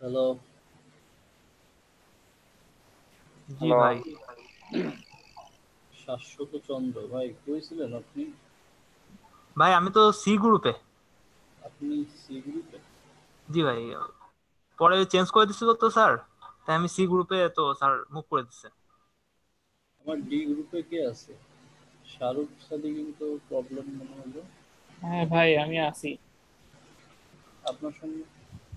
Hello. জি hello. ভাই। শাশ্বত চন্দ্র ভাই, কই ছিলেন আপনি? ভাই আমি তো সি গ্রুপে। আপনি সি গ্রুপে? জি ভাই, পরে চেঞ্জ করে দিছিল তো স্যার, তাই আমি সি গ্রুপে, তো স্যার মুভ করে দিচ্ছে। আমার ডি গ্রুপে কে আছে? শাহরুখ সাথে কিন্তু প্রবলেম মনে হলো। হ্যাঁ ভাই, আমি আছি। আপনার সঙ্গে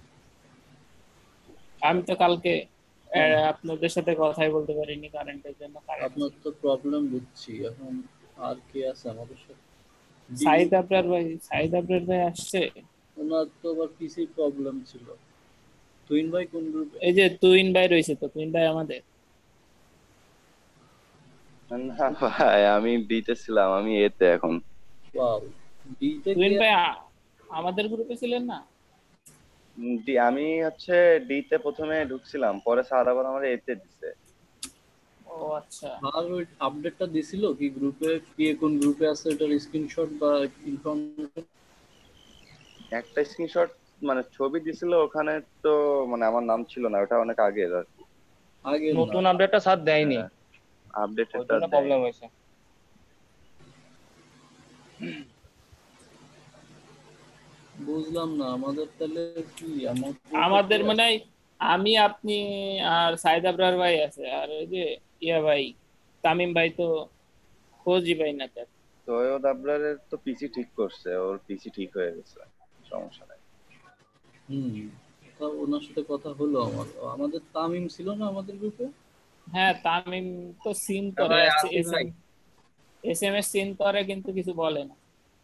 আমি তো কালকে হ্যাঁ, আপনাদের সাথে কথাই বলতে পারিনি কারেন্টের জন্য। কারেন্ট আপনার ছিল। তো প্রবলেম বুঝছি। এখন আর কে আছে আমাদের সাথে? D Saeed group. আবরার ভাই, সাইদ আবরার ভাই আসছে। ওনার তো আবার পিসি প্রবলেম ছিল। তুইন ভাই কোন গ্রুপে? এই যে তুইন ভাই রয়েছে, তো তুইন ভাই আমাদের। তুইন হ্যাঁ। ভাই হ্যাঁ। ভাই আমি বিতে ছিলাম, আমি এতে এখন। ওয়াও। ডিতে কে? তুইন ভাই আমাদের গ্রুপে ছিলেন না? আমি হচ্ছে ডি তে প্রথমে ঢুকছিলাম, পরে স্যার আবার আমার এতে দিছে। ও আচ্ছা। আর ওই আপডেটটা দিছিল কি গ্রুপে, কে কোন গ্রুপে আছে এটার স্ক্রিনশট বা ইনফরমেশন? একটা স্ক্রিনশট, মানে ছবি দিছিল ওখানে। তো মানে আমার নাম ছিল না, ওটা অনেক আগের আর কি। আগের না? নতুন আপডেটটা স্যার দেয়নি, হ্যাঁ, ওই আপডেটেডটা জন্য প্রবলেম দেয়নি। হয়েছে। বুঝলাম না আমাদের তাহলে কি আমার গ্রুপে কে আমাদের মানে আছে? আমি, আপনি, আর সাইদ আবরার ভাই আছে, আর ওই যে ইয়া ভাই, তামিম ভাই তো খোঁজই পাই না তার। সৈয়দ আবরারের তো পিসি ঠিক করছে, ওর পিসি ঠিক হয়ে গেছে, সমস্যা নাই। হুম। তা ওনার সাথে কথা হলো আমার। আমাদের তামিম ছিল না আমাদের গ্রুপে? হ্যাঁ, তামিম তো সিন হ্যাঁ করে, ভাই, এস আসি ভাই। M S M S seen করে, কিন্তু কিছু বলে না।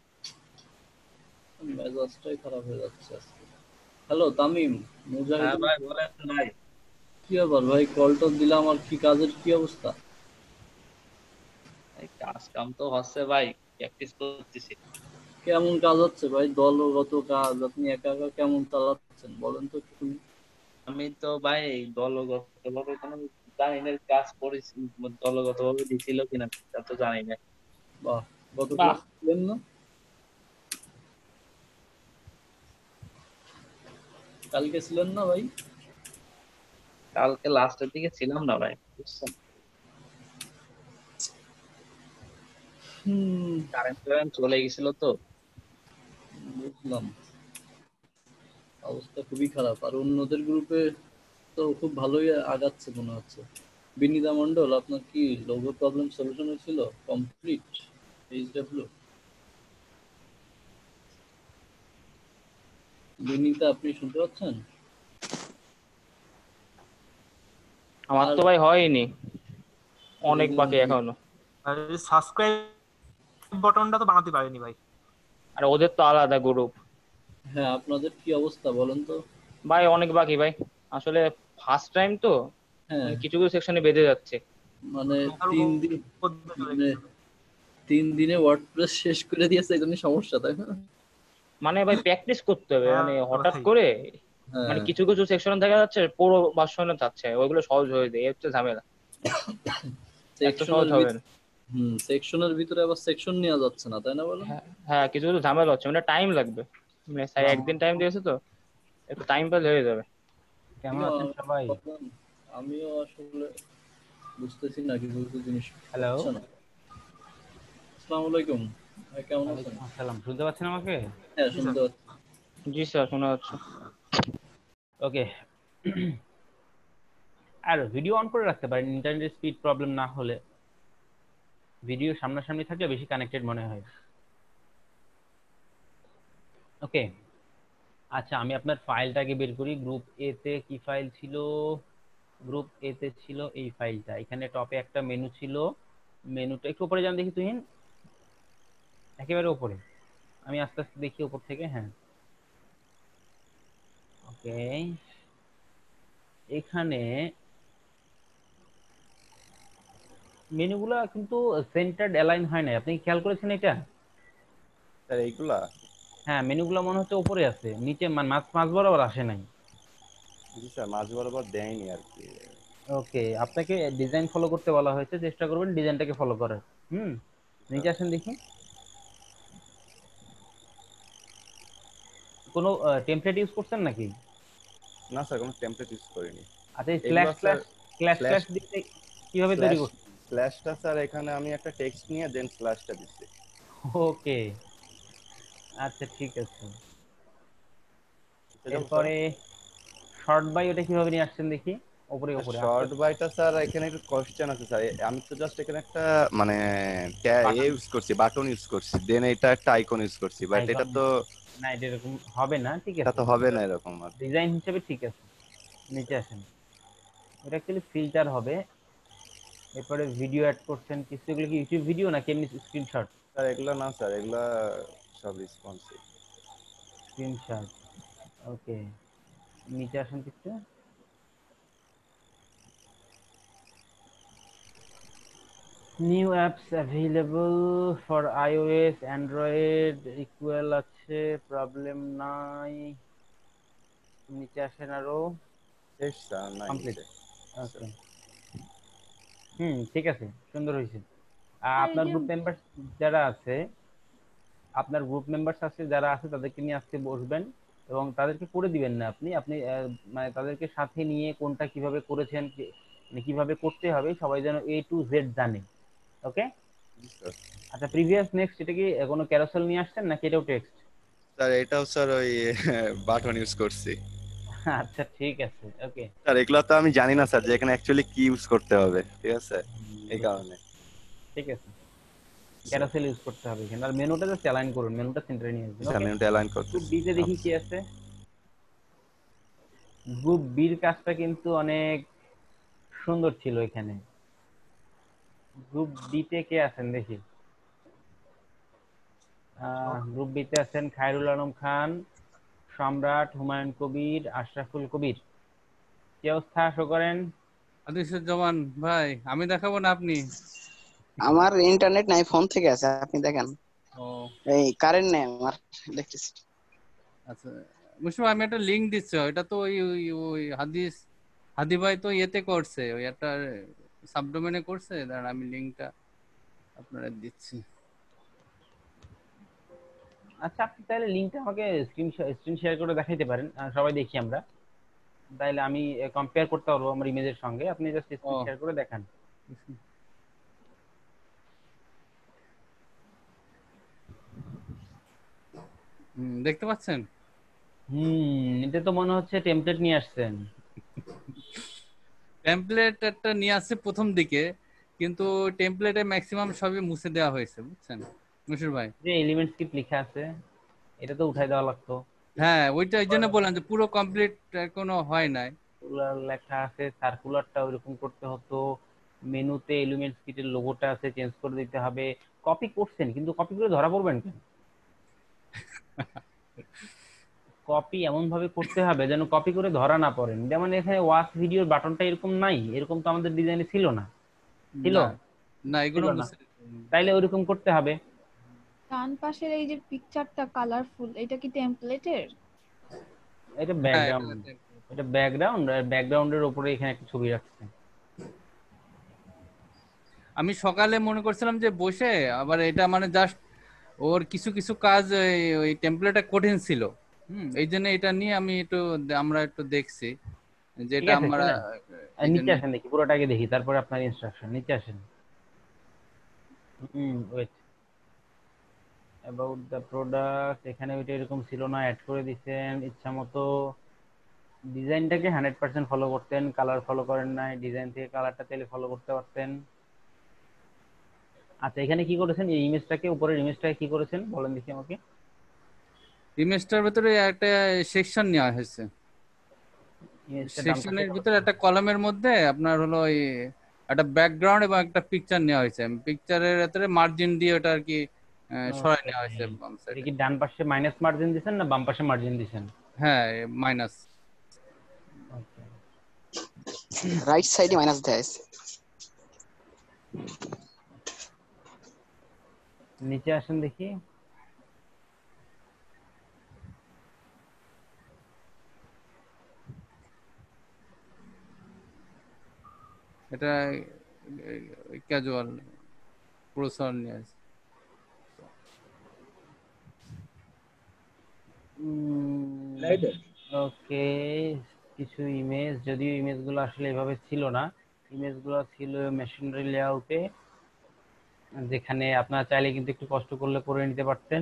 মেজাজটাই খারাপ হয়ে যাচ্ছে আজকে। হ্যালো তামিম, হ্যাঁ মুজাহিদুল। ভাই, বলেন ভাই। কি ব্যাপার ভাই, কল টল দিলাম, আর কি কাজের কি অবস্থা? এই কাজ কাম তো হচ্ছে ভাই, প্র্যাকটিস করতেছি। কেমন কাজ হচ্ছে ভাই? দলগত কাজ আপনি একা একা কেমন চালাচ্ছেন বলেন তো একটু শুনি। আমি তো ভাই দলগত ভাবে কোনো জানি না কাজ করেছি, দলগত ভাবে দিছিল কিনা তা তো জানি না। বাহ। গত বাহ। ক্লাস ছিলেন না? কালকে ছিলেন না ভাই? কালকে লাস্টের দিকে ছিলাম না ভাই, বুঝছেন। হুম। কারেন্ট চলে গেছিল তো। বুঝলাম। অবস্থা খুবই খারাপ। আর অন্যদের গ্রুপে তো খুব ভালোই আগাচ্ছে মনে হচ্ছে। বিনিতা মন্ডল, আপনার কি লোগো প্রবলেম সলিউশন হয়েছিল? কমপ্লিট? এইচডব্লিউ বিনিতা, আপনি শুনতে পাচ্ছেন? আমার আর তো ভাই হয়নি, ওই অনেক যে বাকি এখনো। আর সাবস্ক্রাইব বাটনটা তো বানাতে পারিনি ভাই। আর ওদের তো আলাদা গ্রুপ। হ্যাঁ, আপনাদের কি অবস্থা বলেন তো? ভাই অনেক বাকি ভাই, আসলে ফার্স্ট টাইম তো, হ্যাঁ, মানে কিছু কিছু সেকশনে বেঁধে যাচ্ছে। মানে ঢোকার তিন দিন উপর দিয়ে চলে মানে গেছিল। 3 দিনে ওয়ার্ডপ্রেস শেষ করে দিয়েছে, এজন্য সমস্যা, তাই না? মানে ভাই প্র্যাকটিস করতে হবে, হ্যাঁ মানে হঠাৎ ভাই। করে মানে হ্যাঁ। কিছু কিছু সেকশনে দেখা যাচ্ছে পুরো ভার্সনে যাচ্ছে, ওইগুলো সহজ হয়ে যায়, এই হচ্ছে ঝামেলা। এত সহজ সেকশনের হবে না। সেকশনের ভিতরে আবার সেকশন নেওয়া যাচ্ছে না, তাই না বলেন? হ্যাঁ হ্যাঁ, কিছু কিছু ঝামেলা হচ্ছে, মানে টাইম লাগবে। মানে স্যার হুম। একদিন টাইম দিয়েছে তো, একটু টাইম পেলে হয়ে যাবে। কেমন আমিও আছেন সবাই? আমিও আসলে বুঝতেছি না কিছু কিছু জিনিস হ্যালো। হচ্ছে না। আসসালামু আলাইকুম ভাই, কেমন আছেন? ওয়ালাইকুম আসসালাম, শুনতে পাচ্ছেন আমাকে? হ্যাঁ, জি স্যার। শুনতে পাচ্ছি। জি স্যার, শোনা যাচ্ছে। ওকে। আর ভিডিও অন করে রাখতে পারেন, ইন্টারনেট স্পিড প্রবলেম না হলে। ভিডিও সামনাসামনি থাকলে বেশি কানেক্টেড মনে হয়। ওকে। আচ্ছা, আমি আপনার ফাইলটাকে বের করি। গ্রুপ এ তে কি ফাইল ছিল? গ্রুপ এ তে ছিল এই ফাইলটা। এখানে টপে একটা মেনু ছিল। মেনুটা একটু উপরে যান দেখি তুহিন, একেবারে উপরে। আমি আস্তে আস্তে দেখি উপর থেকে। হ্যাঁ, ওকে। এখানে মেনুগুলা কিন্তু সেন্টার্ড অ্যালাইন হয় না, আপনি কি খেয়াল করেছেন এটা? স্যার এইগুলা? হ্যাঁ, মেনুগুলা মনে হচ্ছে উপরে আছে, নিচে মাঝ মাঝ বরাবর আসে নাই। জি স্যার, মাঝ বরাবর দেয়নি আর কি। ওকে, আপনাকে ডিজাইন ফলো করতে বলা হয়েছে, চেষ্টা করবেন ডিজাইনটাকে ফলো করার। হুম। স্যার নিচে আসেন দেখি। কোনো টেমপ্লেট ইউজ করছেন নাকি? না স্যার, কোনো টেমপ্লেট ইউজ করিনি। আচ্ছা, এই এগুলো স্যার স্ল্যাশ স্ল্যাশ স্ল্যাশ দিতে কিভাবে তৈরি স্ল্যাশ করছেন? স্ল্যাশটা স্যার এখানে আমি একটা টেক্সট নিয়ে দেন স্ল্যাশটা দিচ্ছি। ওকে, আচ্ছা ঠিক আছে। বুঝতে যাবো স্যার। এরপরে শর্ট বাই ওটা কিভাবে নিয়ে আসছেন দেখি, উপরে উপরে আস্তে শর্ট বাইটা স্যার এখানে একটু কোশ্চেন আছে স্যার। আমি তো জাস্ট এখানে একটা মানে বাটন ইউজ করছি, বাটন ইউজ করছি, দেন এটা একটা আইকন ইউজ করছি, বাট আইকন। এটা তো না, এটা এরকম হবে না, ঠিক এটা আছে, তো হবে না এরকম আর। ডিজাইন হিসেবে ঠিক আছে। নিচে আসেন, এটা অ্যাকচুয়ালি ফিল্টার হবে। এরপরে ভিডিও অ্যাড করছেন কিছু, এগুলো কি ইউটিউব ভিডিও নাকি এমনি স্ক্রিনশট? স্যার এগুলা না স্যার, এগুলা সব রেসপন্সিভ। স্ক্রিনশট, ওকে। নিচে আসেন কিছু, new apps available for iOS Android equal আছে, প্রবলেম নাই। নিচে আসেন আরো, শেষ স্যার, নাই কমপ্লিট, নিচে। ওকে। ঠিক আছে, সুন্দর হয়েছে। আর এই আপনার যে গ্রুপ মেম্বার যারা আছে, আপনার গ্রুপ মেম্বার্স আছে যারা আছে, তাদেরকে নিয়ে আজকে বসবেন এবং তাদেরকে করে দিবেন না আপনি আপনি মানে তাদেরকে সাথে নিয়ে কোনটা কিভাবে করেছেন, মানে কিভাবে করতে হবে, সবাই যেন এ টু জেড জানে। ওকে। জি স্যার। আচ্ছা, প্রিভিয়াস নেক্সট এটা কি কোনো ক্যারোসেল নিয়ে আসছেন নাকি এটাও টেক্সট? স্যার এটাও স্যার ওই বাটন ইউজ করছি। আচ্ছা ঠিক আছে, ওকে। স্যার এগুলো তো আমি জানি না স্যার যে এখানে অ্যাকচুয়ালি কি ইউজ করতে হবে, ঠিক আছে, এই কারণে। ঠিক আছে, ক্যারোসেল ইউজ করতে হবে এখানে। আর মেনুটা জাস্ট অ্যালাইন করুন, মেনুটা সেন্টারে নিয়ে আসবেন। Sir okay. মেনুটা অ্যালাইন গ্রুপ করতেছি। বি তে দেখি কি আছে। গ্রুপ বির কাজটা কিন্তু অনেক সুন্দর ছিল এখানে। গ্রুপ বি তে কে আছেন দেখি। গ্রুপ বি তে আছেন খায়রুল আলম খান, সম্রাট, হুমায়ুন কবির, আশরাফুল কবির। কি অবস্থা, শো করেন? আদিসুজ্জামান ভাই, আমি দেখাবো না আপনি? আমার ইন্টারনেট নাই, ফোন থেকে আছে, আপনি দেখেন। ও এই কারেন্ট নেই আমার, ইলেকট্রিসিটি। আচ্ছা, মুশফিক আমি একটা লিংক দিচ্ছি, এটা তো ওই ওই ওই হাদি ভাই তো ইয়েতে করছে, ওই একটা সাবডোমেনে করছে, দাঁড়ান আমি লিংকটা আপনারা দিচ্ছি। আচ্ছা, আপনি তাহলে লিংকটা আমাকে স্ক্রিন শেয়ার করে দেখাইতে পারেন, সবাই দেখি আমরা, তাইলে আমি কম্পেয়ার করতে পারবো আমার ইমেজের সঙ্গে। আপনি জাস্ট ও স্ক্রিন শেয়ার করে দেখান। দেখতে পাচ্ছেন? এটা তো মনে হচ্ছে টেমপ্লেট নিয়ে আসছেন। টেমপ্লেট একটা নিয়ে আসছে প্রথম দিকে, কিন্তু টেমপ্লেটে ম্যাক্সিমাম সবই মুছে দেওয়া হয়েছে, বুঝছেন মুশির ভাই? যে এলিমেন্ট স্ক্রিপ্ট লেখা আছে, এটা তো উঠাই দেওয়া লাগতো। হ্যাঁ, ওইটা এই জন্য বললাম যে পুরো কমপ্লিট এখনো হয় নাই। সার্কুলার লেখা আছে, সার্কুলারটা ওইরকম করতে হতো। মেনুতে এলিমেন্টস কিটের লোগোটা আছে, চেঞ্জ করে দিতে হবে। কপি করছেন, কিন্তু কপি করে ধরা পড়বেন কেন? কপি এমন ভাবে করতে হবে যেন কপি করে ধরা না পড়েন। যেমন এখানে ওয়াচ ভিডিওর বাটনটা এরকম নাই, এরকম তো আমাদের ডিজাইনে ছিল না। ছিল? না না, এগুলো ছিল না, মুছে তাইলে ওইরকম করতে হবে। ডান পাশের এই যে পিকচারটা কালারফুল, এটা কি টেমপ্লেটের? এটা হ্যাঁ, ব্যাকগ্রাউন্ড, এটা ব্যাকগ্রাউন্ড, আর ব্যাকগ্রাউন্ডের উপরে এখানে একটা ছবি রাখছে। আমি সকালে মনে করছিলাম যে বসে আবার এটা মানে জাস্ট ওর কিছু কিছু কাজ ওই টেমপ্লেটটা কঠিন ছিল, এই জন্য এটা নিয়ে আমি একটু আমরা একটু দেখছি ঠিক যেটা আছে, আমরা শুনেন, এই নিচে জন্য। আসেন দেখি, পুরোটাকে দেখি, তারপরে আপনার ইনস্ট্রাকশন। নিচে আসেন। ওয়েট, অ্যাবাউট দ্য প্রোডাক্ট, এখানে ওইটা এরকম ছিল না, অ্যাড করে দিছেন ইচ্ছা মতো। ডিজাইনটাকে 100% ফলো করতেন, কালার ফলো করেন নাই, ডিজাইন থেকে কালারটা তেলে ফলো করতে পারতেন। আচ্ছা, এখানে কি করেছেন, এই ইমেজটাকে, উপরের ইমেজটাকে কি করেছেন বলেন দেখি আমাকে। ইমেজটার ভিতরে একটা সেকশন নেওয়া হয়েছে, ইমেজটা ডান পাশে সেকশনের ভিতরে করেছেন। একটা কলামের মধ্যে আপনার হলো ওই একটা ব্যাকগ্রাউন্ড এবং একটা পিকচার নেওয়া হয়েছে, পিকচারের ভিতরে মার্জিন দিয়ে ওটা আর কি সরাই Okay, নেওয়া হয়েছে বাম এটা সাইডে। কি ডান পাশে মাইনাস মার্জিন দিছেন না বাম পাশে মার্জিন দিছেন? হ্যাঁ, মাইনাস। Okay. রাইট সাইডে মাইনাস দেয়া আছে। নিচে আসেন দেখি। এটা ক্যাজুয়াল প্রসেসর নিয়ে আসে। ওকে, কিছু ইমেজ, যদিও ইমেজগুলো আসলে এভাবে ছিল না, ইমেজগুলো ছিল মেশিনারি লেআউটে, যেখানে আপনারা চাইলে কিন্তু একটু কষ্ট করলে করে নিতে পারতেন।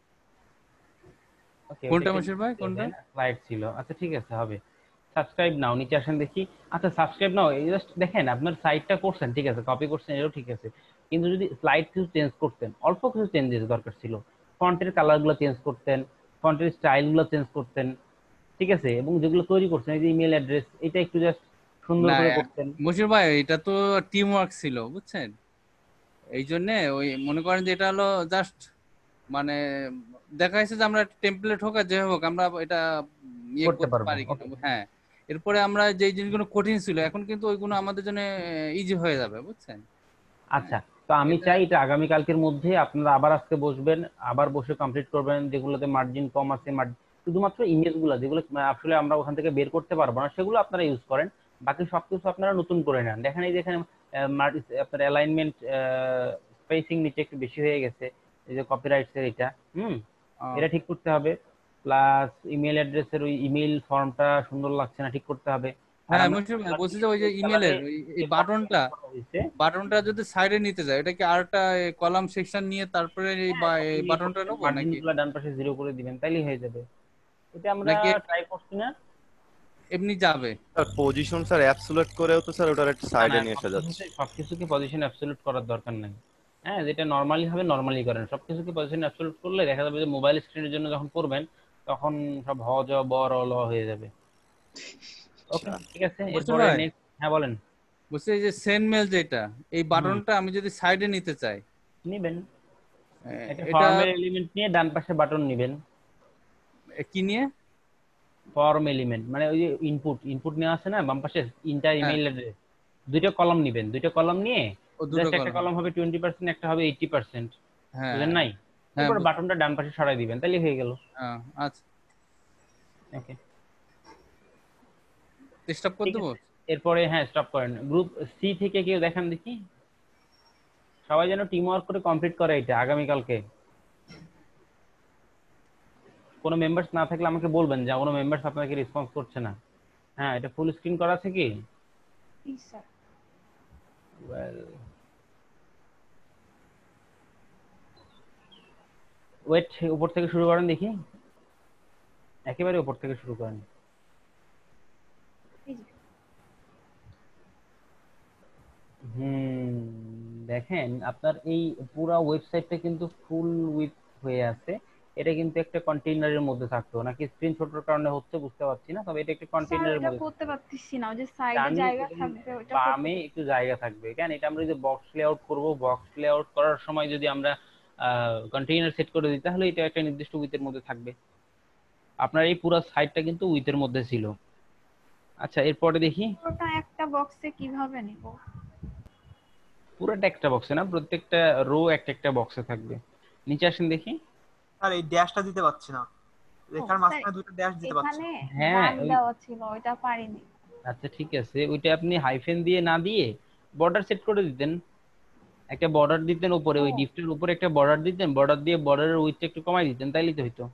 ওকে, কোনটা মশির ভাই, কোনটা? স্লাইড ছিল। আচ্ছা ঠিক আছে, হবে। সাবস্ক্রাইব নাও, নিচে আসেন দেখি। আচ্ছা সাবস্ক্রাইব নাও, এই জাস্ট দেখেন আপনার সাইটটা করছেন, ঠিক আছে, কপি করছেন, এটাও ঠিক আছে, কিন্তু যদি স্লাইড কিছু চেঞ্জ করতেন, অল্প কিছু চেঞ্জেস দরকার ছিল, ফন্টের কালারগুলো চেঞ্জ করতেন, ফন্টের স্টাইলগুলো চেঞ্জ করতেন, ঠিক আছে, এবং যেগুলো তৈরি করছেন, এই যে ইমেল অ্যাড্রেস, এটা একটু জাস্ট সুন্দর না করে করতেন। মশির ভাই এটা তো টিম ওয়ার্ক ছিল, বুঝছেন, এই জন্য ওই মনে করেন যে এটা হলো জাস্ট মানে দেখা যাচ্ছে যে আমরা টেমপ্লেট হোক আর যে হোক আমরা এটা ইয়ে করতে করতে পারবো, পারি ওকে। কিনা। হ্যাঁ, এরপরে আমরা যে জিনিসগুলো কঠিন ছিল এখন কিন্তু ওইগুলো আমাদের জন্য ইজি হয়ে যাবে, বুঝছেন। আচ্ছা, তো আমি এটা চাই এটা আগামী কালকের মধ্যে আপনারা আবার আজকে বসবেন, আবার বসে কমপ্লিট করবেন, যেগুলোতে মার্জিন কম আছে, শুধুমাত্র ইমেজগুলো যেগুলো আসলে আমরা ওখান থেকে বের করতে পারবো না সেগুলো আপনারা ইউজ করেন, বাকি সবকিছু আপনারা নতুন করে নেন। দেখেন এই যে এখানে আপনার অ্যালাইনমেন্ট, স্পেসিং নিচে একটু বেশি হয়ে গেছে, এই যে কপিরাইটস এর এটা, এটা ঠিক করতে হবে। প্লাস ইমেল অ্যাড্রেসের ওই ইমেল ফর্মটা সুন্দর লাগছে না, ঠিক করতে হবে। আর হ্যাঁ আমরা মশির ভাই বলছি যে ওই যে ইমেলের এই বাটনটা যদি সাইডে নিতে যায় এটা কি আরেকটা কলাম সেকশন নিয়ে তারপরে এই বাটনটা নেবো নাকি? মার্জিনগুলো ডান পাশে 0 করে দিবেন, তাইলেই হয়ে যাবে। এটা আমরা নাকি ট্রাই করছি না, এমনি যাবে? স্যার পজিশন স্যার অ্যাবসলিউট করেও তো স্যার ওটার একটা সাইডে নিয়ে এসে যাচ্ছে। সবকিছুকে পজিশন অ্যাবসলিউট করার দরকার নাই। হ্যাঁ, যেটা নরমালি হবে নরমালি করেন, সবকিছুকে পজিশন অ্যাবসলিউট করলে দেখা যাবে যে মোবাইল স্ক্রিনের জন্য যখন করবেন তখন সব হ জ ব র ল হয়ে যাবে। ওকে ঠিক আছে, এরপরে নেক্সট। হ্যাঁ বলেন। বলছি এই যে সেন্ড মেল যেটা, এই বাটনটা আমি যদি সাইডে নিতে চাই নিবেন, এটা ফর্মের এলিমেন্ট নিয়ে ডান পাশে বাটন নিবেন। কি নিয়ে? ফর্ম এলিমেন্ট মানে ওই যে ইনপুট নেওয়া আছে না বাম পাশে, ইন্টার ইমেইল অ্যাড্রেস, দুইটা কলাম নিবেন, দুইটা কলাম নিয়ে জাস্ট একটা কলাম হবে 20%, একটা হবে 80%, বুঝেন নাই? তারপর বাটনটা ডান পাশে সরাই দিবেন, তাহলে হয়ে গেল। আচ্ছা ওকে, স্টপ করে দেব। এরপরে হ্যাঁ স্টপ করেন। গ্রুপ সি থেকে কেউ দেখান দেখি, সবাই যেন টিম ওয়ার্ক করে কমপ্লিট করে এটা আগামী কালকে। কোনো মেম্বার্স না থাকলে আমাকে বলবেন যে কোনো মেম্বার্স আপনাকে রেসপন্স করছে না। হ্যাঁ, এটা ফুল স্ক্রিন করা আছে কি? স্যার ওয়েল, ওয়েট, উপর থেকে শুরু করেন দেখি, একেবারে উপর থেকে শুরু করেন। দেখেন আপনার এই পুরো ওয়েবসাইটটা কিন্তু ফুল উইথ হয়ে আছে, এটা কিন্তু একটা কন্টেইনারের মধ্যে থাকতো, নাকি স্ক্রিন ছোটর কারণে হচ্ছে বুঝতে পারছি না, তবে এটা একটা কন্টেইনারের মধ্যে করতে পারতেছি না, ওই যে সাইডে জায়গা থাকবে ওটা বামে একটু জায়গা থাকবে, কেন এটা আমরা যদি বক্স লেআউট করব, বক্স লেআউট করার সময় যদি আমরা কন্টেইনার সেট করে দিই তাহলে এটা একটা নির্দিষ্ট উইথের মধ্যে থাকবে। আপনার এই পুরো সাইটটা কিন্তু উইথের মধ্যে ছিল। আচ্ছা এরপরে দেখি ওটা একটা বক্সে কিভাবে নিব? পুরোটা একটা বক্সে না, প্রত্যেকটা রো একটা একটা বক্সে থাকবে। নিচে আসেন দেখি। আর এই ড্যাশটা দিতে পারছি না, রেখার মাঝখানে দুটো ড্যাশ দিতে পারছি। হ্যাঁ দেওয়া ছিল, ওইটা পারিনি। আচ্ছা ঠিক আছে, ওইটা আপনি হাইফেন দিয়ে না দিয়ে বর্ডার সেট করে দিতেন, একটা বর্ডার দিতেন উপরে, ওই ডিফটের উপরে একটা বর্ডার দিতেন, বর্ডার দিয়ে বর্ডারের উইথটা একটু কমাই দিতেন, তাইলেই তো হইতো।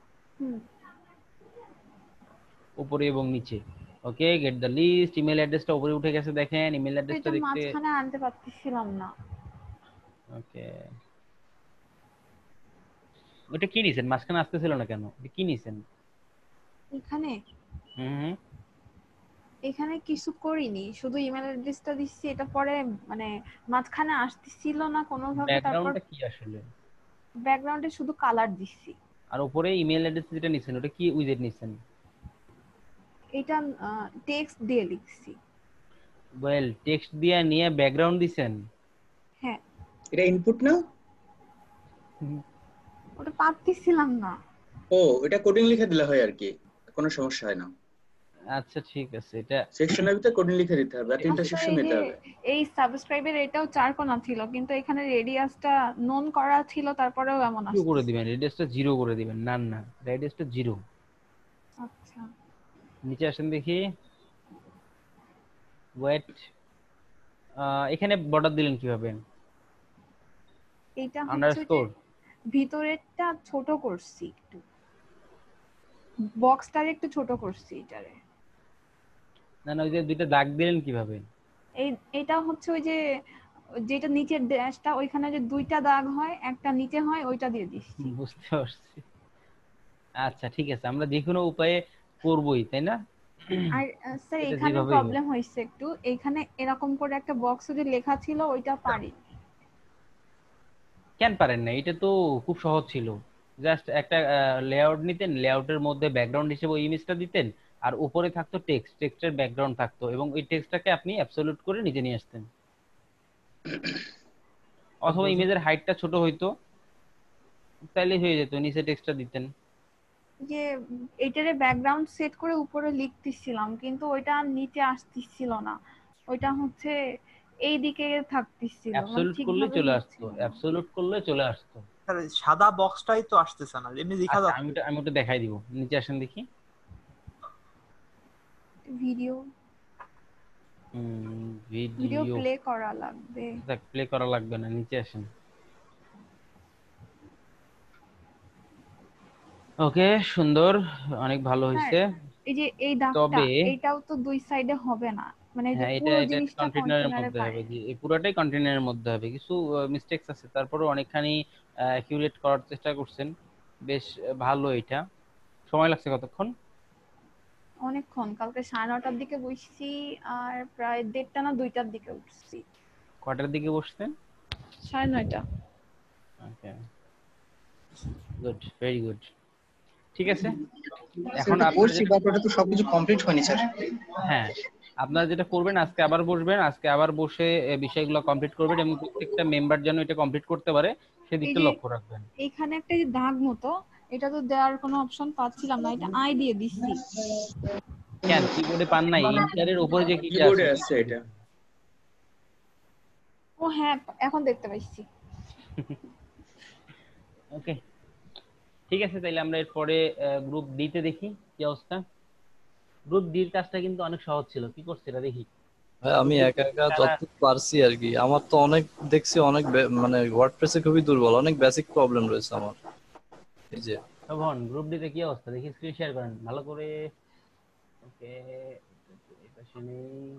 উপরে এবং নিচে। Okay, get the list, email অ্যাড্রেসটা উপরে উঠে গেছে, দেখেন ইমেল অ্যাড্রেসটা এটা দেখতে মাঝখানে আনতে পারতেছিলাম না। ওকে, ওটা কি নিছেন? মাঝখানে আসতেছিল না কেন? এটা কি নিছেন? এখানে এখানে কিছু করিনি, শুধু ইমেল অ্যাড্রেসটা দিচ্ছি, এটা পরে মানে মাঝখানে আসতেছিল না কোনোভাবে। তারপর ব্যাকগ্রাউন্ডটা কি আসলে? ব্যাকগ্রাউন্ডে শুধু কালার দিচ্ছি। আর উপরে ইমেল অ্যাড্রেস যেটা নিছেন ওটা কি উইজেট নিছেন? এটা টেক্সট দিয়ে লিখছি। ওয়েল, টেক্সট দিয়ে নিয়ে ব্যাকগ্রাউন্ড দিছেন? হ্যাঁ। এটা ইনপুট না? ওটা পারতেছিলাম না। ও, এটা কোডিং লিখে দিলে হয় আর কি, কোনো সমস্যা হয় না। আচ্ছা ঠিক আছে, এটা সেকশনের ভিতরে কোডিং লিখে দিতে হবে, আর তিনটা সেকশন নিতে হবে। এই সাবস্ক্রাইবের এটাও 4 কোণা ছিল, কিন্তু এখানে রেডিয়াসটা নন করা ছিল, তারপরেও এমন আসছে। 0 করে দিবেন, রেডিয়াসটা 0 করে দিবেন। না রেডিয়াসটা 0। আচ্ছা নিচে আসেন দেখি। ওয়েট, এখানে বর্ডার দিলেন কিভাবে? এটা আন্ডারস্কোর ভিতরেরটা ছোট করছি, একটু বক্সটারে একটু ছোট করছি এটারে। না না, ওই যে দুইটা দাগ দিলেন কিভাবে? এটা হচ্ছে ওই যে যেটা নিচের ড্যাশটা ওইখানে যে দুইটা দাগ হয়, একটা নিচে হয়, ওইটা দিয়ে দিচ্ছি। বুঝতে পারছি। আচ্ছা ঠিক আছে, আমরা যে কোনো উপায়ে করবই, তাই না? আর স্যার এটা এখানে যেভাবেই হোক। প্রবলেম হয়েছে একটু, এইখানে এরকম করে একটা বক্সে যে লেখা ছিল ওইটা পারি। কেন পারেন না? এটা তো খুব সহজ ছিল। জাস্ট একটা লেআউট নিতেন, লেআউটের মধ্যে ব্যাকগ্রাউন্ড হিসেবে ওই ইমেজটা দিতেন, আর উপরে থাকতো টেক্সট, টেক্সটের ব্যাকগ্রাউন্ড থাকতো, এবং ওই টেক্সটটাকে আপনি অ্যাবসলিউট করে নিচে নিয়ে আসতেন। অথবা ইমেজের হাইটটা ছোট হইতো, তাইলে হয়ে যেত, নিচে টেক্সটটা দিতেন। যে এইটারে ব্যাকগ্রাউন্ড সেট করে উপরে লিখতেছিলাম, কিন্তু ওইটা আর নিচে আসতেছিল না, ওইটা হচ্ছে এই দিকে থাকতেছিল, মানে অ্যাবসলিউট করলে ঠিকভাবে চলে আসতো, হচ্ছিল না। অ্যাবসলিউট করলে চলে আসতো। স্যার সাদা বক্সটাই তো আসতেছে না, এমনি দেখা আচ্ছা যাচ্ছে। আমি ওটা দেখাই দিব, নিচে আসেন দেখি। ভিডিও ভিডিও ভিডিও প্লে করা লাগবে। প্লে করা লাগবে না, নিচে আসেন। ওকে, সুন্দর, অনেক ভালো স্যার হয়েছে। এই যে এই দাগটা, তবে এইটাও তো দুই সাইডে হবে না, মানে এই যে হ্যাঁ, এটা পুরো এটা জিনিসটা কন্টেনারের কন্টেনারে মধ্যে পারে। হবে, যে এই পুরোটাই কন্টেনারের মধ্যে হবে। কিছু মিস্টেকস আছে, তারপরে অনেকখানি অ্যাকিউরেট করার চেষ্টা করছেন, বেশ ভালো। এটা সময় লাগছে কতক্ষণ? অনেকক্ষণ, কালকে 9:30টার দিকে বসছি, আর প্রায় 1:30টা না 2টার দিকে উঠছি। কটার দিকে বসছেন? 9:30। Okay, good, very good. ঠিক আছে, স্যার এখন এটা আপনারা করছি, যেটা, বাট ওটা তো সবকিছু কমপ্লিট হয়নি স্যার। হ্যাঁ, আপনারা যেটা করবেন, আজকে আবার বসবেন, আজকে আবার বসে বিষয়গুলো কমপ্লিট করবেন, এবং প্রত্যেকটা মেম্বার যেন এটা কমপ্লিট করতে পারে এই সেদিকটা যে লক্ষ্য রাখবেন। এইখানে একটা যে দাগ মতো, এটা তো দেওয়ার কোনো অপশন পাচ্ছিলাম না, এটা আই দিয়ে দিচ্ছি। কেন কিবোর্ডে পান নাই? ইন্টারের উপরে যে কিটা আছে কিবোর্ডে ওটা আছে দিয়ে এটা। দিবেন। ও হ্যাঁ, এখন দেখতে পাচ্ছি। ওকে, ঠিক আছে, তাইলে আমরা এরপরে গ্রুপ ডি তে দেখি কি অবস্থা। গ্রুপ ডির কাজটা কিন্তু অনেক সহজ ছিল, কি করছে এটা দেখি। ভাই আমি গ্রুপ ডি একা একা কারা, যতটুকু পারছি আর কি। আমার তো অনেক দেখছি, অনেক মানে ওয়ার্ডপ্রেসে খুবই দুর্বল, অনেক বেসিক প্রবলেম রয়েছে আমার। এই যে শোভন, গ্রুপ ডি তে কি অবস্থা দেখি, স্ক্রিন শেয়ার করেন ভালো করে। ওকে, এটা শুনি।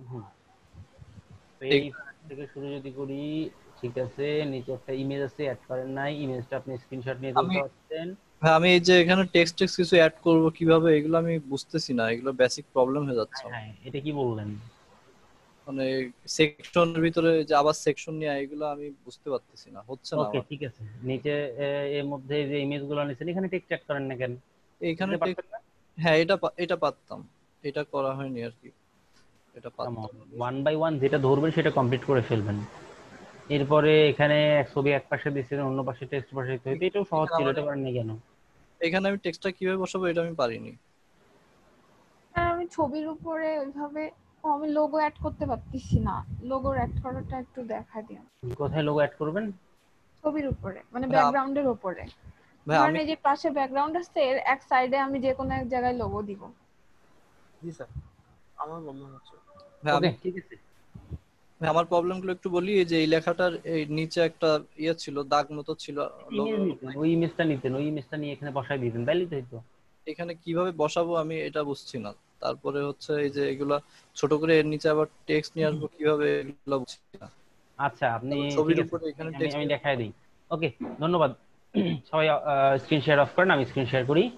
এই- এই থেকে শুরু যদি করি, ঠিক আছে, নিচে একটা ইমেজ আছে, অ্যাড করেন নাই, ইমেজটা আপনি স্ক্রিনশট নিয়ে আমি তুলতে পারছেন। ভাই আমি এই যে এখানে টেক্সট টেক্সট কিছু অ্যাড করব কিভাবে, এগুলো আমি বুঝতেছি না, এগুলো বেসিক প্রবলেম হয়ে যাচ্ছে আমার। হ্যাঁ, এটা কি বললেন? মানে সেকশনের ভিতরে যে আবার সেকশন নিয়ে, এগুলো আমি বুঝতে পারতেছি না, হচ্ছে না ওকে আমার। ঠিক আছে, নিচে এর মধ্যে যে ইমেজ গুলো নিছেন, এখানে টেক্সট অ্যাড করেন না কেন? এইখানে এটা পারতেন না? হ্যাঁ এটা পারতাম, এটা করা হয়নি আর কি, এটা পারতাম। ওয়ান বাই ওয়ান যেটা ধরবেন সেটা কমপ্লিট করে ফেলবেন। এরপরে এখানে ছবি এক পাশে দিচ্ছেন, অন্য পাশে টেক্সট বসাইতে হইতো, এটাও সহজ এখানে ছিল, আমার এটা পারেন না কেন? এখানে আমি টেক্সটটা কিভাবে বসাবো এটা আমি পারিনি। আর আমি ছবির উপরে ওইভাবে আমি লোগো অ্যাড করতে পারতেছি না, লোগোর অ্যাড করাটা একটু দেখা দিও। কোথায় লোগো অ্যাড করবেন? ছবির উপরে, মানে ভাই ব্যাকগ্রাউন্ডের উপরে। ভাই ধরেন আমি এই যে পাশে ব্যাকগ্রাউন্ড আছে, এর এক সাইডে আমি যে কোনো এক জায়গায় লোগো দিব। জি স্যার, আমার প্রবলেম হচ্ছে। ভাই ওকে আমি ঠিক আছে, আমার প্রবলেম গুলো একটু বলি। এই যে এই লেখাটার এই নিচে একটা ইয়ে ছিল, দাগ মতো ছিল, ইমেজ লোগো। নিতেন, ওই ইমেজটা নিতেন, ওই ইমেজটা নিয়ে এখানে বসাই দিতেন, তাইলেই তো হইতো। এখানে কিভাবে বসাবো আমি এটা বুঝছি না। তারপরে হচ্ছে এই যে এগুলা ছোট করে এর নিচে আবার টেক্সট নিয়ে আসবো কিভাবে, এগুলো বুঝছি না। আচ্ছা আপনি, তারপর ঠিক ছবির আছে, উপরে এখানে আমি টেক্সট। আমি দেখাই দিই। ওকে, ধন্যবাদ। সবাই স্ক্রিন শেয়ার অফ করেন, আমি স্ক্রিন শেয়ার করি।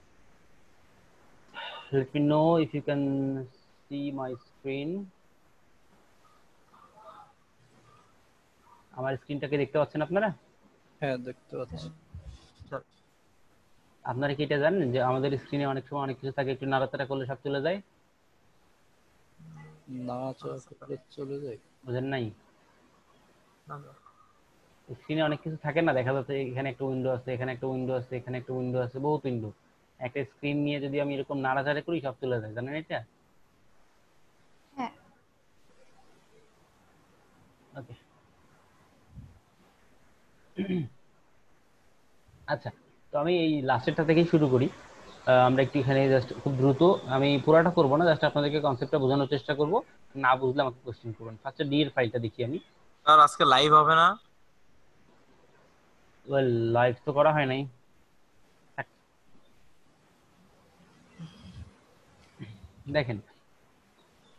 let me know if you can see my screen. আমার স্ক্রিনটাকে দেখতে পাচ্ছেন আপনারা? হ্যাঁ দেখতে পাচ্ছি। আপনারা কি এটা জানেন যে আমাদের স্ক্রিনে অনেক সময় অনেক কিছু থাকে, একটু নাড়াচাড়া করলে সব চলে যায়? নাড়াচাড়া করলে চলে যায়? বুঝেন নাই? স্ক্রিনে অনেক কিছু থাকে না, দেখা যাচ্ছে এখানে একটা উইন্ডো আছে, এখানে একটা উইন্ডো আছে, এখানে একটা উইন্ডো আছে, বহুত উইন্ডো। একটা স্ক্রিন নিয়ে যদি আমি এরকম নাড়াচাড়া করি সব চলে যায়, জানেন এটা? হ্যাঁ। ওকে, আচ্ছা, তো আমি এই লাস্টেরটা থেকেই শুরু করি। আমরা একটু এখানে জাস্ট খুব দ্রুত, আমি পুরাটা করব না, জাস্ট আপনাদেরকে কনসেপ্টটা বোঝানোর চেষ্টা করব, না বুঝলে আমাকে কোশ্চেন করবেন। ফার্স্টে ডি এর ফাইলটা দেখি আমি। স্যার আজকে লাইভ হবে না? ওয়েল, লাইভ তো করা হয় নাই। দেখেন,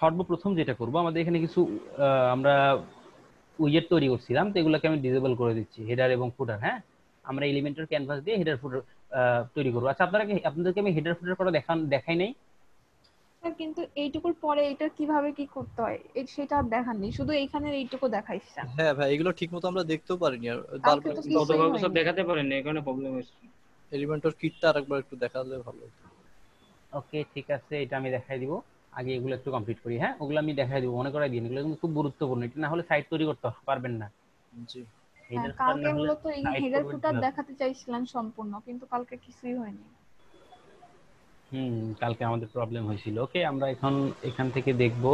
সর্বপ্রথম যেটা করব, আমাদের এখানে কিছু আমরা উইজেট তৈরি করছিলাম, তো এগুলোকে আমি ডিসেবল করে দিচ্ছি, হেডার এবং ফুটার। হ্যাঁ, আমরা এলিমেন্টর ক্যানভাস দিয়ে হেডার ফুটার তৈরি করবো। আচ্ছা, আপনাদেরকে আমি হেডার ফুটার করা দেখাই নাই। স্যার কিন্তু এইটুকুর পরে এটা কিভাবে কি করতে হয় সেটা আর দেখাননি, শুধু এইখানে এইটুকু দেখাইছেন। হ্যাঁ ভাই, এগুলো ঠিকমতো আমরা দেখতেও পারিনি, আর কালকে বারবার তো কিন্তু কিছুই গতকালকে সব হয়নি। দেখাতে পারেনি, এই কারণে প্রবলেম হয়েছে। এলিমেন্টর কিটটা আরেকবার একটু দেখালে ভালো হতো। ওকে, ঠিক আছে, এটা আমি দেখাই দিব। আগে এগুলো একটু কমপ্লিট করি। হ্যাঁ, ওগুলো আমি দেখাই দিব, মনে করাই দিন, এগুলো কিন্তু খুব গুরুত্বপূর্ণ। এটা না হলে সাইট তৈরি করতে পারবেন না। জি। হ্যাঁ, হেডার ফুটার কালকে না হলে মূলত এই সাইট হেডার করবেন ফুটার কিভাবে? দেখাতে চাইছিলেন সম্পূর্ণ, কিন্তু কালকে কিছুই হয়নি। কালকে আমাদের প্রবলেম হয়েছিল। ওকে, আমরা এখন এখান থেকে দেখব।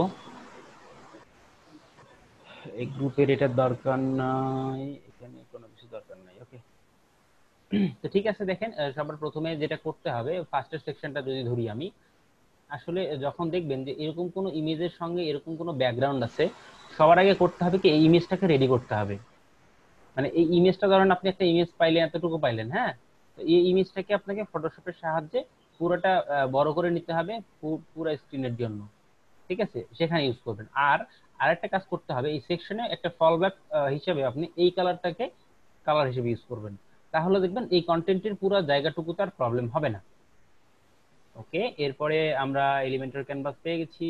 এই গ্রুপের এটার দরকার নাই, এখানে কোনো কিছু দরকার নাই। ওকে, তো ঠিক আছে, দেখেন সবার প্রথমে যেটা করতে হবে, ফার্স্টের সেকশনটা যদি ধরি আমি, আসলে যখন দেখবেন যে এরকম কোনো ইমেজের সঙ্গে এরকম কোনো ব্যাকগ্রাউন্ড আছে, সবার আগে করতে হবে কি, এই ইমেজটাকে রেডি করতে হবে। মানে এই ইমেজটা, ধরেন আপনি একটা ইমেজ পাইলেন, এতটুকু পাইলেন, হ্যাঁ, তো এই ইমেজটাকে আপনাকে ফটোশপের সাহায্যে পুরোটা বড় করে নিতে হবে পুরো স্ক্রিনের জন্য। ঠিক আছে, সেখানে ইউজ করবেন। আর আরেকটা কাজ করতে হবে, এই সেকশনে একটা ফলব্যাক হিসেবে আপনি এই কালারটাকে কালার হিসেবে ইউজ করবেন, তাহলে দেখবেন এই কন্টেন্টের পুরো জায়গাটুকু তার প্রবলেম হবে না। ওকে, এরপরে আমরা এলিমেন্টার ক্যানভাস পেয়ে গেছি।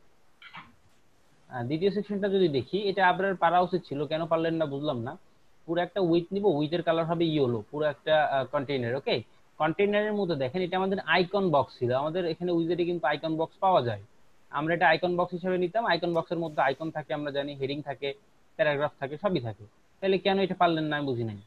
দ্বিতীয় সেকশনটা যদি দেখি, এটা আপনার পারা উচিত ছিল, কেন পারলেন না বুঝলাম না। পুরো একটা উইথ নিব, উইথের কালার হবে ইয়েলো, পুরো একটা কন্টেইনার। ওকে, কন্টেইনারের মধ্যে দেখেন এটা আমাদের আইকন বক্স ছিল, আমাদের এখানে উইজেটে কিন্তু আইকন বক্স পাওয়া যায়। আমরা এটা আইকন বক্স হিসেবে নিতাম, আইকন বক্সের মধ্যে আইকন থাকে, আমরা জানি হেডিং থাকে, প্যারাগ্রাফ থাকে, সবই থাকে। তাহলে কেন এটা পারলেন না আমি বুঝি নাই।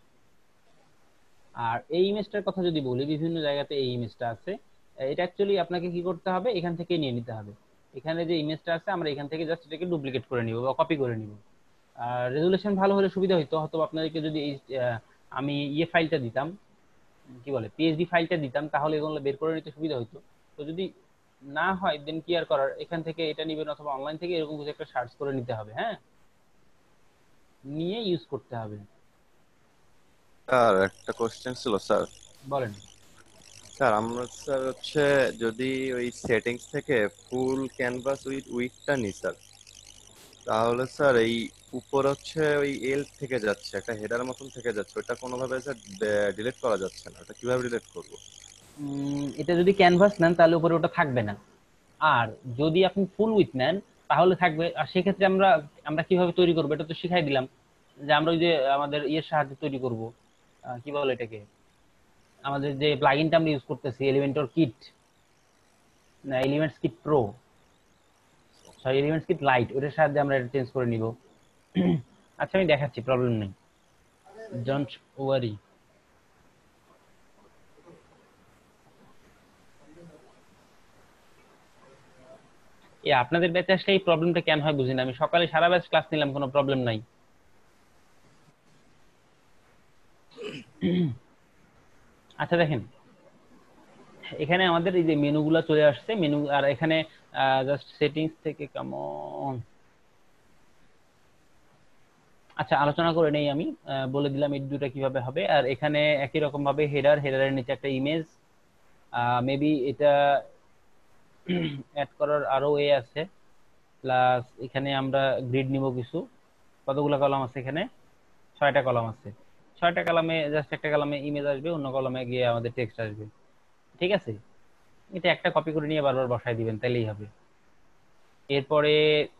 আর এই ইমেজটার কথা যদি বলি, বিভিন্ন জায়গাতে এই ইমেজটা আছে। এটা অ্যাকচুয়ালি আপনাকে কি করতে হবে, এখান থেকে নিয়ে নিতে হবে। এখানে যে ইমেজটা আছে, আমরা এখান থেকে জাস্ট এটাকে ডুপ্লিকেট করে নিব বা কপি করে নিব। আর রেজুলেশন ভালো হলে সুবিধা হইতো, হয়তো আপনাদেরকে যদি এই আমি ফাইলটা দিতাম, কি বলে, পিএইচডি ফাইলটা দিতাম, তাহলে এগুলো বের করে নিতে সুবিধা হইতো। তো যদি না হয়, দেন কি আর করার, এখান থেকে এটা নিবেন, অথবা অনলাইন থেকে এরকম কিছু একটা সার্চ করে নিতে হবে। হ্যাঁ, নিয়ে ইউজ করতে হবে। স্যার একটা কোশ্চেন ছিল স্যার। বলেন। স্যার আমরা স্যার হচ্ছে যদি ওই সেটিংস থেকে ফুল ক্যানভাস উইথ উইডথটা নিই স্যার, তাহলে স্যার এই উপর হচ্ছে ওই এল থেকে যাচ্ছে, একটা হেডার মতন থেকে যাচ্ছে, ওটা কোনোভাবে স্যার ডিলিট করা যাচ্ছে না, ওটা কিভাবে ডিলিট করবো? এটা যদি ক্যানভাস নেন তাহলে উপরে ওটা থাকবে না, আর যদি আপনি ফুল উইথ নেন তাহলে থাকবে। আর সেক্ষেত্রে আমরা আমরা কিভাবে তৈরি করবো এটা তো শিখাই দিলাম, যে আমরা ওই যে আমাদের ইয়ের সাহায্যে তৈরি করব, কি বলে এটাকে, আমাদের যে প্লাগইনটা আমরা ইউজ করতেছি, এলিমেন্টর কিট, না elements kit pro, sorry elements kit lite, ওটার সাহায্যে আমরা এটা চেঞ্জ করে নিব। আচ্ছা, আমি দেখাচ্ছি, প্রবলেম নেই, ডোন্ট ওয়ারি। আপনাদের ব্যাচে আসলে এই প্রবলেমটা কেন হয় বুঝি না, আমি সকালে সারা ব্যাচ ক্লাস নিলাম, কোনো প্রবলেম নাই। আচ্ছা দেখেন, এখানে আমাদের এই যে মেনুগুলো চলে আসছে, মেনু, আর এখানে জাস্ট সেটিংস থেকে কেমন, আচ্ছা আলোচনা করে নেই, আমি বলে দিলাম এই দুটো কিভাবে হবে। আর এখানে একই রকম ভাবে হেডারের নিচে একটা ইমেজ, মেবি এটা অ্যাড করার আরো ওয়ে আছে। প্লাস এখানে আমরা গ্রিড নিব কিছু, কতগুলো কলাম আছে এখানে, 6টা কলাম আছে। 6টা কলামে জাস্ট একটা কলামে ইমেজ আসবে, অন্য কলামে গিয়ে আমাদের টেক্সট আসবে। ঠিক আছে, এটা একটা কপি করে নিয়ে বারবার বসাই দিবেন, তাইলেই হবে। এরপরে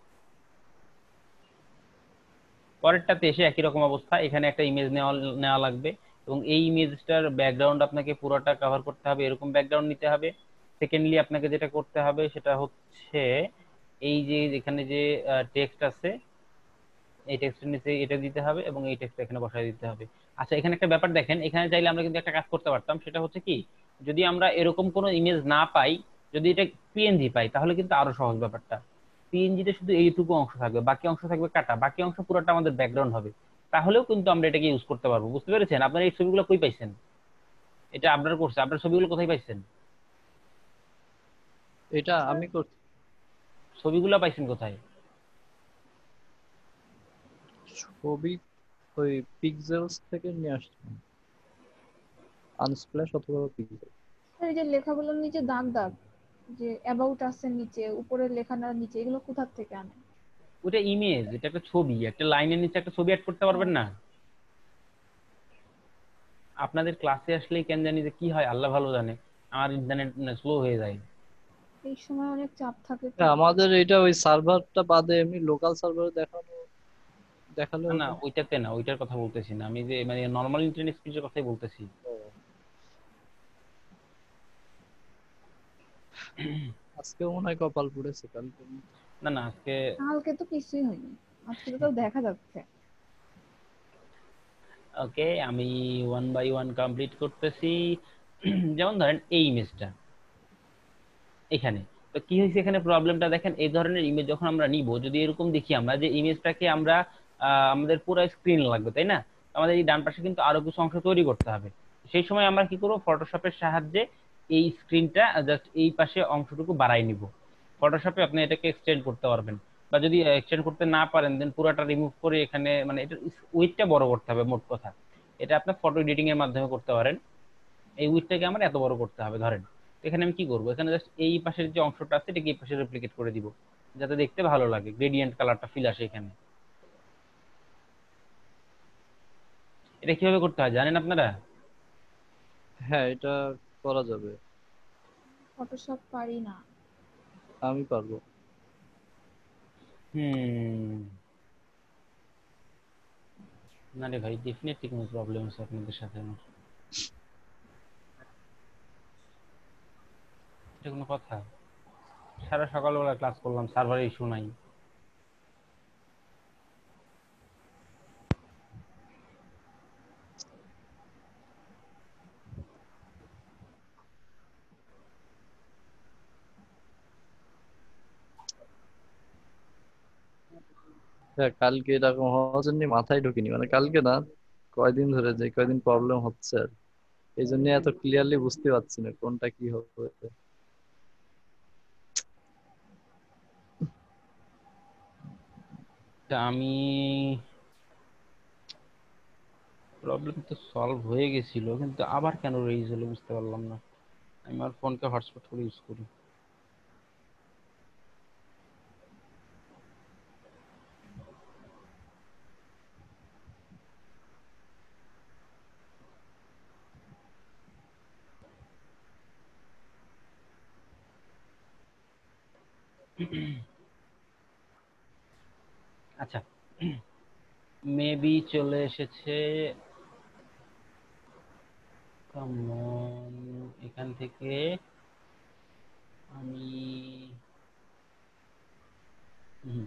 পরেরটাতে এসে একই রকম অবস্থা, এখানে একটা ইমেজ নেওয়া লাগবে, এবং এই ইমেজটার ব্যাকগ্রাউন্ড আপনাকে পুরোটা কভার করতে হবে, এরকম ব্যাকগ্রাউন্ড নিতে হবে। সেকেন্ডলি আপনাকে যেটা করতে হবে সেটা হচ্ছে, এই যে এখানে যে টেক্সট আছে, এই টেক্সটের নিচে এটা দিতে হবে, এবং এই টেক্সট এখানে বসায় দিতে হবে। আচ্ছা, এখানে একটা ব্যাপার দেখেন, এখানে চাইলে আমরা কিন্তু একটা কাজ করতে পারতাম, সেটা হচ্ছে কি, যদি আমরা এরকম কোনো ইমেজ না পাই, যদি এটা পিএনজি পাই, তাহলে কিন্তু আরো সহজ ব্যাপারটা। পিএনজিতে শুধু এইটুকু অংশ থাকবে, বাকি অংশ থাকবে কাটা, বাকি অংশ পুরোটা আমাদের ব্যাকগ্রাউন্ড হবে, তাহলেও কিন্তু আমরা এটাকে ইউজ করতে পারবো। বুঝতে পেরেছেন? আপনারা এই ছবিগুলো কই পাইছেন? এটা আপনার করছে, আপনার ছবিগুলো কোথায় পাইছেন? এটা আমি করছি। ছবিগুলো পাইছেন কোথায়? ছবি ওই পিক্সেলস থেকে নিয়ে আসছি, আনস্প্ল্যাশ অথবা পিক্সেল। এই যে লেখাগুলোর নিচে দাগ দাগ, যে অ্যাবাউট আছে নিচে, উপরে লেখাটার নিচে, এগুলো কোথা থেকে আনে? ওটা ইমেজ, এটা একটা ছবি, একটা লাইনের নিচে একটা ছবি অ্যাড করতে পারবেন না? আপনাদের ক্লাসে আসলেই কেন জানি যে কি হয় আল্লাহ ভালো জানে, আমার ইন্টারনেট স্লো হয়ে যায়। এই সময় অনেক চাপ থাকে তো। আমাদের এটা ওই সার্ভারটা বাদে এমনি লোকাল সার্ভারে দেখালে না না, হতো না? ওইটাতে না, ওইটার কথা বলতেছি না আমি, যে মানে নর্মাল ইন্টারনেট স্পিডের কথাই বলতেছি। আজকেও মনে হয় কপাল পুড়েছে, কালকে না না, আজকে কালকে তো কিছুই হয়নি, আজকে তো দেখা যাচ্ছে। ওকে, আমি ওয়ান বাই ওয়ান কমপ্লিট করতেছি। যেমন ধরেন এই ইমেজটা এখানে, তো কি হয়েছে এখানে প্রবলেমটা দেখেন, এই ধরনের ইমেজ যখন আমরা নিব, যদি এরকম দেখি আমরা যে ইমেজটাকে আমরা আমাদের পুরো স্ক্রিন লাগবে তাই না, আমাদের এই ডান পাশে কিন্তু আরো কিছু অংশ তৈরি করতে হবে। সেই সময় আমরা কি করব, ফটোশপের সাহায্যে এই স্ক্রিনটা জাস্ট এই পাশে অংশটুকু বাড়াই নিব। ফটোশপে আপনি এটাকে এক্সটেন্ড করতে পারবেন, বা যদি এক্সটেন্ড করতে না পারেন দেন পুরোটা রিমুভ করে এখানে মানে এটা উইডথটা বড় করতে হবে মোট কথা। এটা আপনি ফটো এডিটিং এর মাধ্যমে করতে পারেন। এই উইডথটাকে আমার এত বড় করতে হবে ধরেন। তো এখানে আমি কি করব, এখানে জাস্ট এই পাশের যে অংশটা আছে এটাকে এই পাশে রেপ্লিকেট করে দিব, যাতে দেখতে ভালো লাগে, গ্রেডিয়েন্ট কালারটা ফিল আসে এখানে। এটা কিভাবে করতে হয় জানেন আপনারা? হ্যাঁ, এটা করা যাবে। ফটোশপ পারি না। আমি পারবো। না রে ভাই, ডেফিনেটলি কোনো প্রবলেম আছে আপনাদের সাথে আমার, এটা কোনো কথা? সারা সকালবেলা ক্লাস করলাম, সার্ভারে ইস্যু নাই। হ্যাঁ, কালকে এরকম হওয়ার জন্য মাথায় ঢুকিনি, মানে কালকে না, কয়দিন ধরে যে কয়দিন প্রবলেম হচ্ছে আর এই জন্য এত ক্লিয়ারলি বুঝতে পারছি না কোনটা কি হবে। তা আমি, প্রবলেম তো সলভ হয়ে গেছিল কিন্তু আবার কেন রেইজ হলো বুঝতে পারলাম না। আমি আমার ফোনকে হটস্পট করে ইউজ করি। আচ্ছা, মেবি চলে এসেছে। কাম অন, এখান থেকে আমি হুম,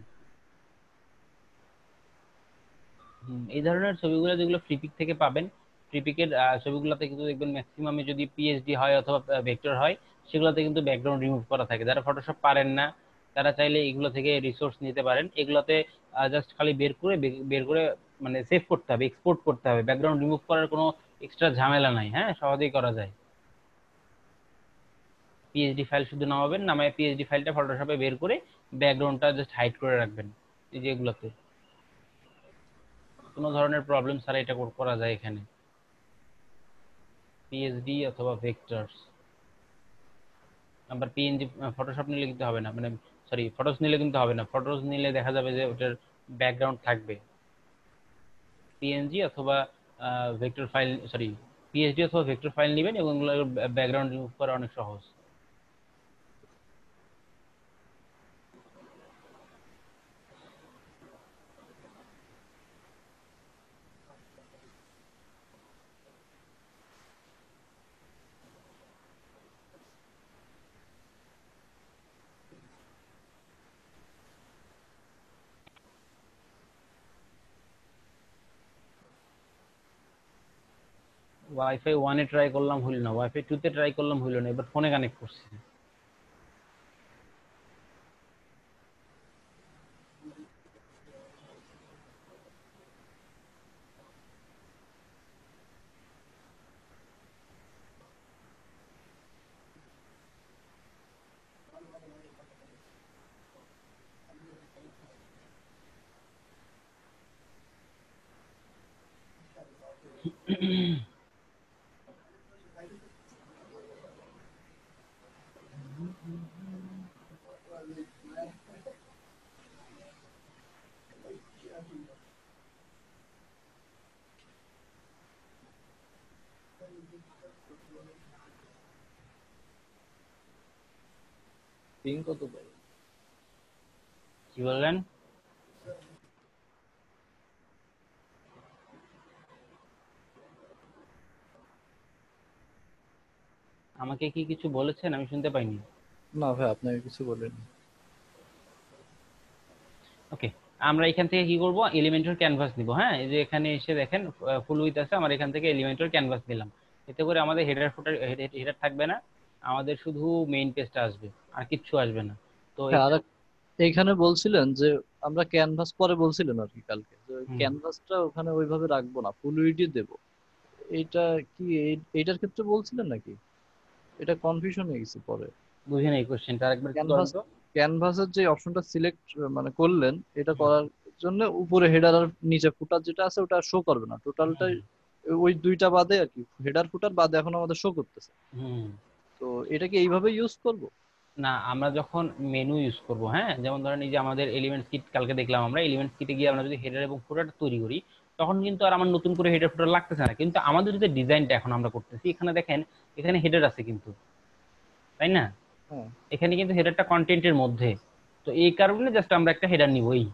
এই ধরনের ছবিগুলো যেগুলো ফ্রিপিক থেকে পাবেন, ফ্রিপিকের ছবিগুলোতে কিন্তু দেখবেন ম্যাক্সিমামে যদি পিএইচডি হয় অথবা ভেক্টর হয়, সেগুলোতে কিন্তু ব্যাকগ্রাউন্ড রিমুভ করা থাকে। যারা ফটোশপ পারেন না তারা চাইলে এগুলো থেকে রিসোর্স নিতে পারেন। এগুলোতে জাস্ট খালি বের করে মানে সেভ করতে হবে, এক্সপোর্ট করতে হবে, ব্যাকগ্রাউন্ড রিমুভ করার কোনো এক্সট্রা ঝামেলা নাই, হ্যাঁ সহজেই করা যায়। পিএইচডি ফাইল শুধু নামাবেন, নামায় পিএইচডি ফাইলটা ফটোশপে বের করে ব্যাকগ্রাউন্ডটা জাস্ট হাইড করে রাখবেন। এই যে এগুলোতে কোনো ধরনের প্রবলেম ছাড়া এটা করা যায় এখানে, পিএসডি অথবা ভেক্টরস। আবার পিএনজি ফটোশপ নিলে কিন্তু হবে না, মানে সরি ফটোস নিলে কিন্তু হবে না, ফটোস নিলে দেখা যাবে যে ওটার ব্যাকগ্রাউন্ড থাকবে। পিএনজি অথবা ভেক্টর ফাইল, সরি পিএসডি অথবা ভেক্টর ফাইল নেবেন এবং এগুলোর ব্যাকগ্রাউন্ড রিমুভ করা অনেক সহজ। ওয়াইফাই 1 এ ট্রাই করলাম হইল না, ওয়াইফাই 2 তে ট্রাই করলাম হইল না, এবার ফোনে কানেক্ট করছি। পিং কত পাই? কি বললেন? আমাকে কি কিছু বলেছেন? আমি শুনতে পাইনি। না ভাই, আপনাকে কিছু বলিনি। ওকে, আমরা এখান থেকে কি করব, এলিমেন্টর ক্যানভাস নিব। হ্যাঁ, এই যে এখানে এসে দেখেন ফুল উইথ আছে, আমরা এখান থেকে এলিমেন্টর ক্যানভাস নিলাম। এতে করে আমাদের হেডার ফুটার হেডার থাকবে না, আমাদের শুধু মেইন পেজটা আসবে, আর কিচ্ছু আসবে না। তো আর এইখানে বলছিলেন যে আমরা ক্যানভাস পরে বলছিলেন আর কি কালকে, যে ক্যানভাসটা ওখানে ওইভাবে রাখবো না, ফুল উইডই দেব। এইটা কি এইটার ক্ষেত্রে বলছিলেন নাকি? এটা কনফিউশন হয়ে গেছে পরে। বুঝি নাই কোশ্চেনটা, আরেকবার একটু ক্যানভাস, বলুন তো। ক্যানভাসের যে অপশনটা সিলেক্ট মানে করলেন, এটা করার জন্য উপরে হেডার আর নিচে ফুটার যেটা আছে ওটা শো করবে না, টোটালটাই ওই দুইটা বাদে আর কি, হেডার ফুটার বাদে এখন আমাদের শো করতেছে। তো এটা কি এইভাবে ইউজ করব? না, আমরা যখন মেনু ইউজ করব, হ্যাঁ, যেমন ধরেন এই যে আমাদের এলিমেন্টস কিট কালকে দেখলাম আমরা, এলিমেন্টস কিটে গিয়ে আমরা যদি হেডার এবং ফুটারটা তৈরি করি, তখন কিন্তু আর আমার নতুন করে হেডার ফুটার লাগতেছে না। কিন্তু আমাদের যে ডিজাইনটা এখন আমরা করতেছি, এখানে দেখেন এখানে হেডার আছে কিন্তু, তাই না? এখানে কিন্তু হেডারটা কন্টেন্টের মধ্যে, তো এই কারণে জাস্ট আমরা একটা হেডার নিব, এই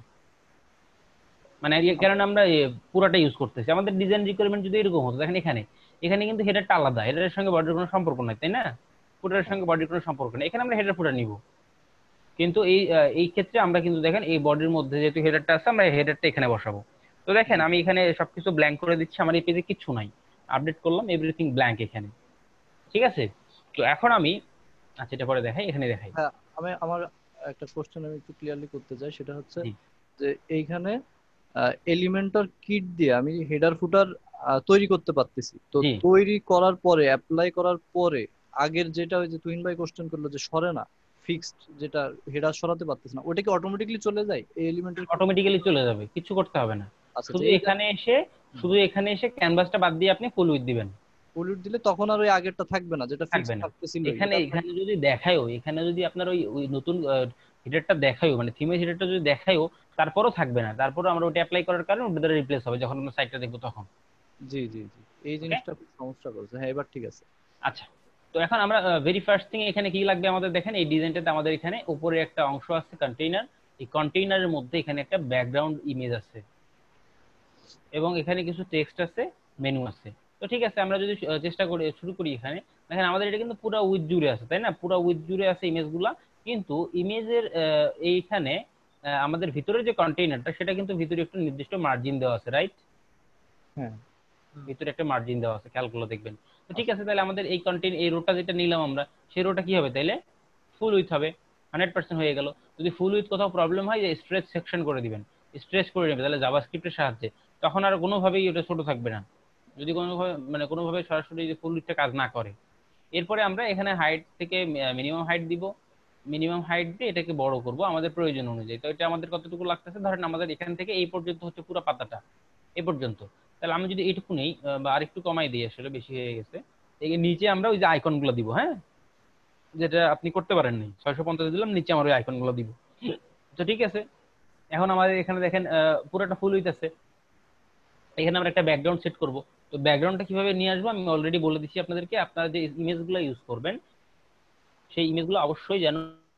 মানে এই কারণে আমরা পুরোটা ইউজ করতেছি। আমাদের ডিজাইন রিকোয়ারমেন্ট যদি এরকম হতো, দেখেন এখানে এখানে কিন্তু হেডারটা আলাদা, হেডারের সঙ্গে বডির কোনো সম্পর্ক নাই, তাই না? ফুটারের সঙ্গে বডির কোনো সম্পর্ক নেই, এখানে আমরা হেডার ফুটার নিব। কিন্তু এই ক্ষেত্রে আমরা কিন্তু দেখেন এই বডির মধ্যে যেহেতু হেডারটা আছে, আমরা হেডারটা এখানে বসাবো। তো দেখেন আমি এখানে সবকিছু ব্ল্যাঙ্ক করে দিচ্ছি, আমার এই পেজে কিছু নাই, আপডেট করলাম, এভরিথিং ব্ল্যাঙ্ক এখানে, ঠিক আছে? তো এখন আমি, আচ্ছা এটা পরে দেখাই, এখানে দেখাই। হ্যাঁ, আমার একটা কোশ্চেন আমি একটু ক্লিয়ারলি করতে চাই, সেটা হচ্ছে যে এইখানে এলিমেন্টর কিট দিয়ে আমি হেডার ফুটার তৈরি করতে পারতেছি, তো তৈরি করার পরে অ্যাপ্লাই করার পরে আগের যেটা ওই যে তুহিন ভাই কোশ্চেন করলো যে সরে না, ফিক্সড যেটা হেডার সরাতে পারতেছি না, ওটা কি অটোমেটিক্যালি চলে যায়? এই এলিমেন্টের অটোমেটিক্যালি চলে যাবে, কিছু করতে হবে না। শুধু এখানে এসে ক্যানভাসটা বাদ দিয়ে আপনি ফুল উইথ দিবেন। ফুল উইথ দিলে তখন আর ওই আগেরটা থাকবে না, যেটা ফিক্সড থাকতেছিল। এখানে যদি দেখায়ও, এখানে যদি আপনার ওই নতুন হেডারটা দেখায়ও, মানে থিমের হেডারটা যদি দেখায়ও, তারপরও থাকবে না, তারপরও আমরা ওটা অ্যাপ্লাই করার কারণে ওটা দ্বারা রিপ্লেস হবে যখন আমরা সাইটটা দেখব তখন। জি জি জি, এই জিনিসটা খুব সমস্যা করছে। হ্যাঁ, এবার ঠিক আছে। আচ্ছা, তো এখন আমরা ভেরি ফার্স্ট থিং এখানে কি লাগবে আমাদের, দেখেন এই ডিজাইনটাতে আমাদের এখানে উপরে একটা অংশ আছে কন্টেইনার, এই কন্টেইনারের মধ্যে এখানে একটা ব্যাকগ্রাউন্ড ইমেজ আছে এবং এখানে কিছু টেক্সট আছে, মেনু আছে। তো ঠিক আছে, আমরা যদি চেষ্টা করি শুরু করি, এখানে দেখেন আমাদের এটা কিন্তু পুরো উইথ জুড়ে আছে, তাই না? পুরো উইথ জুড়ে আছে ইমেজগুলা, কিন্তু ইমেজের এইখানে আমাদের ভিতরে যে কন্টেইনারটা, সেটা কিন্তু ভিতরে একটু নির্দিষ্ট মার্জিন দেওয়া আছে, রাইট? হ্যাঁ, ভিতরে একটা মার্জিন দেওয়া আছে, ক্যালকুলো দেখবেন। তো ঠিক আছে, তাহলে আমাদের এই রোটা যেটা নিলাম আমরা, সেই রোটা কি হবে তাইলে? ফুল উইথ হবে, 100% হয়ে গেল। যদি ফুল উইথ কোথাও প্রবলেম হয়, যে স্ট্রেচ সেকশন করে দিবেন, স্ট্রেচ করে নেবে, তাহলে জাভাস্ক্রিপ্টের সাহায্যে তখন আর কোনোভাবেই ওটা ছোট থাকবে না, যদি কোনোভাবে সরাসরি ফুল উইথটা কাজ না করে। এরপরে আমরা এখানে হাইট থেকে মিনিমাম হাইট দিব, মিনিমাম হাইট দিয়ে এটাকে বড় করব আমাদের প্রয়োজন অনুযায়ী। তো এটা আমাদের কতটুকু লাগতেছে, ধরেন আমাদের এখান থেকে এই পর্যন্ত হচ্ছে পুরো পাতাটা, এই পর্যন্ত। তাহলে আমি যদি এইটুকু নেই বা আরেকটু কমাই দিই, আসলে বেশি হয়ে গেছে, এই নিচে আমরা ওই যে আইকনগুলো দিব, হ্যাঁ, যেটা আপনি করতে পারেন নাই, 650 দিলাম, নিচে আমার ওই আইকনগুলো দিব। তো ঠিক আছে, এখন আমাদের এখানে দেখেন পুরোটা ফুল উইথ আছে, এখানে আমরা একটা ব্যাকগ্রাউন্ড সেট করব। তো ব্যাকগ্রাউন্ডটা কিভাবে নিয়ে আসবো আমি অলরেডি বলে দিচ্ছি আপনাদেরকে। আপনারা যে ইমেজগুলো ইউজ করবেন, সেই ইমেজগুলো অবশ্যই যেন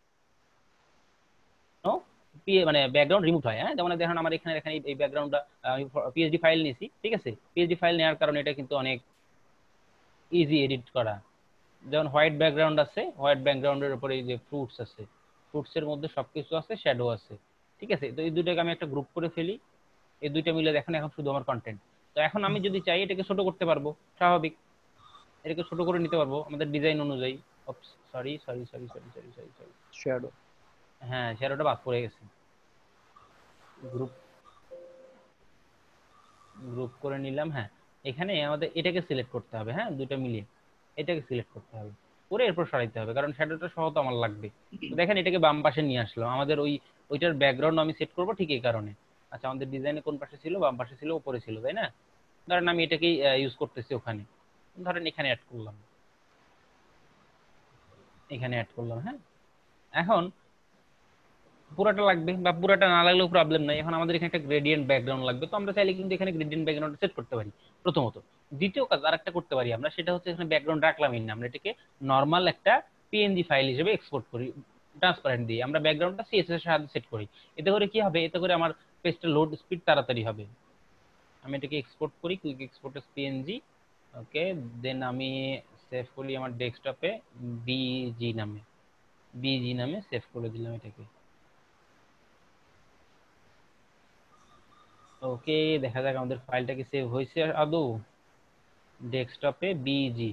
মানে ব্যাকগ্রাউন্ড রিমুভ হয়। হ্যাঁ, যেমন দেখেন আমার এখানে এই ব্যাকগ্রাউন্ডটা আমি পিএইচডি ফাইল নিয়েছি, ঠিক আছে? পিএইচডি ফাইল নেওয়ার কারণে এটা কিন্তু অনেক ইজি এডিট করা। যেমন হোয়াইট ব্যাকগ্রাউন্ড আছে, হোয়াইট ব্যাকগ্রাউন্ডের উপরে এই যে ফ্রুটস আছে, ফ্রুটসের মধ্যে সবকিছু আছে, শ্যাডো আছে, ঠিক আছে? তো এই দুইটাকে আমি একটা গ্রুপ করে ফেলি, এই দুইটা মিলে দেখেন এখন শুধু আমার কন্টেন্ট। তো এখন আমি যদি চাই এটাকে ছোট করতে পারবো, স্বাভাবিক, এটাকে ছোট করে নিতে পারবো আমাদের ডিজাইন অনুযায়ী। সরি, শ্যাডো, হ্যাঁ, শ্যাডোটা বাদ পড়ে গেছে। গ্রুপ করে নিলাম। হ্যাঁ, এখানে আমাদের এটাকে সিলেক্ট করতে হবে, হ্যাঁ, দুটো মিলিয়ে এটাকে সিলেক্ট করতে হবে, করে এরপর সরাইতে হবে, কারণ শ্যাডোটা সহ তো আমার লাগবে। তো দেখেন এটাকে বাম পাশে নিয়ে আসলাম, আমাদের ওইটার ব্যাকগ্রাউন্ড আমি সেট করব ঠিক এই কারণে। আচ্ছা, আমাদের ডিজাইনে কোন পাশে ছিল? বাম পাশে ছিল, উপরে ছিল, তাই না? ধরেন আমি এটাকেই ইউজ করতেছি ওখানে, ধরেন এখানে অ্যাড করলাম, এখানে অ্যাড করলাম। হ্যাঁ, এখন পুরাটা লাগবে বা পুরাটা না লাগলেও প্রবলেম নাই। এখন আমাদের এখানে একটা গ্রেডিয়েন্ট ব্যাকগ্রাউন্ড লাগবে, তো আমরা চাইলে কিন্তু এখানে গ্রেডিয়েন্ট ব্যাকগ্রাউন্ড সেট করতে পারি প্রথমত। দ্বিতীয় কাজ আরেকটা করতে পারি আমরা, সেটা হচ্ছে এখানে ব্যাকগ্রাউন্ড রাখলামই না, আমরা এটাকে নরমাল একটা পিএনজি ফাইল হিসেবে এক্সপোর্ট করি, ট্রান্সপারেন্ট দিয়ে আমরা ব্যাকগ্রাউন্ডটা সিএসএস এর সাহায্যে সেট করি। এতে করে কি হবে, এতে করে আমার পেজটা লোড স্পিড তাড়াতাড়ি হবে। আমি এটাকে এক্সপোর্ট করি, quick export as PNG. Okay, then আমি সেভ করি আমার ডেস্কটপে বিজি নামে সেভ করে দিলাম এটাকে। ওকে, দেখা যাক আমাদের ফাইলটা কি সেভ হয়েছে আদৌ। ডেস্কটপে BG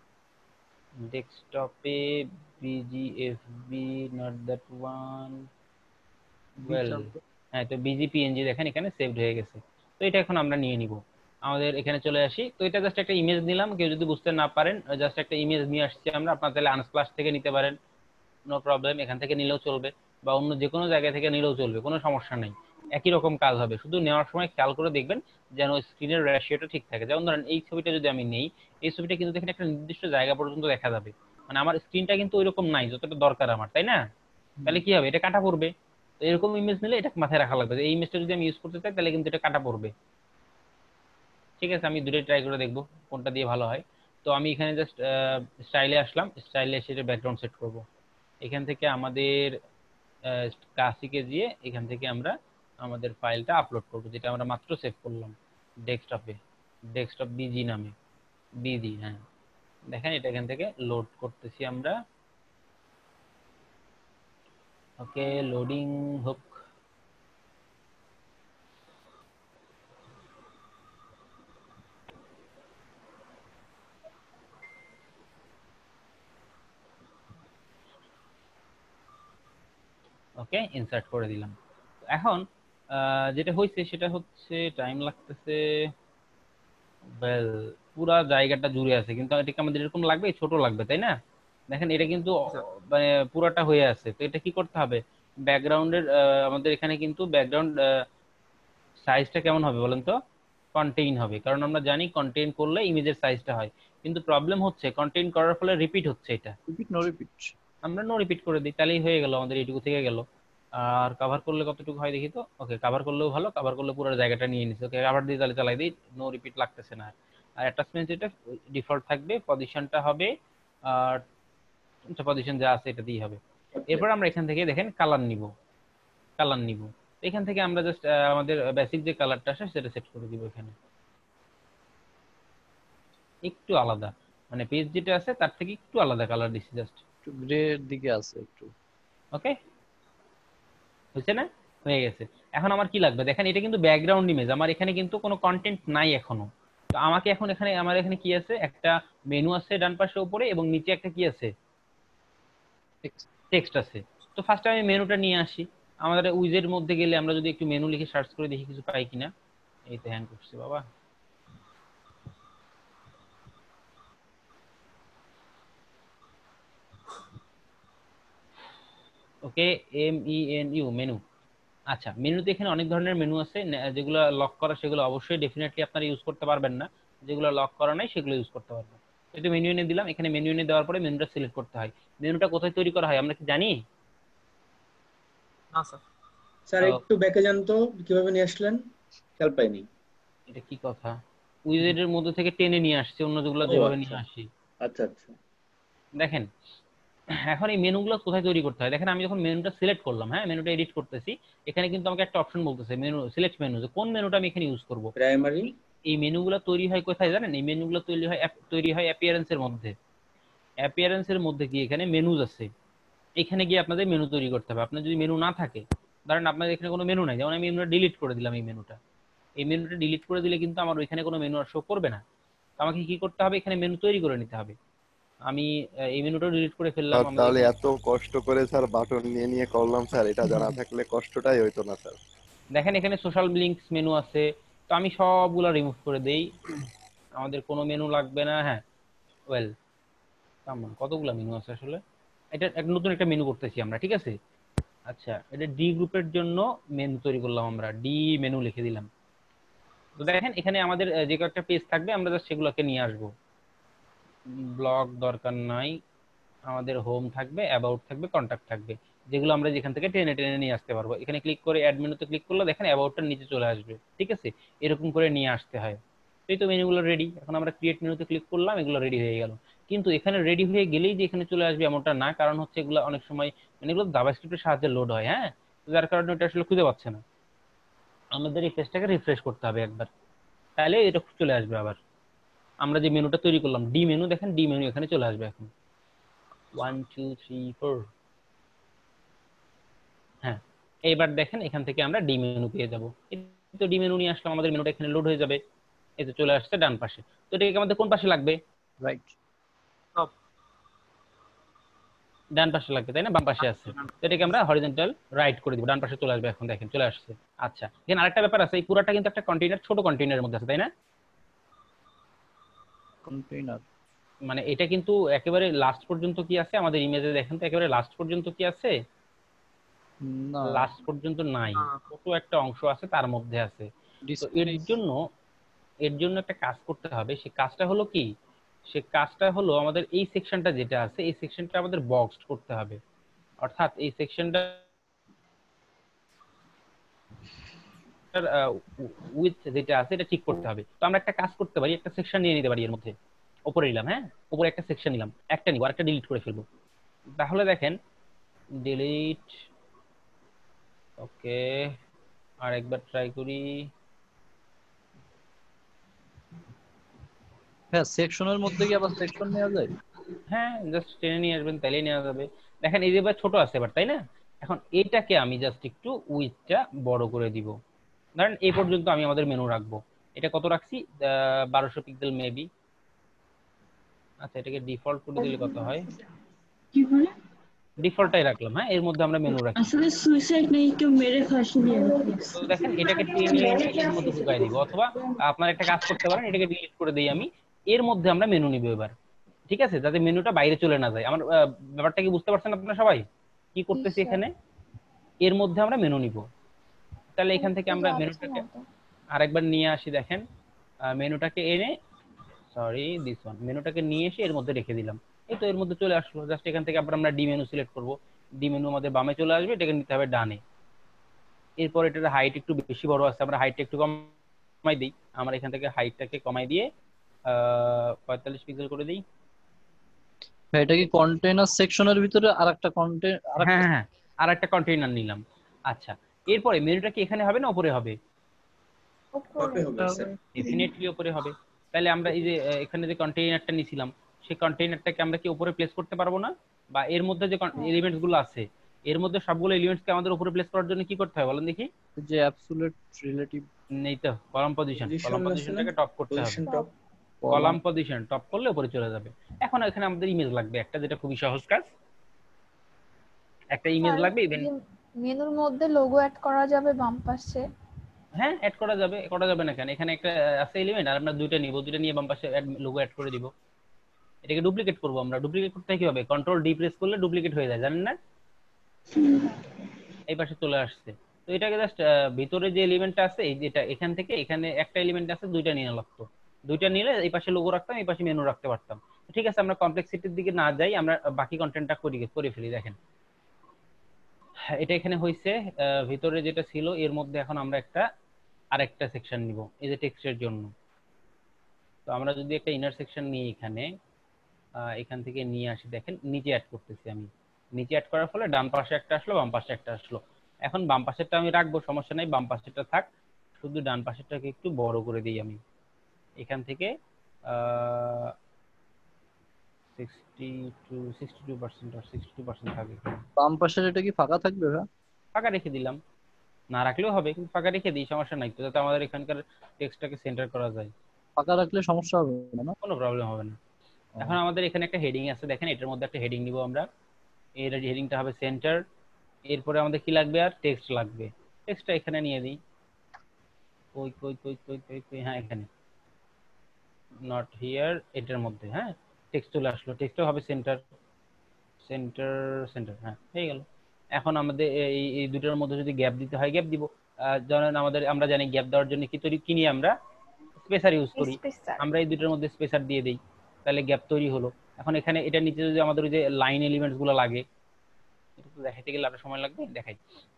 not that one. Well, হ্যাঁ, তো বিজি পিএনজি দেখেন এখানে সেভড হয়ে গেছে। তো এটা এখন আমরা নিয়ে নিব, আমাদের এখানে চলে আসি। তো এটা জাস্ট একটা ইমেজ নিলাম, কেউ যদি বুঝতে না পারেন জাস্ট একটা ইমেজ নিয়ে আসছি আমরা। আপনার তাহলে আনস্প্লাশ থেকে নিতে পারেন, নো প্রবলেম, এখান থেকে নিলেও চলবে, বা অন্য যে কোনো জায়গা থেকে নিলেও চলবে, কোনো সমস্যা নেই, একই রকম কাজ হবে। শুধু নেওয়ার সময় খেয়াল করে দেখবেন যেন স্ক্রিনের রেশিওটা ঠিক থাকে। যেমন ধরেন এই ছবিটা যদি আমি নেই, এই ছবিটা কিন্তু দেখেন একটা নির্দিষ্ট জায়গা পর্যন্ত দেখা যাবে, মানে আমার স্ক্রিনটা কিন্তু ওইরকম নাই যতটা দরকার আমার, তাই না? তাহলে কি হবে, এটা কাটা পড়বে। তো এরকম ইমেজ নিলে এটা মাথায় রাখা লাগবে, এই ইমেজটা যদি আমি ইউজ করতে চাই তাহলে কিন্তু এটা কাটা পড়বে। ঠিক আছে, আমি দুটোই ট্রাই করে দেখবো কোনটা দিয়ে ভালো হয়। তো আমি এখানে জাস্ট স্টাইলে আসলাম, স্টাইলে এসে এটা ব্যাকগ্রাউন্ড সেট করব। এখান থেকে আমাদের ক্লাসিকে গিয়ে এখান থেকে আমরা আমাদের ফাইলটা আপলোড করব, যেটা আমরা মাত্র সেভ করলাম ডেস্কটপে, ডেস্কটপ বিজি নামে, বিজি। হ্যাঁ, দেখেন এটা এখান থেকে লোড করতেছি আমরা। ওকে, লোডিং হোক। ওকে, ইনসার্ট করে দিলাম। এখন যেটা হয়েছে সেটা হচ্ছে টাইম লাগতেছে, ওয়েল, পুরা জায়গাটা জুড়ে আছে, কিন্তু এটাকে আমাদের এরকম লাগবে, ছোট লাগবে, তাই না? দেখেন এটা কিন্তু মানে পুরাটা হয়ে আছে। তো এটা কি করতে হবে, ব্যাকগ্রাউন্ডের আমাদের এখানে কিন্তু ব্যাকগ্রাউন্ড সাইজটা কেমন হবে বলেন তো? কন্টেইন হবে, কারণ আমরা জানি কন্টেইন করলে ইমেজের সাইজটা হয়। কিন্তু প্রবলেম হচ্ছে কন্টেইন করার ফলে রিপিট হচ্ছে, এটা রিপিট আমরা নো রিপিট করে দিই, তাহলেই হয়ে গেল, আমাদের এইটুকু থেকে গেল। আর কভার করলে কতটুকু হয় দেখি তো। ওকে, কভার করলেও ভালো, কভার করলে পুরো জায়গাটা নিয়ে নিছে। ওকে, কভার দিয়ে তাহলে চালাই দিই, নো রিপিট লাগতেছে না। আর অ্যাটাচমেন্ট এটা ডিফল্ট থাকবে, পজিশনটা হবে আর পজিশন যা আছে এটা দিয়ে হবে। এরপর আমরা এখান থেকে দেখেন কালার নিব। এখান থেকে আমরা জাস্ট আমাদের বেসিক যে কালারটা আসে সেটা সেট করে দিব। এখানে একটু আলাদা, মানে পেজ যেটা আছে তার থেকে একটু আলাদা কালার দিছি, জাস্ট একটু গ্রে এর দিকে আছে একটু। ওকে, হয়েছে না? হয়ে গেছে। এখন আমার কি লাগবে দেখেন, এটা কিন্তু ব্যাকগ্রাউন্ড ইমেজ, আমার এখানে কিন্তু কোনো কন্টেন্ট নাই এখনো। তো আমাকে এখন এখানে আমার এখানে কি আছে, একটা মেনু আছে ডান পাশে উপরে, এবং নিচে একটা কি আছে, টেক্সট আছে। তো ফার্স্ট আমি মেনুটা নিয়ে আসি। আমাদের উইজের মধ্যে গেলে আমরা যদি একটু মেনু লিখে সার্চ করে দেখি কিছু পাই কিনা। এই তো হ্যান্ড করছে বাবা। Okay, MENU, menu. আচ্ছা, মেনুতে এখানে অনেক ধরনের মেনু আছে, যেগুলো লক করা সেগুলো অবশ্যই ডেফিনেটলি আপনারা ইউজ করতে পারবেন না, যেগুলো লক করা নাই সেগুলো ইউজ করতে পারবেন। এটা মেনু এনে দিলাম, এখানে মেনু এনে দেওয়ার পরে মেনুটা সিলেক্ট করতে হয়। মেনুটা কোথায় তৈরি করা হয় আমরা কি জানি? না স্যার। স্যার একটু ব্যাকে যান তো, কিভাবে নিয়ে আসলেন খেয়াল পাইনি। এটা কি কথা, উইজেটের মধ্যে থেকে টেনে নিয়ে আসছি, অন্য যেগুলো যেভাবে নিয়ে আসি। আচ্ছা আচ্ছা, দেখেন এখন এই মেনুগুলো কোথায় তৈরি করতে হয়, দেখেন আমি যখন মেনুটা সিলেক্ট করলাম, হ্যাঁ মেনুটা এডিট করতেছি, এখানে কিন্তু আমাকে একটা অপশন বলতেছে মেনু, সিলেক্ট মেনু, যে কোন মেনুটা আমি এখানে ইউজ করব। প্রাইমারি। এই মেনুগুলো তৈরি হয় কোথায় জানেন? এই মেনুগুলো তৈরি হয় অ্যাপিয়ারেন্সের মধ্যে। অ্যাপিয়ারেন্সের মধ্যে কি এখানে মেনুজ আছে, এখানে গিয়ে আপনাদের মেনু তৈরি করতে হবে। আপনার যদি মেনু না থাকে, ধরেন আপনাদের এখানে কোনো মেনু নাই, যেমন আমি মেনুটা ডিলিট করে দিলাম, এই মেনুটা ডিলিট করে দিলে কিন্তু আমার ওইখানে কোনো মেনু আর শো করবে না। তো আমাকে কি করতে হবে, এখানে মেনু তৈরি করে নিতে হবে। আমি এই মেনুটা ডিলিট করে ফেললাম। তাহলে এত কষ্ট করে স্যার বাটন নিয়ে নিয়ে করলাম স্যার, এটা জানা থাকলে কষ্টটাই হইতো না স্যার। দেখেন এখানে সোশ্যাল লিংকস মেনু আছে, তো আমি সবগুলা রিমুভ করে দেই, আমাদের কোনো মেনু লাগবে না। হ্যাঁ, ওয়েল, কতগুলা মেনু আছে আসলে, এটা নতুন একটা মেনু করতেছি আমরা, ঠিক আছে। আচ্ছা, এটা ডি গ্রুপের জন্য মেনু তৈরি করলাম আমরা, ডি মেনু লিখে দিলাম। তো দেখেন এখানে আমাদের যে কয়েকটা পেজ থাকবে আমরা জাস্ট সেগুলোকে নিয়ে আসবো। ব্লগ দরকার নাই, আমাদের হোম থাকবে, অ্যাবাউট থাকবে, কন্টাক্ট থাকবে, যেগুলো আমরা যেখান থেকে টেনে টেনে নিয়ে আসতে পারবো। এখানে ক্লিক করে অ্যাড মেনুতে ক্লিক করলে দেখেন অ্যাবাউটটার নিচে চলে আসবে, ঠিক আছে। এরকম করে নিয়ে আসতে হয়। এই তো মেনুগুলো রেডি। এখন আমরা ক্রিয়েট মেনুতে ক্লিক করলাম, এগুলো রেডি হয়ে গেল। কিন্তু এখানে রেডি হয়ে গেলেই যে এখানে চলে আসবে এমনটা না, কারণ হচ্ছে এগুলো অনেক সময় মানে এগুলো জাভাস্ক্রিপ্টের সাহায্যে লোড হয়, হ্যাঁ, যার কারণে ওটা আসলে খুঁজে পাচ্ছে না। আমাদের এই পেজটাকে রিফ্রেশ করতে হবে একবার, তাহলে এটা চলে আসবে আবার। আমরা যে মেনুটা তৈরি করলাম ডি মেনু, দেখেন ডি মেনু এখানে চলে আসবে এখন 1 2 3 4। হ্যাঁ, এইবার দেখেন এখান থেকে আমরা ডি মেনু পেয়ে যাব। এই তো ডি মেনু নিয়ে আসলাম, আমাদের মেনুটা এখানে লোড হয়ে যাবে। এই তো চলে আসছে ডান পাশে। তো এটাকে আমাদের কোন পাশে লাগবে? রাইট, ডান পাশে লাগবে, তাই না? বাম পাশে আছে, তো এটাকে আমরা হরিজন্টাল রাইট করে দিব, ডান পাশে চলে আসবে। এখন দেখেন চলে আসছে। আচ্ছা, এখানে আরেকটা ব্যাপার আছে, এই পুরাটা কিন্তু একটা কন্টেইনার, ছোট কন্টেইনারের মধ্যে আছে, তাই না? কন্টেইনার মানে এটা কিন্তু একেবারে লাস্ট পর্যন্ত কি আছে আমাদের ইমেজে, দেখেন তো একেবারে লাস্ট পর্যন্ত কি আছে? না, লাস্ট পর্যন্ত নাই, ছোট একটা অংশ আছে, তার মধ্যে আছে। তো এর জন্য একটা কাজ করতে হবে। সে কাজটা হলো কি? সে কাজটা হলো আমাদের এই সেকশনটা যেটা আছে, এই সেকশনটা আমাদের বক্সড করতে হবে। অর্থাৎ এই সেকশনটা উইথ যেটা আছে এটা ঠিক করতে হবে। তো আমরা একটা কাজ করতে পারি, একটা সেকশন নিয়ে নিতে পারি এর মধ্যে। উপরে নিলাম, হ্যাঁ, উপরে একটা সেকশন নিলাম, একটা নিব, আরেকটা ডিলিট করে ফেলবো। তাহলে দেখেন ডিলিট, ওকে, আর একবার ট্রাই করি। হ্যাঁ, সেকশনের মধ্যে কি আবার সেকশন নেওয়া যায়? হ্যাঁ, জাস্ট টেনে নিয়ে আসবেন, তাইলেই নেওয়া যাবে। দেখেন এই যে এবার ছোট আছে এবার, তাই না? এখন এটাকে আমি জাস্ট একটু উইথটা বড় করে দিব। ধরেন এই পর্যন্ত আমি আমাদের মেনু রাখবো। এটা কত রাখছি? 1200 পিক্সেল মেবি। আচ্ছা, এটাকে ডিফল্ট করে দিলে কত হয়? কি বলে? ডিফল্টটাই রাখলাম, হ্যাঁ, এর মধ্যে আমরা মেনু রাখি। আসলে সুইসাইড নেই, কেউ মেরে ফাঁসি দিয়ে তো দেখেন এটাকে টেনে এনে এর মধ্যে ঢুকাই দিব, অথবা আপনার একটা কাজ করতে পারেন, এটাকে ডিলিট করে দেই আমি। এর মধ্যে আমরা মেনু নিব এবার, ঠিক আছে, যাতে মেনুটা বাইরে চলে না যায়। আমার ব্যাপারটা কি বুঝতে পারছেন আপনারা সবাই কি করতেছি এখানে? এর মধ্যে আমরা মেনু নিব। তাহলে এখান থেকে আমরা মেনুটাকে আরেকবার নিয়ে আসি। দেখেন মেনুটাকে এনে, সরি দিস ওয়ান, মেনুটাকে নিয়ে এসে এর মধ্যে রেখে দিলাম। এই তো এর মধ্যে চলে আসলো। জাস্ট এখান থেকে আবার আমরা ডি মেনু সিলেক্ট করব। ডি মেনু আমাদের বামে চলে আসবে, এটাকে নিতে হবে ডানে। এরপর এটার হাইট একটু বেশি বড় আছে, আমরা হাইটটা একটু কমাই দিই। আমরা এখান থেকে হাইটটাকে কমাই দিয়ে 45 পিক্সেল করে দিই। এটা কি কন্টেইনার সেকশনের ভিতরে আরেকটা কন্টেইনার? হ্যাঁ হ্যাঁ, আরেকটা কন্টেইনার নিলাম। আচ্ছা, এরপরে মেনুটা কি এখানে হবে না উপরে হবে? উপরে হবে স্যার। ডেফিনেটলি উপরে হবে। তাহলে আমরা এই যে এখানে যে কন্টেইনারটা নিছিলাম, সেই কন্টেইনারটাকে আমরা কি উপরে প্লেস করতে পারবো না? বা এর মধ্যে যে এলিমেন্টস গুলো আছে, এর মধ্যে সবগুলো এলিমেন্টসকে আমাদের উপরে প্লেস করার জন্য কি করতে হয় বলেন দেখি? যে অ্যাবসলিউট রিলেটিভ নেই তো, কলাম পজিশনটাকে টপ করতে হবে। টপ, কলাম পজিশন টপ করলে উপরে চলে যাবে। এখন এখানে আমাদের ইমেজ লাগবে একটা, যেটা খুবই সহজ কাজ। একটা ইমেজ লাগবে। ইভেন মেনুর মধ্যে লোগো অ্যাড করা যাবে বাম পাশে? হ্যাঁ, অ্যাড করা যাবে, করা যাবে না কেন? এখানে একটা আছে এলিমেন্ট, আর আমরা দুইটা নিব, দুইটা নিয়ে বাম পাশে লোগো অ্যাড করে দিব। এটাকে ডুপ্লিকেট করব আমরা। ডুপ্লিকেট করতে কি হবে? কন্ট্রোল ডি প্রেস করলে ডুপ্লিকেট হয়ে যায়, জানেন না? এই পাশে চলে আসছে। তো এটাকে জাস্ট ভিতরে যে এলিমেন্টটা আছে, এই যেটা এখান থেকে এখানে একটা এলিমেন্ট আছে, দুইটা নিয়ে লাগতো। দুইটা নিলে এই পাশে লোগো রাখতাম, এই পাশে মেনু রাখতে পারতাম। ঠিক আছে, আমরা কমপ্লেক্সিটির দিকে না যাই, আমরা বাকি কন্টেন্টটা করে ফেলি। দেখেন এটা এখানে হইছে, ভিতরে যেটা ছিল এর মধ্যে এখন আমরা আরেকটা সেকশন নিব, এই যে টেক্সটের জন্য। তো আমরা যদি একটা ইনার সেকশন নিই এখানে, এখান থেকে নিয়ে আসি, দেখেন নিচে অ্যাড করতেছি আমি। নিচে অ্যাড করার ফলে ডান পাশে একটা আসলো, বাম পাশে একটা আসলো। এখন বাম পাশেরটা আমি রাখবো, সমস্যা নাই, বাম পাশেরটা থাক, শুধু ডান পাশেরটাকে একটু বড় করে দিই আমি। এখান থেকে 62% আর 62% থাকবে। বাম পাশের এটা কি ফাঁকা থাকবে? ফাঁকা রেখে দিলাম, না রাখলেও হবে, কিন্তু ফাঁকা রেখে দিই, সমস্যা নাই তো, যাতে আমাদের এখানকার টেক্সটটাকে সেন্টার করা যায়। ফাঁকা রাখলে সমস্যা হবে না? কোনো প্রবলেম হবে না। এখন আমাদের এখানে একটা হেডিং আছে, দেখেন এটার মধ্যে একটা হেডিং নিব আমরা। এর হেডিংটা হবে সেন্টার। এরপরে আমাদের কি লাগবে? আর টেক্সট লাগবে। টেক্সটটা এখানে নিয়ে দিই। কই কই কই কই কই কই, হ্যাঁ এখানে, নট হিয়ার, এটার মধ্যে। হ্যাঁ, টেক্সট চলে আসলো, টেক্সটও হবে সেন্টার সেন্টার সেন্টার। হ্যাঁ, হয়ে গেল। এখন আমাদের এই দুটোর মধ্যে যদি গ্যাপ দিতে হয়, গ্যাপ দিব। যেমন আমরা জানি গ্যাপ দেওয়ার জন্য কি নিয়ে আমরা স্পেসার ইউজ করি। আমরা এই দুটোর মধ্যে স্পেসার দিয়ে দেই, তাহলে গ্যাপ তৈরি হলো। এখন এখানে এটা নিচে যদি আমাদের ওই যে লাইন এলিমেন্টস গুলো লাগে, এটা তো দেখাইতে গেলে আরো সময় লাগবে, দেখাই।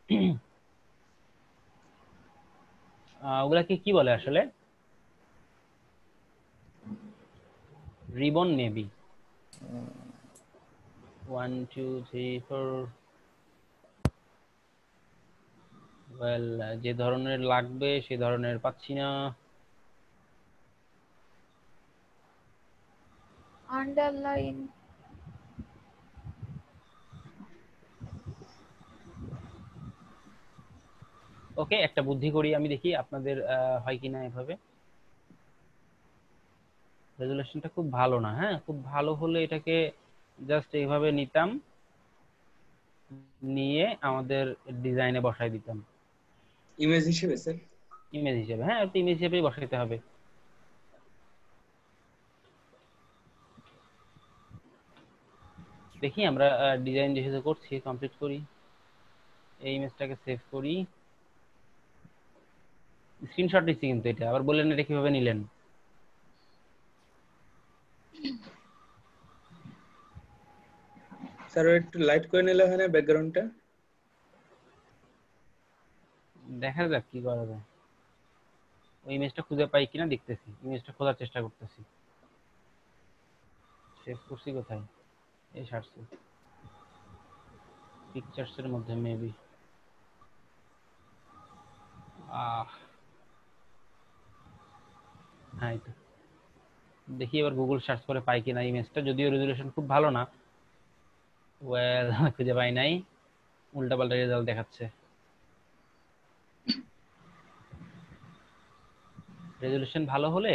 ওগুলাকে কি বলে আসলে? Ribbon maybe. 1 2 3 4 ওয়েল যে ধরনের লাগবে সেই ধরনের পাচ্ছি না। আন্ডারলাইন ওকে, একটা বুদ্ধি করি, আমি দেখি আপনাদের হয় কিনা এভাবে। রেজুলেশনটা খুব ভালো না, হ্যাঁ খুব ভালো হলে এটাকে জাস্ট এইভাবে নিতাম, নিয়ে আমাদের ডিজাইনে বসাই দিতাম। ইমেজ হিসেবে স্যার? ইমেজ হিসেবে, হ্যাঁ ইমেজ হিসেবেই বসাইতে হবে। দেখি আমরা ডিজাইন যেহেতু করছি কমপ্লিট করি, এই ইমেজটাকে সেভ করি। স্ক্রিনশট নিচ্ছি কিন্তু, এটা আবার বললেন এটা কিভাবে নিলেন? স্যার একটু লাইট করে নিলে হয় না ব্যাকগ্রাউন্ডটা? দেখা যাক কি করা যায়। ওই ইমেজটা খুঁজে পাই কিনা দেখতেছি, ইমেজটা খোঁজার চেষ্টা করতেছি। সেভ করছি কোথায়? এই সার্চে, পিকচার্সের মধ্যে মেবি। হ্যাঁ এই তো, দেখি এবার গুগল সার্চ করে পাই কিনা ইমেজটা, যদিও রেজুলেশন খুব ভালো না। ওয়েল খুঁজে পাই নাই, উল্টাপাল্টা রেজাল্ট দেখাচ্ছে। রেজুলেশন ভালো হলে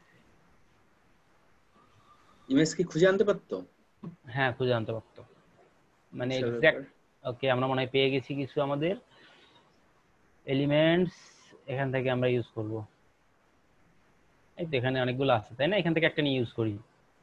ইমেজ কি খুঁজে আনতে পারতো? হ্যাঁ খুঁজে আনতে পারতো, মানে এক্সাক্ট। ওকে, আমরা মনে হয় পেয়ে গেছি কিছু আমাদের এলিমেন্টস, এখান থেকে আমরা ইউজ করব। এই তো এখানে অনেকগুলো আছে তাই না, এখান থেকে একটা নিয়ে ইউজ করি।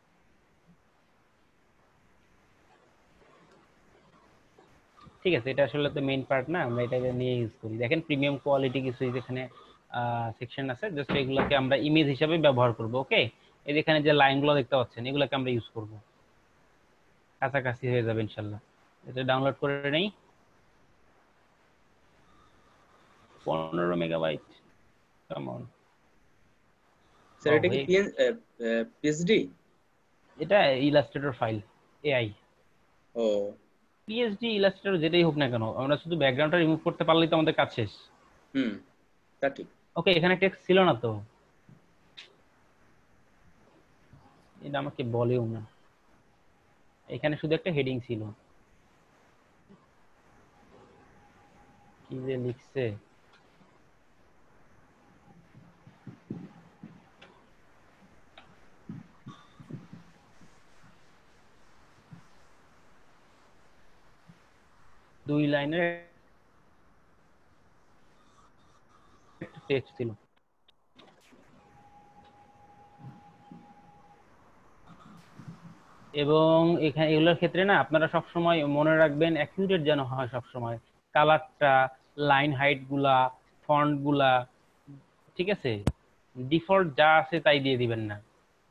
ঠিক আছে, এটা আসলে তো মেইন পার্ট না, আমরা এটাকে নিয়ে ইউজ করি। দেখেন প্রিমিয়াম কোয়ালিটি কিছু যেখানে সেকশন আছে, জাস্ট এগুলোকে আমরা ইমেজ হিসাবে ব্যবহার করব। ওকে, এই যে এখানে যে লাইনগুলো দেখতে পাচ্ছেন এগুলোকে আমরা ইউজ করব, কাছাকাছি হয়ে যাবে ইনশাআল্লাহ। এটা ডাউনলোড করে নেই, 15 মেগাবাইট। কাম অন স্যার এটা কি পিএসডি? এটা ইলাস্ট্রেটর ফাইল, এআই। ও পিএসডি ইলাস্ট্রেটর যেটাই হোক না কেন, আমরা শুধু ব্যাকগ্রাউন্ডটা রিমুভ করতে পারলেই তো আমাদের কাজ শেষ। তা ঠিক। ওকে, এখানে টেক্সট ছিল না তো, এটা আমাকে বলেও না। এখানে শুধু একটা হেডিং ছিল, কি যে লিখছে। দুই লাইনের টেক্সট ছিল। এবং এখানে এগুলোর ক্ষেত্রে না আপনারা সব সময় মনে রাখবেন অ্যাকিউরেট যেন হয় সব সময়, কালারটা, লাইন হাইট গুলা, ফন্ট গুলা, ঠিক আছে, ডিফল্ট যা আছে তাই দিয়ে দিবেন না।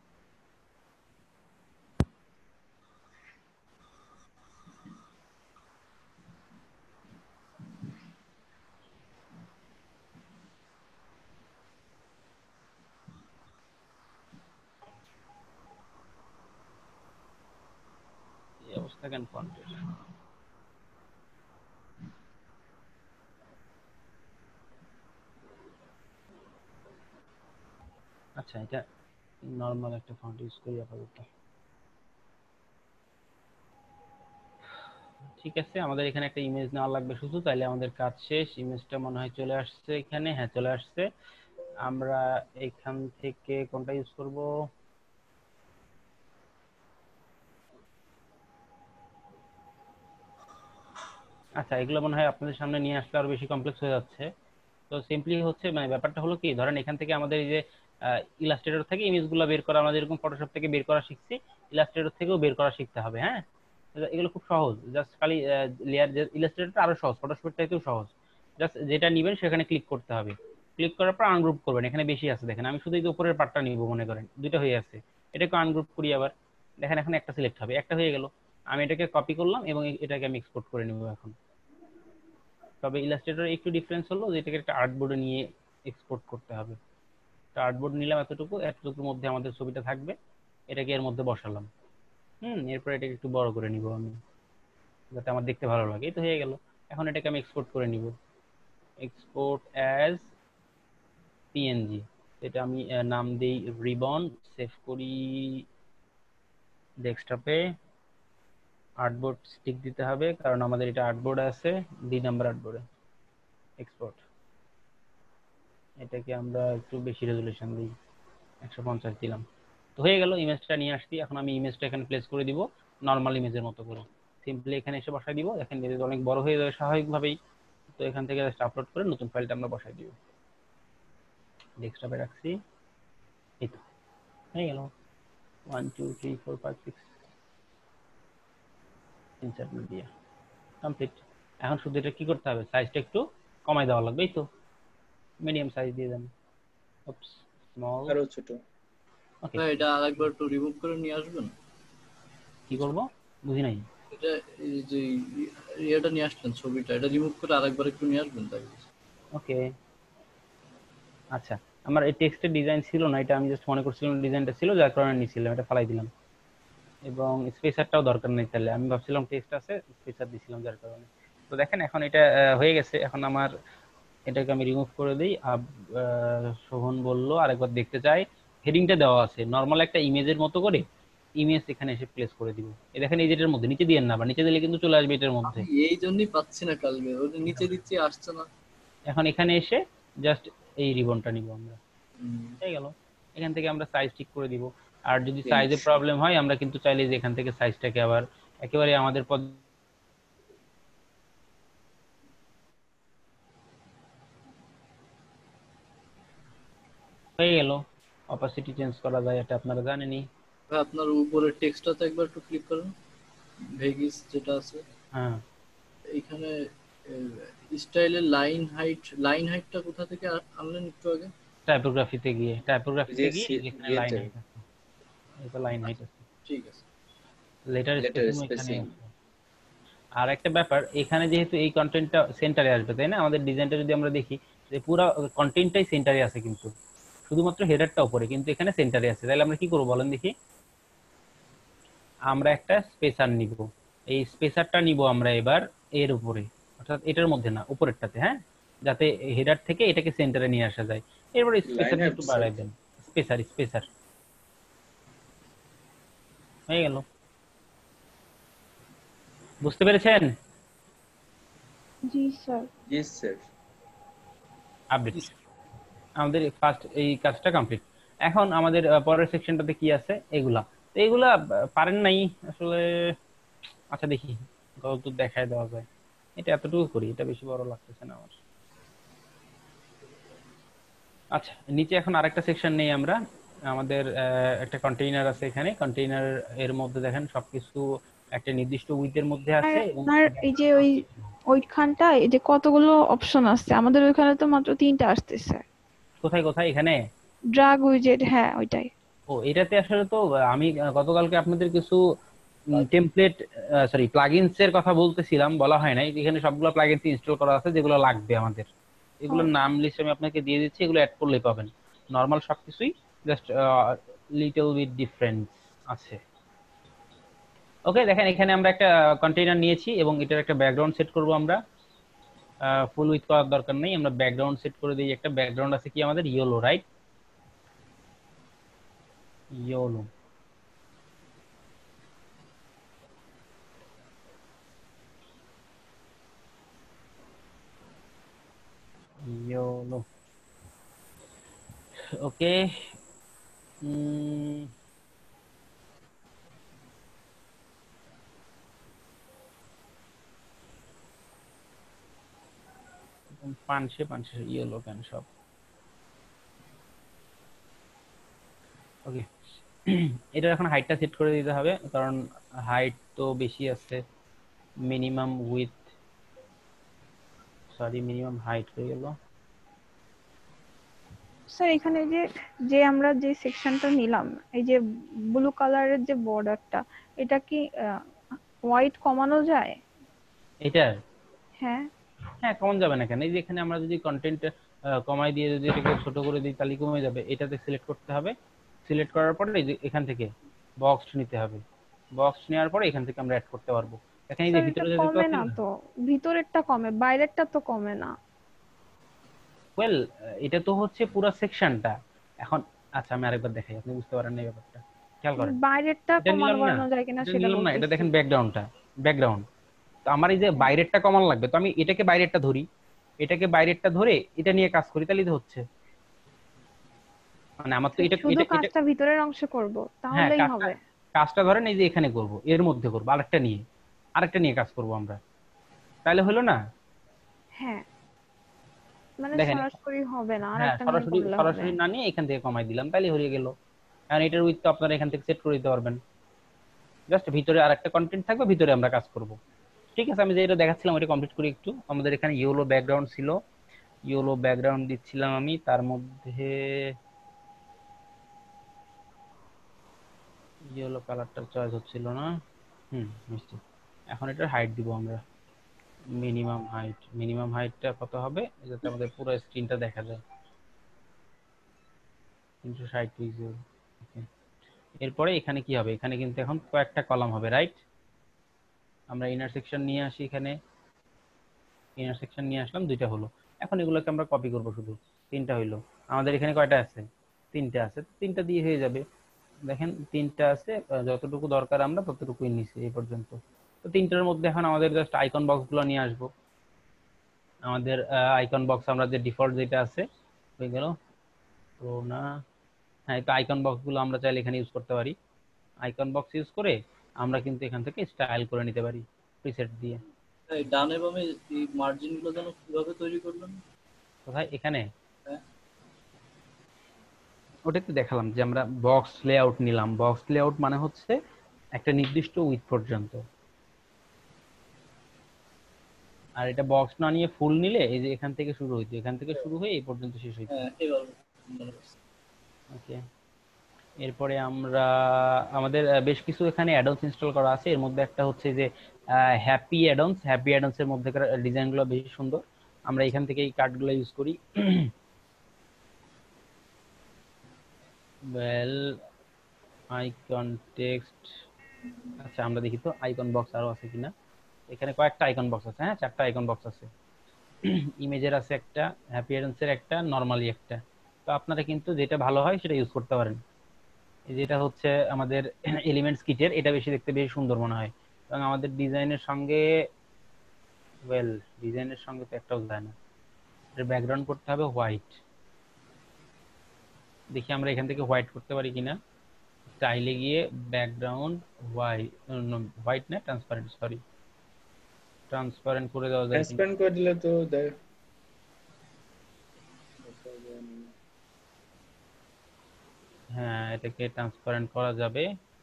এই অবস্থা কেন ফন্টের? আচ্ছা, এটা নরমাল একটা ফন্ট ইউজ করি আপাতত। ঠিক আছে, আমাদের এখানে একটা ইমেজ নেওয়া লাগবে শুধু, তাইলে আমাদের কাজ শেষ। ইমেজটা মনে হয় চলে আসছে এখানে, হ্যাঁ চলে আসছে। আমরা এখান থেকে কোনটা ইউজ করব? আচ্ছা, এগুলো মনে হয় আপনাদের সামনে নিয়ে আসলে আরো বেশি কমপ্লেক্স হয়ে যাচ্ছে। তো সিম্পলি হচ্ছে মানে ব্যাপারটা হলো কি, ধরেন এখান থেকে আমাদের এই যে ইলাস্ট্রেটর থেকে ইমেজগুলো বের করা, আমরা যেরকম ফটোশপ থেকে বের করা শিখছি, ইলাস্ট্রেটর থেকেও বের করা শিখতে হবে। হ্যাঁ, এগুলো খুব সহজ, জাস্ট খালি লেয়ার, ইলাস্ট্রেটরটা আরো সহজ, ফটোশপের চাইতেও সহজ। জাস্ট যেটা নেবেন সেখানে ক্লিক করতে হবে, ক্লিক করার পর আনগ্রুপ করবেন। এখানে বেশি আছে দেখেন, আমি শুধু এই যে উপরের পার্টটা নিব, মনে করেন দুইটা হয়ে আছে, এটাকে আনগ্রুপ করি আবার, দেখেন এখন একটা সিলেক্ট হবে, একটা হয়ে গেল। আমি এটাকে কপি করলাম এবং এটাকে আমি এক্সপোর্ট করে নেব এখন। তবে ইলাস্ট্রেটর একটু ডিফারেন্স হলো যে এটাকে একটা আর্টবোর্ডে নিয়ে এক্সপোর্ট করতে হবে। একটা আর্টবোর্ড নিলাম, এতটুকুর মধ্যে আমাদের ছবিটা থাকবে, এটাকে এর মধ্যে বসালাম। এরপর এটাকে একটু বড় করে নিব আমি, যাতে আমার দেখতে ভালো লাগে। এই তো হয়ে গেল। এখন এটাকে আমি এক্সপোর্ট করে নিব, এক্সপোর্ট অ্যাজ পিএনজি। এটা আমি নাম দেই রিবন, সেভ করি ডেস্কটপে। আর্টবোর্ড স্টিক দিতে হবে কারণ আমাদের এটা আর্টবোর্ড আছে, 2 নাম্বার আর্টবোর্ডে। এক্সপোর্ট, এটাকে আমরা একটু বেশি রেজুলেশন দিই, 150 দিলাম। তো হয়ে গেল, ইমেজটা নিয়ে আসছি। এখন আমি ইমেজটা এখানে প্লেস করে দিব নর্মাল ইমেজের মতো করে, সিম্পলি এখানে এসে বসাই দিব। দেখেন ইমেজ অনেক বড় হয়ে যাবে স্বাভাবিকভাবেই। তো এখান থেকে জাস্ট আপলোড করে নতুন ফাইলটা আমরা বসাই দিব, ডেস্কটপে রাখছি। এই তো হয়ে গেল, 1 2 3 4 5 6 ইনসার্ট মিডিয়া কমপ্লিট। এখন শুধু এটা কি করতে হবে, সাইজটা একটু কমাই দেওয়া লাগবে। এই তো মিডিয়াম সাইজ দিয়ে দেন, উপস স্মল আরো ছোট। ওকে, এটা আরেকবার একটু রিমুভ করে নিয়ে আসবেন। কি করব বুঝি নাই। এটা এই যে এটা নিয়ে আসলেন ছবিটা, এটা রিমুভ করে আরেকবার একটু নিয়ে আসবেন তাই। ওকে, আচ্ছা আমার এই টেক্সটের ডিজাইন ছিল না, এটা আমি জাস্ট মনে করছিলাম ডিজাইনটা ছিল, যার কারণে নিছিলাম, এটা ফালাই দিলাম। এবং স্পেসারটাও দরকার নেই, তাহলে আমি ভাবছিলাম টেক্সট আছে, স্পেসার দিছিলাম যার কারণে। তো দেখেন এখন এটা হয়ে গেছে। এখন আমার এটাকে আমি রিমুভ করে দিই। শোভন বলল আরেকবার দেখতে চাই, হেডিংটা দেওয়া আছে নরমাল একটা ইমেজের মতো করে, ইমেজ এখানে এসে প্লেস করে দিব। এই দেখেন এই যেটার মধ্যে, নিচে দিয়েন না, আবার নিচে দিলে কিন্তু চলে আসবে এটার মধ্যে। এই জন্যই পাচ্ছি না কালকে, ওই নিচে দিচ্ছি আসছে না। এখন এখানে এসে জাস্ট এই রিবনটা নিব আমরা, হয়ে গেল। এখান থেকে আমরা সাইজ ঠিক করে দিব। আর যদি সাইজে প্রবলেম হয় আমরা কিন্তু চাইলে যে এখান থেকে সাইজটাকে আবার একেবারে আমাদের হয়ে গেল। অপাসিটি চেঞ্জ করা যায়, এটা আপনারা জানেনই। আপনার উপরের টেক্সটটাতে একবার একটু ক্লিক করুন, ভেগিস যেটা আছে, হ্যাঁ এইখানে স্টাইলের লাইন হাইটটা কোথা থেকে আনলেন একটু আগে? টাইপোগ্রাফিতে গিয়ে এখানে লাইন হাইট আছে, এটা লাইন হাইট আছে, ঠিক আছে। লেটার স্পেসিং এখানে। আর একটা ব্যাপার, এখানে যেহেতু এই কন্টেন্টটা সেন্টারে আসবে, তাই না? আমাদের ডিজাইনটা যদি আমরা দেখি যে পুরো কন্টেন্টটাই সেন্টারে আছে, কিন্তু শুধুমাত্র হেডারটা উপরে, কিন্তু এখানে সেন্টারে আছে। তাহলে আমরা কি করব বলেন দেখি? আমরা একটা স্পেসার নিব, এই স্পেসারটা নিব আমরা এবার এর উপরে, অর্থাৎ এটার মধ্যে না, উপরেরটাতে, হ্যাঁ, যাতে হেডার থেকে এটাকে সেন্টারে নিয়ে আসা যায়। এরপর স্পেসারটা একটু বাড়াই দেন, স্পেসার হয়ে গেল। বুঝতে পেরেছেন? জি স্যার। জি স্যার। আপডেট আমাদের ফার্স্ট এই কাজটা কমপ্লিট। এখন আমাদের পরের সেকশনটাতে কি আছে, এগুলা পারেন নাই আসলে। আচ্ছা দেখি কত দেখায় দেওয়া যায়। এটা এতটুকু করি, এটা বেশি বড় লাগতেছে না আমার। আচ্ছা নিচে এখন আরেকটা সেকশন নেই আমরা, আমাদের একটা কন্টেইনার আছে এখানে। কন্টেইনার এর মধ্যে দেখেন সবকিছু একটা নির্দিষ্ট উইথের মধ্যে আছে। আর এই যে ওইখানটা এই যে কতগুলো অপশন আছে, আমাদের ওইখানে তো মাত্র 3টা আসতেছে। কোথায় এখানে ড্রাগ উইজেট, হ্যাঁ ওইটাই। ও এটাতে আসলে তো আমি গতকালকে আপনাদের কিছু টেমপ্লেট প্লাগইনস এর কথা বলতেছিলাম, বলা হয় নাই। এখানে সবগুলো প্লাগইনস ইনস্টল করা আছে যেগুলো লাগবে আমাদের, এগুলোর নাম লিস্ট আমি আপনাকে দিয়ে দিচ্ছি, এগুলো অ্যাড করলেই পাবেন। নরমাল সবকিছুই, জাস্ট লিটল বিট ডিফারেন্স আছে। ওকে দেখেন এখানে আমরা একটা কন্টেইনার নিয়েছি এবং এটার একটা ব্যাকগ্রাউন্ড সেট করব আমরা। ফুল উইথ করার দরকার নেই, আমরা ব্যাকগ্রাউন্ড সেট করে দিই। একটা ব্যাকগ্রাউন্ড আছে কি আমাদের, ইয়েলো, রাইট? Yellow, okay. পাঁচশে ইয়েলো কেন সব? ওকে এটা এখন হাইটটা সেট করে দিতে হবে, কারণ হাইট তো বেশি আছে। মিনিমাম উইথ মিনিমাম হাইট হয়ে গেল। স্যার এখানে যে আমরা যে সেকশনটা নিলাম, এই যে ব্লু কালারের যে বর্ডারটা, এটা কি হোয়াইট কমানো যায় এটার? হ্যাঁ কমান যাবে না কেন? এই যে এখানে আমরা যদি কন্টেন্ট কমাই দিয়ে যদি এটাকে ছোট করে দিই তাহলে কমে যাবে। এটাতে সিলেক্ট করতে হবে, সিলেক্ট করার পরে এই যে এখান থেকে বক্স নিতে হবে, বক্স নেওয়ার পরে এখান থেকে আমরা অ্যাড করতে পারবো। দেখেন এই যে স্যার এটা ভিতরে যে দেখতে কমে পাচ্ছেন না না, তো, ভিতরেরটা কমে, বাইরেরটা তো কমে না। ওয়েল এটা তো হচ্ছে পুরো সেকশনটা। এখন আচ্ছা আমি আরেকবার দেখাই, আপনি বুঝতে পারেন না এই ব্যাপারটা, খেয়াল করেন। বাইরেরটা এটা কমানো নিলাম না, বাড়ানো যায় কিনা এটা সেটা নিলাম না, এটা বলতেছি। দেখেন ব্যাকগ্রাউন্ড। তো আমার এই যে বাইরেরটা কমানো লাগবে, তো আমি এটাকে বাইরেরটা ধরি, এটাকে বাইরেরটা ধরে এটা নিয়ে কাজ করি, তাহলেই তো হচ্ছে। মানে আমার তো এটা শুধু এটা এটা কাজটা ভিতরের অংশে করব হ্যাঁ, তাহলেই হবে। কাজটা ধরেন এই যে এখানে করব, এর মধ্যে করব, আরেকটা নিয়ে কাজ করব আমরা, তাহলে হলো না? হ্যাঁ, মানে দেখেন সরাসরি হবে না, হ্যাঁ, আরেকটা নিয়ে করলে হবে। সরাসরি না নিয়ে এখান থেকে কমাই দিলাম, তাহলে হয়ে গেল। আর এটার উইথ তো আপনারা এখান থেকে সেট করে দিতে পারবেন। জাস্ট ভিতরে আরেকটা কন্টেন্ট থাকবে, ভিতরে আমরা কাজ করব। ঠিক আছে, আমি যেটা দেখাচ্ছিলাম ওটা কমপ্লিট করি একটু। আমাদের এখানে ইয়েলো ব্যাকগ্রাউন্ড ছিল, ইয়েলো ব্যাকগ্রাউন্ড দিচ্ছিলাম আমি, তার মধ্যে ইয়েলো কালারটা চয়েস হচ্ছিল না। মিষ্টি। এখন এটার হাইট দিব আমরা, মিনিমাম হাইটটা কত হবে যাতে আমাদের পুরো স্ক্রিনটা দেখা যায়, 360 পিক্সেল। ওকে, এরপরে এখানে কি হবে, এখানে কিন্তু এখন কয়েকটা কলাম হবে, রাইট? আমরা ইনার সেকশন নিয়ে আসি, এখানে ইনার সেকশন নিয়ে আসলাম, 2টা হলো। এখন এগুলোকে আমরা কপি করব, শুধু 3টা হইলো। আমাদের এখানে কয়টা আছে? 3টা আছে, 3টা দিয়ে হয়ে যাবে। দেখেন 3টা আছে, যতটুকু দরকার আমরা ততটুকুই নিছি এই পর্যন্ত। তো 3টার মধ্যে এখন আমাদের জাস্ট আইকন বক্সগুলো নিয়ে আসবো। আমাদের আইকন বক্স আমরা যে ডিফল্ট যেটা আছে হয়ে গেল তো না, হ্যাঁ, তো আইকন বক্সগুলো আমরা চাইলে এখানে ইউজ করতে পারি। আইকন বক্স ইউজ করে আমরা কিন্তু এখান থেকে স্টাইল করে নিতে পারি প্রিসেট দিয়ে। এই ডানে বামে এই মার্জিন গুলো যেন কিভাবে তৈরি করবেন? কোথায়? এখানে হ্যাঁ, ওটা তো দেখালাম যে আমরা বক্স লেআউট নিলাম। বক্স লেআউট মানে হচ্ছে একটা নির্দিষ্ট উইথ পর্যন্ত, আর এটা বক্স না নিয়ে ফুল নিলে এই যে এখান থেকে শুরু হইতো, এখান থেকে শুরু হয়ে এই পর্যন্ত শেষ হইতো। হ্যাঁ, এভাবে মনে করছি। ওকে, এরপরে আমরা আমাদের বেশ কিছু এখানে অ্যাডন্স ইনস্টল করা আছে। এর মধ্যে একটা হচ্ছে যে হ্যাপি অ্যাডন্স এর মধ্যে ডিজাইনগুলো বেশি সুন্দর। আমরা এখান থেকে এই কার্ডগুলো ইউজ করি। ওয়েল আইকন টেক্সট, আচ্ছা আমরা দেখি তো আইকন বক্স আরো আছে কিনা। এখানে কয়েকটা আইকন বক্স আছে, হ্যাঁ 4টা আইকন বক্স আছে। ইমেজের আছে একটা, হ্যাপি অ্যাডন্সের একটা, নরমালি একটা। তো আপনারা কিন্তু যেটা ভালো হয় সেটা ইউজ করতে পারেন। যেটা হচ্ছে আমাদের এলিমেন্টস কিটের, এটা বেশি দেখতে বেশি সুন্দর মনে হয়, এবং আমাদের ডিজাইনের সঙ্গে তো একটাও যায় না। এর ব্যাকগ্রাউন্ড করতে হবে হোয়াইট। দেখি আমরা এখান থেকে হোয়াইট করতে পারি কিনা। স্টাইলে গিয়ে ব্যাকগ্রাউন্ড হোয়াইট না ট্রান্সপারেন্ট, সরি ট্রান্সপারেন্ট করে দেওয়া যায়। ট্রান্সপারেন্ট করে দিলে তো দেখ, হ্যাঁ এটাকে ট্রান্সপারেন্ট করা যাবে,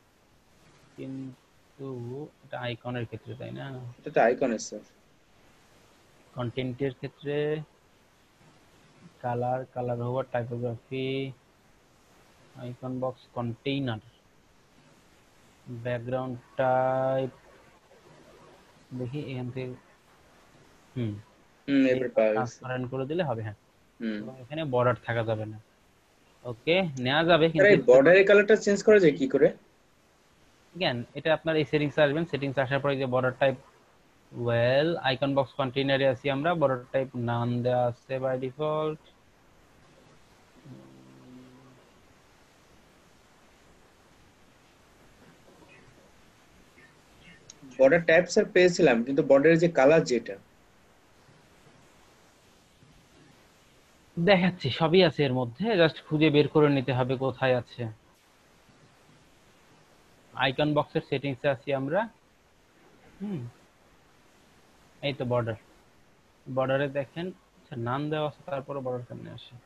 কিন্তু এটা আইকনের ক্ষেত্রে, তাই না? এটা তো আইকনের স্যার। কন্টেন্টের ক্ষেত্রে colour over typography, icon box container, background type, দেখি এখান থেকে এবার পাওয়া গেছে। ট্রান্সপারেন্ট করে দিলে হবে। হ্যাঁ, এখানে বর্ডার থাকা যাবে না। ওকে, নেওয়া যাবে, আরে কিন্তু বর্ডারের কালারটা চেঞ্জ করা যায় কি করে? again এটা আপনার এই সেটিংস আসবেন, সেটিংস আসার পরে যে border type, well icon box কন্টেইনারে আছি আমরা, বর্ডার টাইপ নাম দেওয়া আছে by default. Border type sir পেয়েছিলাম, কিন্তু বর্ডারের যে কালার যেটা দেখাচ্ছি সবই আছে এর মধ্যে, জাস্ট খুঁজে বের করে নিতে হবে কোথায় আছে। আইকন বক্সের সেটিংসে আছি আমরা। এই তো বর্ডারে দেখেন নাম দেওয়া আছে, তারপরে বর্ডার সামনে আসে।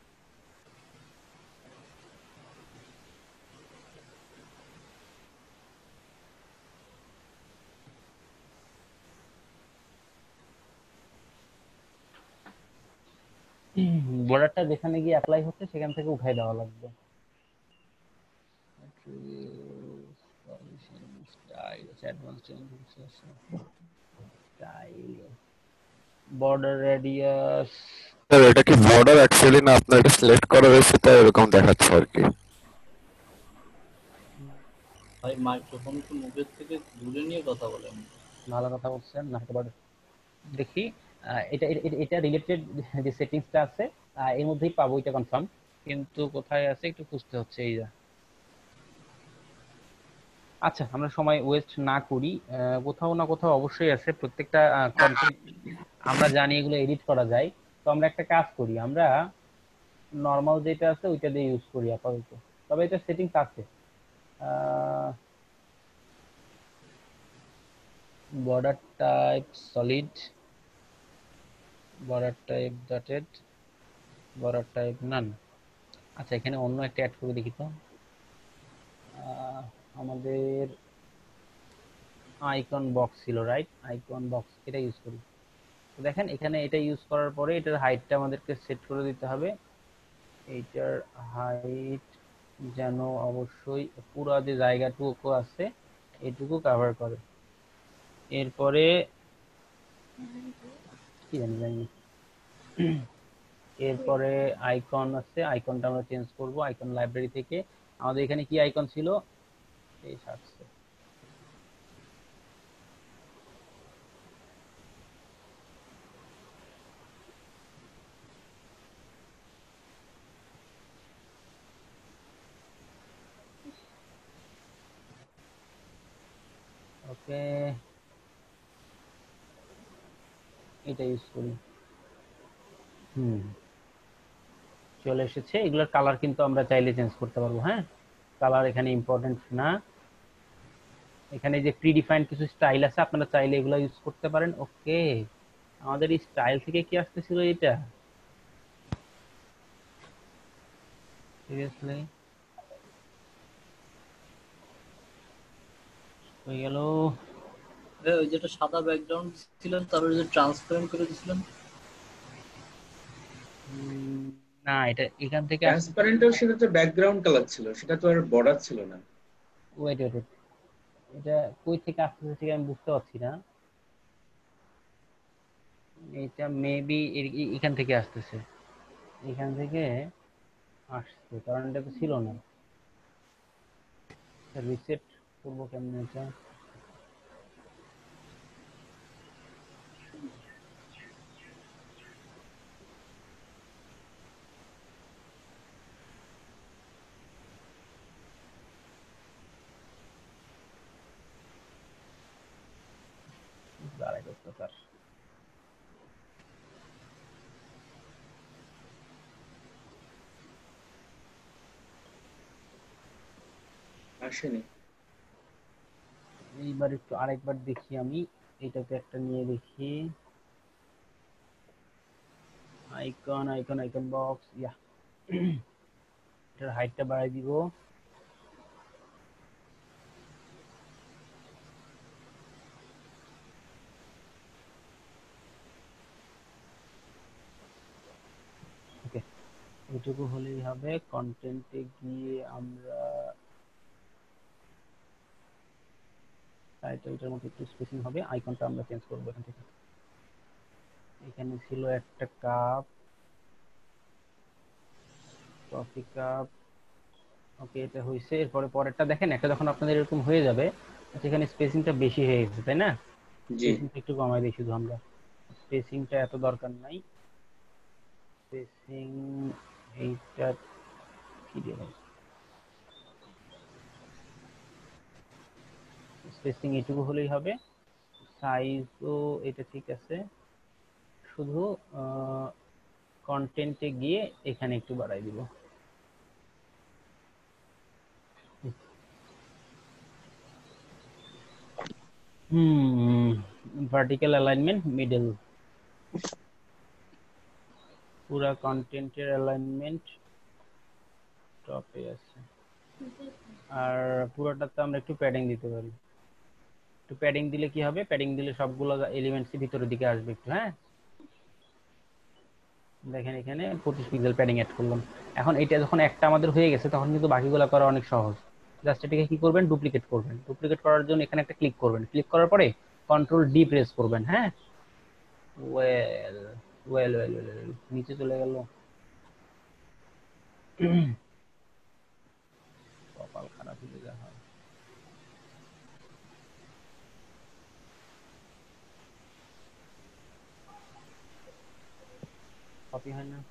বর্ডারটা যেখানে গিয়ে অ্যাপ্লাই হচ্ছে সেখান থেকে উঠাই দেওয়া লাগবে। বর্ডার রেডিয়াস, স্যার এটা কি বর্ডার অ্যাকচুয়ালি না, আপনার এটা সিলেক্ট করা হয়েছে তাই এরকম দেখাচ্ছে আর কি। ভাই মাইক্রোফোন একটু মুখের থেকে দূরে নিয়ে কথা বলেন। ভালো কথা বলছেন না, এবার দেখি এটা রিলেটেড যে সেটিংসটা আছে এর মধ্যেই পাবো, এটা কনফার্ম, কিন্তু কোথায় আছে একটু খুঁজতে হচ্ছে। এই যা, আচ্ছা আমরা সময় ওয়েস্ট না করি, কোথাও না কোথাও অবশ্যই আছে প্রত্যেকটা কন্টেন্ট। আমরা জানি এগুলো এডিট করা যায়, তো আমরা একটা কাজ করি, আমরা নর্মাল যেটা আছে ওইটা দিয়ে ইউজ করি আপাতত। তবে এটা সেটিংস আছে, border type solid, border type dotted, border type none. আচ্ছা এখানে অন্য একটা অ্যাড করে দেখি তো, আমাদের আইকন বক্স ছিল, রাইট? আইকন বক্স, এটা ইউজ করি। তো দেখেন এখানে এটা ইউজ করার পরে এটার হাইটটা আমাদেরকে সেট করে দিতে হবে। এইটার হাইট যেন অবশ্যই পুরো যে জায়গাটুকু আছে এইটুকু কভার করে। এরপরে কি জানি এরপরে আইকন আছে, আইকনটা আমরা চেঞ্জ করব আইকন লাইব্রেরি থেকে। আমাদের এখানে কি আইকন ছিল? এই সার্চে ওকে, এটা ইউজ করি। চলে এসেছে। এগুলোর কালার কিন্তু আমরা চাইলে চেঞ্জ করতে পারবো। হ্যাঁ, কালার এখানে ইম্পর্টেন্ট না। এখানে যে প্রিডিফাইন্ড কিছু স্টাইল আছে, আপনারা চাইলে এগুলো ইউজ করতে পারেন। ওকে, আমাদের এই স্টাইল থেকে কি আসতেছিল এটা? সিরিয়াসলি হয়ে গেল। ওই যেটা সাদা ব্যাকগ্রাউন্ড ছিলেন তারপরে যে ট্রান্সপারেন্ট করে দিয়েছিলেন, না এটা এখান থেকে ট্রান্সপারেন্টের সেটা তো ব্যাকগ্রাউন্ড কালার ছিল, সেটা তো আর বর্ডার ছিল না। ওয়েট ওয়েট, এটা কই থেকে আসতেছে ঠিক আমি বুঝতে পারছি না। এটা মেবি এখান থেকে আসতেছে, এখান থেকে আসছে, কারণ এটা তো ছিল না। রিসেট করবো কেমনে এটা? দাঁড়াই করতে স্যার, আসেনি। এইবার একটু আরেকবার দেখি আমি, এটাতে একটা নিয়ে দেখি। Icon icon icon box, yeah এটার হাইটটা বাড়াই দিব। ওকে, এটুকু হলেই হবে। কন্টেন্টে গিয়ে আমরা টাইটেলটার মধ্যে একটু স্পেসিং হবে, আইকনটা আমরা চেঞ্জ করবো এখান থেকে। এখানে ছিল একটা কাপ, কফি কাপ। ওকে, এটা হয়েছে। এরপরে পরেরটা দেখেন, একটা যখন আপনাদের এরকম হয়ে যাবে, সেখানে স্পেসিংটা বেশি হয়ে গেছে, তাই না? স্পেসিংটা একটু কমাই দিই শুধু আমরা, স্পেসিংটা এত দরকার নাই। স্পেসিং এইটা কি দিয়ে স্পেসিং এটুকু হলেই হবে। সাইজও এটা ঠিক আছে, শুধু কন্টেন্টে গিয়ে এখানে একটু বাড়াই দিব। ভার্টিক্যাল অ্যালাইনমেন্ট মিডল, পুরা কন্টেন্টের অ্যালাইনমেন্ট টপে আছে। আর পুরোটাতে আমরা একটু প্যাডিং দিতে পারি। একটু প্যাডিং দিলে কি হবে? প্যাডিং দিলে সবগুলো এলিমেন্টস ভিতরের দিকে আসবে একটু। হ্যাঁ, দেখেন এখানে 25 পিক্সেল প্যাডিং অ্যাড করলাম। এখন এটা যখন একটা আমাদের হয়ে গেছে, তখন কিন্তু বাকিগুলো করা অনেক সহজ। জাস্ট এটাকে কি করবেন? ডুপ্লিকেট করবেন। ডুপ্লিকেট করার জন্য এখানে একটা ক্লিক করবেন, ক্লিক করার পরে কন্ট্রোল ডি প্রেস করবেন। হ্যাঁ, ওয়েল ওয়েল ওয়েল ওয়েল, নিচে চলে গেল। কপাল খারাপ হয়ে যা হয়। কপি হয় না,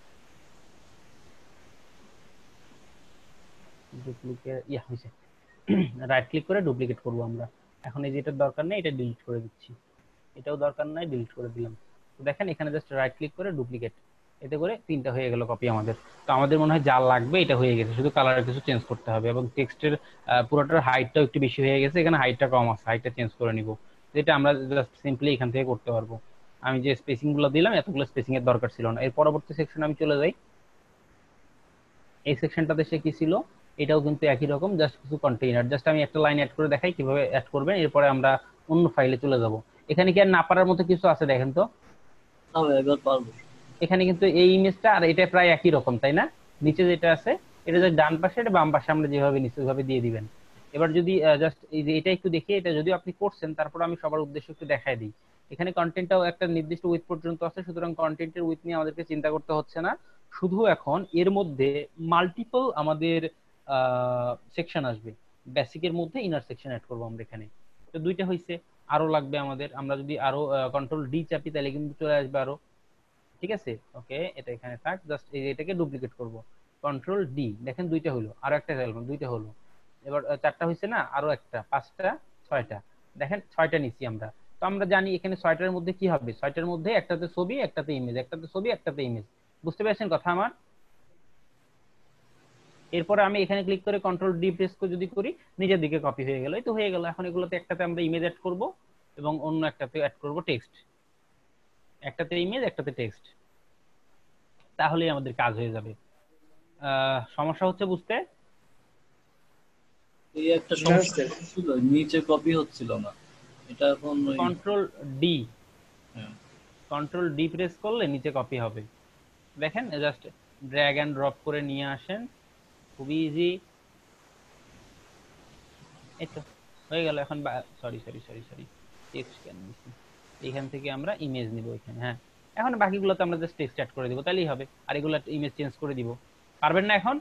ডুপ্লিকেট হয়েছে। রাইট ক্লিক করে ডুপ্লিকেট করব আমরা। এখন এই যেটার দরকার নেই এটা ডিলিট করে দিচ্ছি, এটাও দরকার নাই, ডিলিট করে দিলাম। তো দেখেন এখানে জাস্ট রাইট ক্লিক করে ডুপ্লিকেট, এতে করে 3টা হয়ে গেল কপি আমাদের। তো আমাদের মনে হয় যা লাগবে এটা হয়ে গেছে, শুধু কালার কিছু চেঞ্জ করতে হবে এবং টেক্সটের পুরোটার হাইটটাও একটু বেশি হয়ে গেছে, এখানে হাইটটা কম আছে, হাইটটা চেঞ্জ করে নিব, যেটা আমরা জাস্ট সিম্পলি এখান থেকে করতে পারবো। আমি যে স্পেসিং গুলো দিলাম এতগুলো স্পেসিং এর দরকার ছিল না। এর পরবর্তী সেকশনে আমি চলে যাই। এই সেকশনটাতে সে কি ছিল, এটাও কিন্তু একই রকম, জাস্ট কিছু কন্টেইনার। জাস্ট আমি একটা লাইন অ্যাড করে দেখাই কিভাবে অ্যাড করবেন, এরপরে আমরা অন্য ফাইলে চলে যাব। এখানে কি আর না পারার মতো কিছু আছে দেখেন তো? এবার পারবো। এখানে কিন্তু এই ইমেজটা আর এটা প্রায় একই রকম, তাই না? নিচে যেটা আছে এটা যে ডান পাশে, এটা বাম পাশে আমরা যেভাবে নিচে ওইভাবে দিয়ে দিবেন। এবার যদি জাস্ট এই যে এটা একটু দেখি, এটা যদি আপনি করছেন তারপর আমি সবার উদ্দেশ্যে একটু দেখাই দিই। এখানে কন্টেন্টটাও একটা নির্দিষ্ট উইথ পর্যন্ত আছে, সুতরাং কন্টেন্টের উইথ নিয়ে আমাদেরকে চিন্তা করতে হচ্ছে না। শুধু এখন এর মধ্যে মাল্টিপল আমাদের সেকশন আসবে, বেসিকের মধ্যে ইনার সেকশন অ্যাড করবো আমরা এখানে। তো 2টা হয়েছে, আরো লাগবে আমাদের। আমরা যদি আরো কন্ট্রোল ডি চাপি তাহলে কিন্তু চলে আসবে আরো। ঠিক আছে, ওকে, এটা এখানে থাক। জাস্ট এটাকে ডুপ্লিকেট করব, কন্ট্রোল ডি। দেখেন 2টা হলো, আরো একটা গেল, 2টা হলো। এবার 4টা হয়েছে না, আরো একটা, 5টা, 6টা। দেখেন 6টা নিছি আমরা। তো আমরা জানি এখানে 6টার মধ্যে কি হবে, 6টার মধ্যে একটাতে ছবি, একটাতে ইমেজ, একটাতে ছবি, একটাতে ইমেজ। বুঝতে পেরেছেন কথা আমার? এরপরে আমি এখানে ক্লিক করে কন্ট্রোল ডি প্রেস করে যদি করি, নিচের দিকে কপি হয়ে গেল। এই তো হয়ে গেল। এখন এগুলোতে একটাতে আমরা ইমেজ অ্যাড করব এবং অন্য একটাতে অ্যাড করব টেক্সট, একটাতে ইমেজ, একটাতে টেক্সট, তাহলেই আমাদের কাজ হয়ে যাবে। সমস্যা হচ্ছে বুঝতে? এই একটা সমস্যা ছিল, নিচে কপি হচ্ছিল না। এটা এখন control D, control D press করলে নিচে কপি হবে। দেখেন জাস্ট ড্র্যাগ এন্ড ড্রপ করে নিয়ে আসেন, খুবই ইজি। এই তো হয়ে গেল। এখন সরি টেক্সট কেন নিছি, এখান থেকে আমরা ইমেজ নিব এখানে। হ্যাঁ, এখন বাকিগুলোতে আমরা জাস্ট টেক্সট অ্যাড করে দিব, তাহলেই হবে। আর এগুলো ইমেজ চেঞ্জ করে দিব। পারবেন না এখন?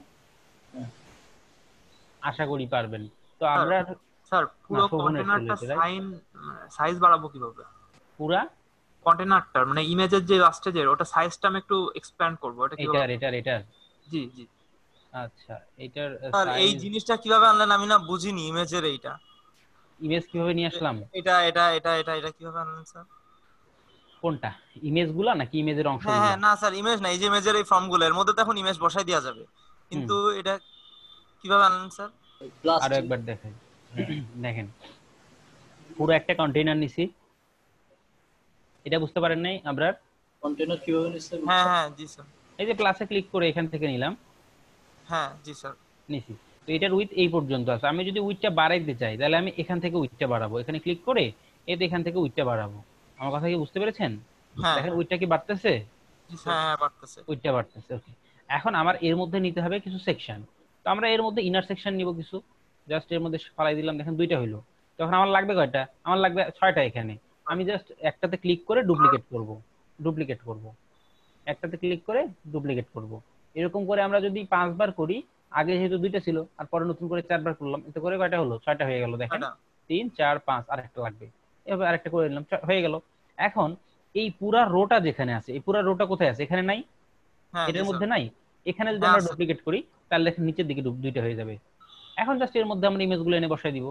আশা করি পারবেন। তো আমরা স্যার পুরো কন্টেনারটা সাইজ বাড়াবো কিভাবে? পুরা কন্টেনারটার মানে ইমেজের যে লাস্টে যে ওটা সাইজটা আমি একটু এক্সপ্যান্ড করব। এটা কিভাবে? এটার জি জি। আচ্ছা, এটার স্যার এই জিনিসটা কিভাবে আনলেন আমি না বুঝিনি। ইমেজের এইটা ইমেজ কিভাবে নিয়ে আসলাম? এটা কিভাবে আনলেন স্যার? কোনটা, ইমেজগুলো নাকি ইমেজের অংশগুলো? হ্যাঁ না স্যার, ইমেজ না, এই যে ইমেজের এই ফর্মগুলো এর মধ্যে তো এখন ইমেজ বসাই দেওয়া যাবে, কিন্তু এটা কিভাবে আনলেন স্যার? আরো একবার দেখেন। দেখেন পুরো একটা কন্টেইনার নিছি, এটা বুঝতে পারেন নাই আপনারা? কন্টেইনার কিভাবে নিছে? হ্যাঁ জি স্যার। এই যে প্লাসে ক্লিক করে এখান থেকে নিলাম। হ্যাঁ জি স্যার নিছি। তো এটার উইথ এই পর্যন্ত আছে। আমি যদি উইথটা বাড়াইতে চাই তাহলে আমি এখান থেকে উইথটা বাড়াবো, এখানে ক্লিক করে এতে এখান থেকে উইথটা বাড়াবো। আমার কথা কি বুঝতে পেরেছেন? দেখেন উইথটা কি বাড়তেছে? হ্যাঁ বাড়তেছে, উইথটা বাড়তেছে। ওকে, এখন আমার এর মধ্যে নিতে হবে কিছু সেকশন। তো আমরা এর মধ্যে ইনার সেকশন নিব কিছু, জাস্ট এর মধ্যে ফালাই দিলাম। দেখেন 2টা হইলো। তখন আমার লাগবে কয়টা? আমার লাগবে 6টা। এখানে আমি জাস্ট একটাতে ক্লিক করে ডুপ্লিকেট করব, একটাতে ক্লিক করে ডুপ্লিকেট করব। এরকম করে আমরা যদি 5 বার করি, আগে যেহেতু 2টা ছিল আর পরে নতুন করে 4 বার করলাম, এতে করে কয়টা হলো? 6টা হয়ে গেল। দেখেন 3 4 5, আর একটা লাগবে, এভাবে আরেকটা করে নিলাম, হয়ে গেল। এখন এই পুরা রোটা যেখানে আছে, এই পুরা রোটা কোথায় আছে? এখানে নাই, এটার মধ্যে নাই। এখানে যদি আমরা ডুপ্লিকেট করি তাহলে দেখেন নিচের দিকে 2টা হয়ে যাবে। এখন জাস্ট এর মধ্যে আমরা ইমেজগুলো এনে বসাই দিব।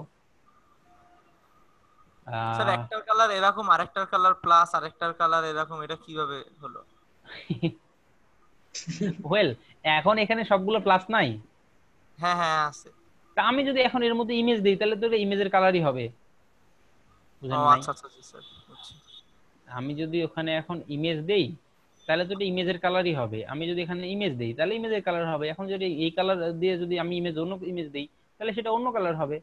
স্যার একটার কালার এরকম, আরেকটার কালার প্লাস, আরেকটার কালার এরকম, এটা কিভাবে হলো? ওয়েল, এখন এখানে সবগুলো প্লাস নাই। হ্যাঁ আছে। তা আমি যদি এখন এর মধ্যে ইমেজ দেই তাহলে তো ইমেজের কালারই হবে, বুঝেন নাই? আচ্ছা স্যার। আমি যদি ওখানে এখন ইমেজ দেই তাহলে তো এটা ইমেজের কালারই হবে। আমি যদি এখানে ইমেজ দেই তাহলে ইমেজের কালার হবে। এখন যদি এই কালার দিয়ে যদি আমি অন্য ইমেজ দেই তাহলে সেটা অন্য কালার হবে।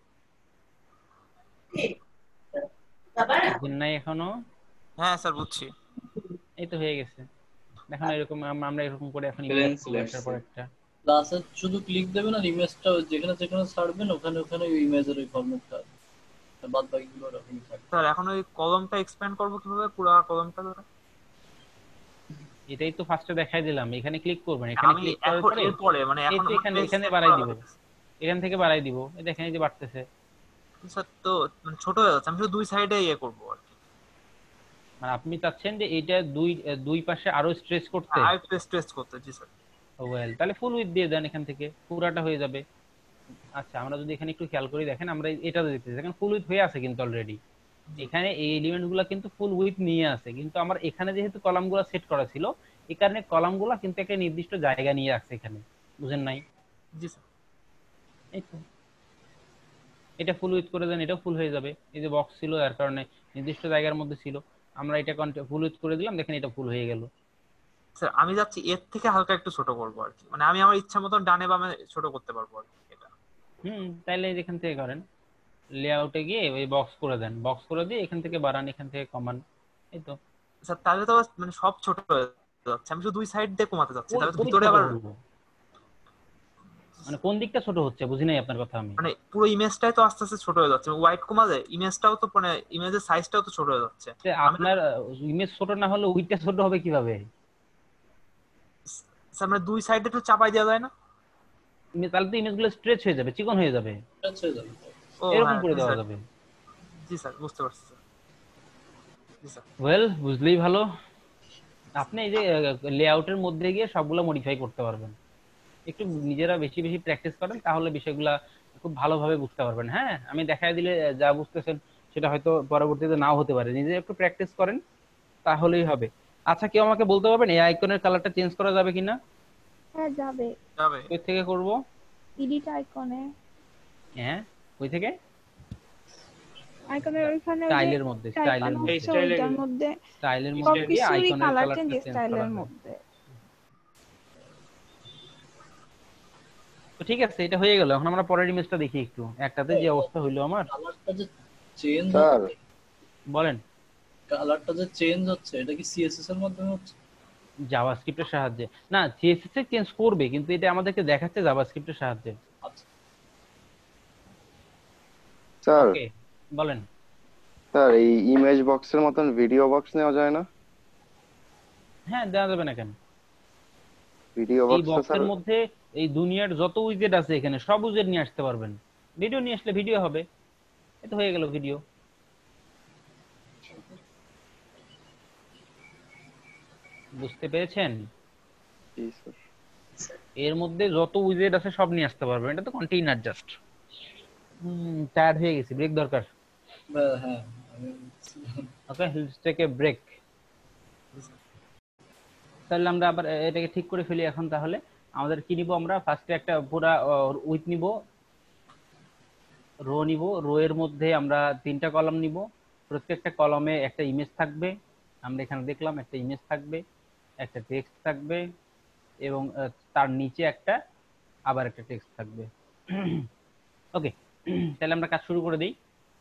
বুঝেন নাই এখনো? হ্যাঁ স্যার বুঝছি। এই তো হয়ে গেছে। দেখুন এরকম আমরা এরকম করে এখন ইমেজ একটার পর একটা ক্লাসে শুধু ক্লিক দেবেন আর ইমেজটা যেখানে যেখানে ছাড়বেন ওখানে ওখানে ওই ইমেজের ওই ফরম্যাটটা, বাদ বাকিগুলো এরকমই থাকবে। স্যার এখন ওই কলমটা এক্সপ্যান্ড করব কিভাবে? পুরো কলমটা ধরে এটাই তো ফার্স্টে দেখাই দিলাম। এখানে ক্লিক করবেন, এখানে ক্লিক করার এরপরে মানে এখন এখানে বাড়াই দিব, এখান থেকে বাড়াই দিব। এই দেখেন এই যে বাড়তেছে। স্যার তো মানে ছোট হয়ে যাচ্ছে, আমি শুধু দুই সাইডে করব আর কি। মানে আপনি চাচ্ছেন যে এইটা দুই পাশে আরো স্ট্রেচ করতে? আর একটু স্ট্রেচ করতে, জি স্যার। ওয়েল, তাহলে ফুল উইথ দিয়ে দেন, এখান থেকে পুরাটা হয়ে যাবে। আচ্ছা, আমরা যদি এখানে একটু খেয়াল করি, দেখেন আমরা এটা দেখতেছি, দেখেন ফুল উইথ হয়ে আছে কিন্তু অলরেডি। এখানে এই এলিমেন্টগুলো কিন্তু ফুল উইথ নিয়ে আছে, কিন্তু আমার এখানে যেহেতু কলামগুলো সেট করা ছিল, এই কারণে কলামগুলো কিন্তু একটা নির্দিষ্ট জায়গা নিয়ে রাখছে এখানে, বুঝেন নাই? জি স্যার। এই তো, এটা ফুল উইথ করে দেন, এটাও ফুল হয়ে যাবে। এই যে বক্স ছিল এর কারণে নির্দিষ্ট জায়গার মধ্যে ছিল, আমরা এটা ফুল উইথ করে দিলাম, দেখেন এটা ফুল হয়ে গেল। স্যার আমি যাচ্ছি এর থেকে হালকা একটু ছোট করবো আর কি, মানে আমি আমার ইচ্ছা মতন ডানে বামে ছোট করতে পারবো আর কি এটা। তাইলে যেখান থেকে করেন, লেআউটে গিয়ে ওই বক্স করে দেন, বক্স করে দিয়ে এখান থেকে বাড়ান, এখান থেকে কমান, এই তো। স্যার তাহলে তো মানে সব ছোট হয়ে যাচ্ছে, আমি শুধু দুই সাইড দিয়ে কমাতে যাচ্ছি, তাহলে তো কোন ভিতরে দিকটা আবার ছোট হলো? মানে কোন দিকটা ছোট হচ্ছে বুঝি নাই আপনার কথা আমি। মানে পুরো ইমেজটাই তো আস্তে আস্তে ছোট হয়ে যাচ্ছে, হোয়াইট কমালে ইমেজটাও তো মানে ইমেজের সাইজটাও তো ছোট হয়ে যাচ্ছে। আপনার ইমেজ ছোট না হলে উইডটা ছোট হবে কিভাবে? স্যার মানে দুই সাইডে একটু চাপাই দেওয়া যায় না? তাহলে তো ইমেজগুলো স্ট্রেচ হয়ে যাবে, চিকন হয়ে যাবে, এরকম করে দেওয়া যাবে। জি স্যার, বুঝতে পারছি স্যার। জি স্যার। ওয়েল, বুঝলেই ভালো। আপনি এই যে লেআউটের মধ্যে গিয়ে সবগুলো মডিফাই করতে পারবেন, একটু নিজেরা বেশি বেশি প্র্যাকটিস করেন, তাহলে বিষয়গুলা খুব ভালোভাবে বুঝতে পারবেন। হ্যাঁ, আমি দেখাই দিলে যা বুঝতেছেন সেটা হয়তো পরবর্তীতে নাও হতে পারে, নিজে একটু প্র্যাকটিস করেন তাহলেই হবে। আচ্ছা, কেউ আমাকে বলতে পারবেন এই আইকনের কালারটা চেঞ্জ করা যাবে কিনা? হ্যাঁ যাবে। কই থেকে করব? এডিট আইকনে। হ্যাঁ, কই থেকে? আইকনের ওইখানে স্টাইলের মধ্যে, স্টাইলের মধ্যে, স্টাইলের মধ্যে গিয়ে আইকনের কালারটা চেঞ্জ স্টাইলের মধ্যে। তো ঠিক আছে, এটা হয়ে গেল। এখন আমরা পরের ইমেজটা দেখি একটু, একটাতে যে অবস্থা হইলো আমার। কালারটা যে চেঞ্জ হচ্ছে, বলেন। কালারটা যে চেঞ্জ হচ্ছে, এটা কি সিএসএস এর মাধ্যমে হচ্ছে? জাভাস্ক্রিপ্টের সাহায্যে না, সিএসএস এ চেঞ্জ করবে, কিন্তু এটা আমাদেরকে দেখাচ্ছে জাভাস্ক্রিপ্টের সাহায্যে। আচ্ছা স্যার, ওকে, বলেন। স্যার এই ইমেজ বক্সের মতন ভিডিও বক্স নেওয়া যায় না? হ্যাঁ, দেওয়া যাবে না কেন? ভিডিও এই বক্স বক্সের মধ্যে এই দুনিয়ার যত উইজেট আছে এখানে সব উইজেট নিয়ে আসতে পারবেন। ভিডিও নিয়ে আসলে ভিডিও হবে, এটা হয়ে গেল ভিডিও। বুঝতে পেরেছেন? এর মধ্যে যত উইজেট আছে সব নিয়ে আসতে পারবেন, এটা তো কন্টেইনার জাস্ট। টায়ার্ড হয়ে গেছি, ব্রেক দরকার। হ্যাঁ, okay, let's take a break. তাহলে আমরা আবার এটাকে ঠিক করে ফেলি এখন। তাহলে আমাদের কি নিব? আমরা ফার্স্টে একটা পুরা উইথ নিব, রো নিব, রো এর মধ্যে আমরা 3টা কলাম নিব, প্রত্যেকটা কলামে একটা ইমেজ থাকবে। আমরা এখানে দেখলাম একটা ইমেজ থাকবে, একটা টেক্সট থাকবে, এবং তার নিচে আবার একটা টেক্সট থাকবে। ওকে, তাহলে আমরা কাজ শুরু করে দিই।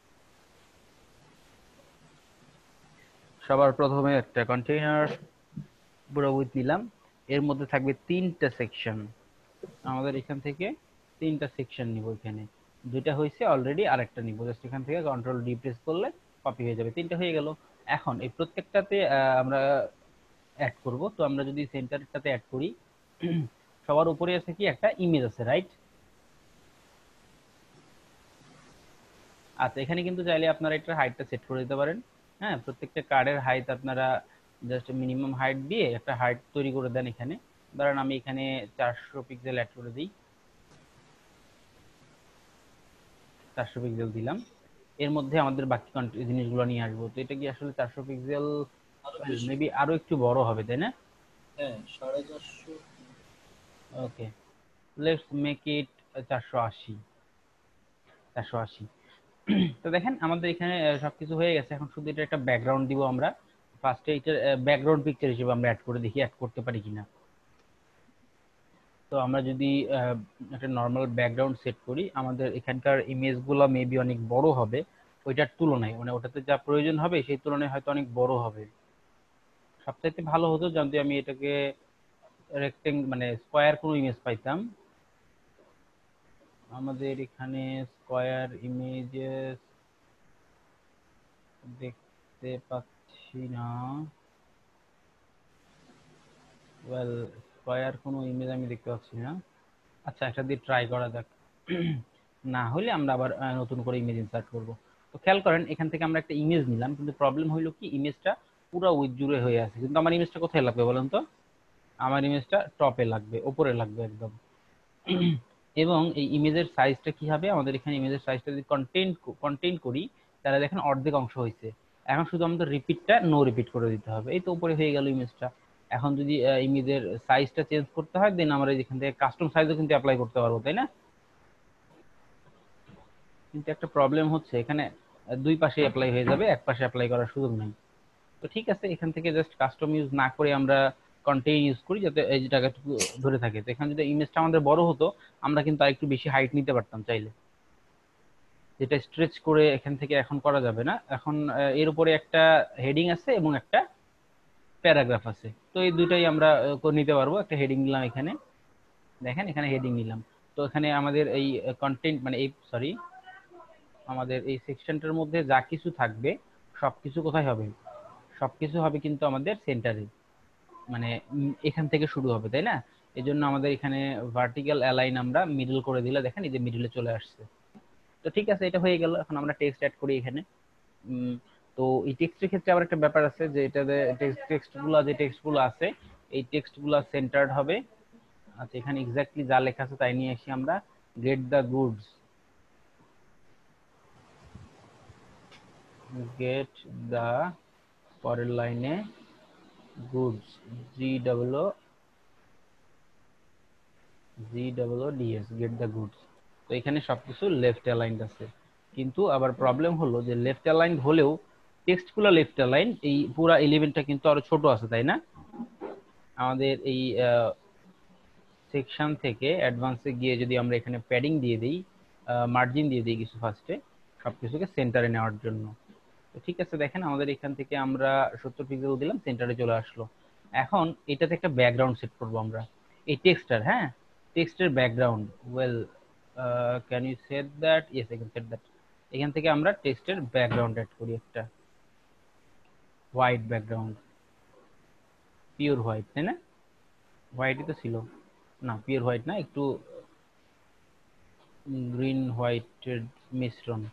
সবার প্রথমে একটা কন্টেইনার পুরো উইথ নিলাম, এর মধ্যে থাকবে 3টা সেকশন। আমাদের এখান থেকে 3টা সেকশন নিব, এখানে 2টা হয়েছে অলরেডি, আরেকটা নিব, জাস্ট এখান থেকে কন্ট্রোল ডি প্রেস করলে কপি হয়ে যাবে, 3টা হয়ে গেল। এখন এই প্রত্যেকটাতে আমরা অ্যাড করব। তো আমরা যদি সেন্টারটাতে অ্যাড করি, সবার উপরে আছে কি একটা ইমেজ আছে, রাইট? আচ্ছা, এখানে কিন্তু চাইলে আপনারা একটা হাইটটা সেট করে দিতে পারেন। হ্যাঁ, প্রত্যেকটা কার্ডের হাইট আপনারা জাস্ট মিনিমাম হাইট দিয়ে একটা হাইট তৈরি করে দেন। এখানে ধরেন আমি এখানে 400 পিক্সেল অ্যাড করে দিই, 400 পিক্সেল দিলাম। এর মধ্যে আমাদের বাকি জিনিসগুলো নিয়ে আসবো। তো এটা কি আসলে 400 পিক্সেল, মেবি আরো একটু বড় হবে, তাই না? হ্যাঁ, 450। Okay, let's make it 480। তো দেখেন আমাদের এখানে সবকিছু হয়ে গেছে। এখন শুধু এটা একটা ব্যাকগ্রাউন্ড দিব আমরা। ফার্স্টে এটা ব্যাকগ্রাউন্ড পিকচার হিসেবে আমরা অ্যাড করে দেখি অ্যাড করতে পারি কিনা। তো আমরা যদি একটা নর্মাল ব্যাকগ্রাউন্ড সেট করি, আমাদের এখানকার ইমেজগুলো মেবি অনেক বড় হবে ওইটার তুলনায়, মানে ওটাতে যা প্রয়োজন হবে সেই তুলনায় হয়তো অনেক বড় হবে। সবচাইতে ভালো হতো যদি আমি এটাকে মানে স্কয়ার কোনো ইমেজ পাইতাম। আমাদের এখানে স্কয়ার ইমেজেস দেখতে পাচ্ছি না। ওয়েল, স্কয়ার কোনো ইমেজ আমি দেখতে পাচ্ছি না। আচ্ছা, একটা দিয়ে ট্রাই করা যাক, না হলে আমরা আবার নতুন করে ইমেজ ইনসার্ট করব। তো খেয়াল করেন এখান থেকে আমরা একটা ইমেজ নিলাম, কিন্তু প্রবলেম হইলো কি ইমেজটা পুরো উইথ জুড়ে হয়ে আছে, কিন্তু আমার ইমেজটা কোথায় লাগবে বলেন তো? আমার ইমেজটা টপে লাগবে, উপরে লাগবে একদম। এবং এই ইমেজের সাইজটা কি হবে, আমাদের এখানে ইমেজের সাইজটা যদি কন্টেইন করি তাহলে দেখেন অর্ধেক অংশ হয়েছে। এখন শুধু আমাদের রিপিটটা নো রিপিট করে দিতে হবে, এই তো উপরে হয়ে গেল ইমেজটা। এখন যদি ইমেজের সাইজটা চেঞ্জ করতে হয় দেন আমরা এখান থেকে কাস্টম সাইজও কিন্তু অ্যাপ্লাই করতে পারবো, তাই না? কিন্তু একটা প্রবলেম হচ্ছে এখানে দুই পাশে অ্যাপ্লাই হয়ে যাবে, এক পাশে অ্যাপ্লাই করার সুযোগ নেই। তো ঠিক আছে, এখান থেকে জাস্ট কাস্টম ইউজ না করে আমরা কন্টেইন ইউজ করি যাতে এই জায়গাটুকু ধরে থাকে। তো এখানে যদি ইমেজটা আমাদের বড় হতো আমরা কিন্তু আরেকটু বেশি হাইট নিতে পারতাম চাইলে, যেটা স্ট্রেচ করে এখান থেকে এখন করা যাবে না। এখন এর উপরে একটা হেডিং আছে এবং একটা প্যারাগ্রাফ আছে, তো এই দুটাই আমরা নিতে পারবো। একটা হেডিং নিলাম এখানে, দেখেন এখানে হেডিং নিলাম। তো এখানে আমাদের এই কন্টেন্ট মানে এই আমাদের এই সেকশনটার মধ্যে যা কিছু থাকবে সবকিছু কোথায় হবে? সবকিছু হবে কিন্তু আমাদের সেন্টারে, মানে এখান থেকে শুরু হবে, তাই না? এই জন্য আমাদের এখানে ভার্টিক্যাল অ্যালাইন আমরা মিডল করে দিলে দেখেন এই যে মিডলে চলে আসছে। তো ঠিক আছে, এটা হয়ে গেল। এখন আমরা টেক্সট অ্যাড করি এখানে। তো এই টেক্সটের ক্ষেত্রে আবার একটা ব্যাপার আছে যে এটাতে টেক্সটগুলো আছে এই টেক্সটগুলো সেন্টার্ড হবে। আচ্ছা, এখানে এক্স্যাক্টলি যা লেখা আছে তাই নিয়ে আসি আমরা। Get the goods, get the, পরের লাইনে goods, GOODS, get the goods. তো এখানে সবকিছু লেফট অ্যালাইন্ড আছে, কিন্তু আবার প্রবলেম হলো যে লেফট অ্যালাইন্ড হলেও টেক্সটগুলো লেফট অ্যালাইন, এই পুরো এলিমেন্টটা কিন্তু আরো ছোট আছে, তাই না? আমাদের এই সেকশন থেকে অ্যাডভান্সে গিয়ে যদি আমরা এখানে প্যাডিং দিয়ে দিই, মার্জিন দিয়ে দিই কিছু ফার্স্টে, সবকিছুকে সেন্টারে নেওয়ার জন্য। তো ঠিক আছে, দেখেন আমাদের এখান থেকে আমরা 70 পিক্সেল দিলাম, সেন্টারে চলে আসলো। এখন এটাতে একটা ব্যাকগ্রাউন্ড সেট করব আমরা এই টেক্সটার। হ্যাঁ, টেক্সটের background, well can you set that? Yes, I can set that. এখান থেকে আমরা টেক্সটের ব্যাকগ্রাউন্ড অ্যাড করি, একটা হোয়াইট ব্যাকগ্রাউন্ড, পিওর হোয়াইট, তাই না? হোয়াইটই তো ছিল না, পিওর হোয়াইট না, একটু গ্রিন হোয়াইটের মিশ্রণ।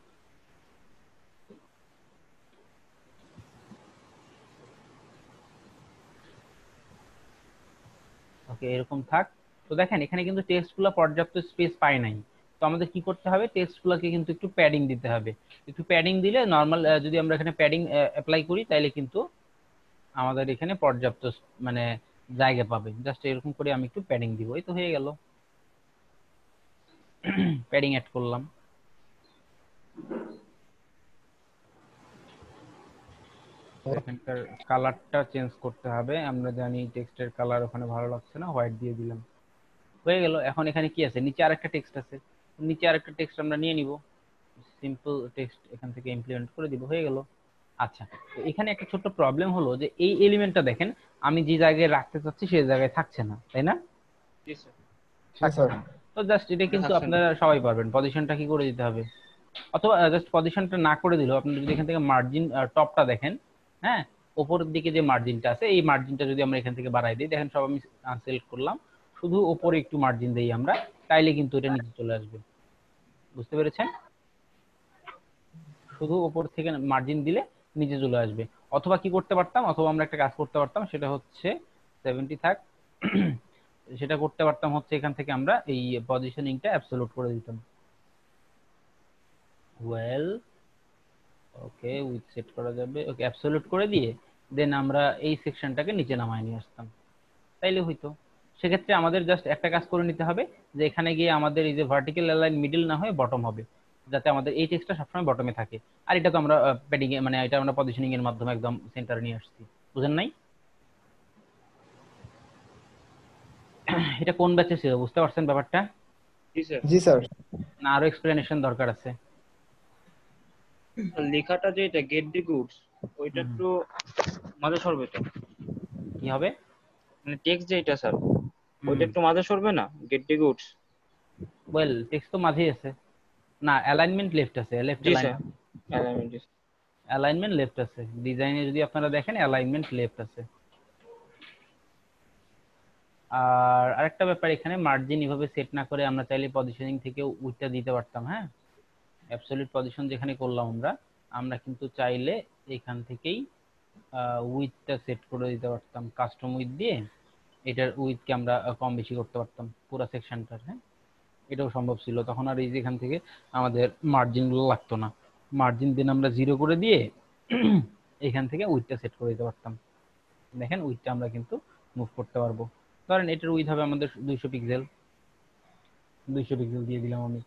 ওকে, এরকম থাক। তো দেখেন এখানে কিন্তু টেক্সটগুলো পর্যাপ্ত স্পেস পায় নাই, তো আমাদের কি করতে হবে? টেক্সটগুলোকে কিন্তু একটু প্যাডিং দিতে হবে। একটু প্যাডিং দিলে নর্মাল, যদি আমরা এখানে প্যাডিং অ্যাপ্লাই করি তাহলে কিন্তু আমাদের এখানে পর্যাপ্ত মানে জায়গা পাবে। জাস্ট এরকম করে আমি একটু প্যাডিং দিব, এই তো হয়ে গেল। প্যাডিং অ্যাড করলাম। এখানকার কালারটা চেঞ্জ করতে হবে, আমরা জানি টেক্সটের কালার ওখানে ভালো লাগছে না, হোয়াইট দিয়ে দিলাম, হয়ে গেল। এখন এখানে কি আছে? নিচে আরেকটা টেক্সট আছে, নিচে আরেকটা টেক্সট আমরা নিয়ে নিব, সিম্পল টেক্সট এখান থেকে ইমপ্লিমেন্ট করে দিব, হয়ে গেল। আচ্ছা, তো এখানে একটা ছোট্ট প্রবলেম হলো যে এই এলিমেন্টটা দেখেন আমি যে জায়গায় রাখতে চাচ্ছি সেই জায়গায় থাকছে না, তাই না? তো জাস্ট এটা কিন্তু আপনারা সবাই পারবেন, পজিশনটা কি করে দিতে হবে, অথবা জাস্ট পজিশনটা না করে দিলেও আপনি যদি এখান থেকে মার্জিন টপটা দেখেন, হ্যাঁ, উপরের দিকে যে মার্জিনটা আছে এই মার্জিনটা যদি আমরা এখান থেকে বাড়াই দিই, দেখেন সব আমি আনসিলেক্ট করলাম, শুধু উপরে একটু মার্জিন দেই আমরা, তাইলে কিন্তু এটা নিচে চলে আসবে। বুঝতে পেরেছেন? শুধু উপর থেকে মার্জিন দিলে নিচে চলে আসবে। অথবা কি করতে পারতাম, অথবা আমরা একটা কাজ করতে পারতাম, সেটা হচ্ছে 70 থাক, সেটা করতে পারতাম হচ্ছে এখান থেকে আমরা এই পজিশনিংটা অ্যাবসলিউট করে দিতাম। ওয়েল, ওকে, উইথ সেট করা যাবে, ওকে, অ্যাবসলিউট করে দিয়ে দেন আমরা এই সেকশনটাকে নিচে নামায় নিয়ে আসতাম, তাইলে হইতো। সেক্ষেত্রে আমাদের জাস্ট একটা কাজ করে নিতে হবে যে এখানে গিয়ে আমাদের এই যে ভার্টিক্যাল অ্যালাইন মিডল না হয়ে বটম হবে, যাতে আমাদের এই টেক্সটটা সবসময় বটমে থাকে। আর এটা তো আমরা প্যাডিং এ, মানে এটা আমরা পজিশনিং এর মাধ্যমে একদম সেন্টারে নিয়ে আসছি, বুঝেন নাই? এটা কোন ব্যাচে ছিল, বুঝতে পারছেন ব্যাপারটা? জি স্যার। না আরো এক্সপ্লেনেশন দরকার আছে? লেখাটা যে এটা গেট দি গুডস, ওইটা একটু মাঝে সরবে তো। কি হবে? মানে টেক্সট যেটা স্যার, ওইটা একটু মাঝে সরবে না, get the goods. Well, text তো মাঝেই আছে না, অ্যালাইনমেন্ট লেফট আছে, লেফট অ্যালাইনমেন্ট লেফট আছে। ডিজাইনে যদি আপনারা দেখেন অ্যালাইনমেন্ট লেফট আছে। আর আরেকটা ব্যাপার, এখানে মার্জিন এভাবে সেট না করে আমরা চাইলে পজিশনিং থেকে উইডটা দিতে পারতাম। হ্যাঁ, অ্যাবসলিউট পজিশন যেখানে করলাম আমরা কিন্তু চাইলে এখান থেকেই উইথটা সেট করে দিতে পারতাম কাস্টম উইথ দিয়ে, এটার উইথকে আমরা কম বেশি করতে পারতাম পুরো সেকশনটার। হ্যাঁ, এটাও সম্ভব ছিল। তখন আর এই যে এখান থেকে আমাদের মার্জিনগুলো লাগতো না, মার্জিন দিন আমরা 0 করে দিয়ে এখান থেকে উইথটা সেট করে দিতে পারতাম। দেখেন উইথটা আমরা কিন্তু মুভ করতে পারবো। ধরেন এটার উইথ হবে আমাদের 200 পিক্সেল, 200 পিক্সেল দিয়ে দিলাম আমি।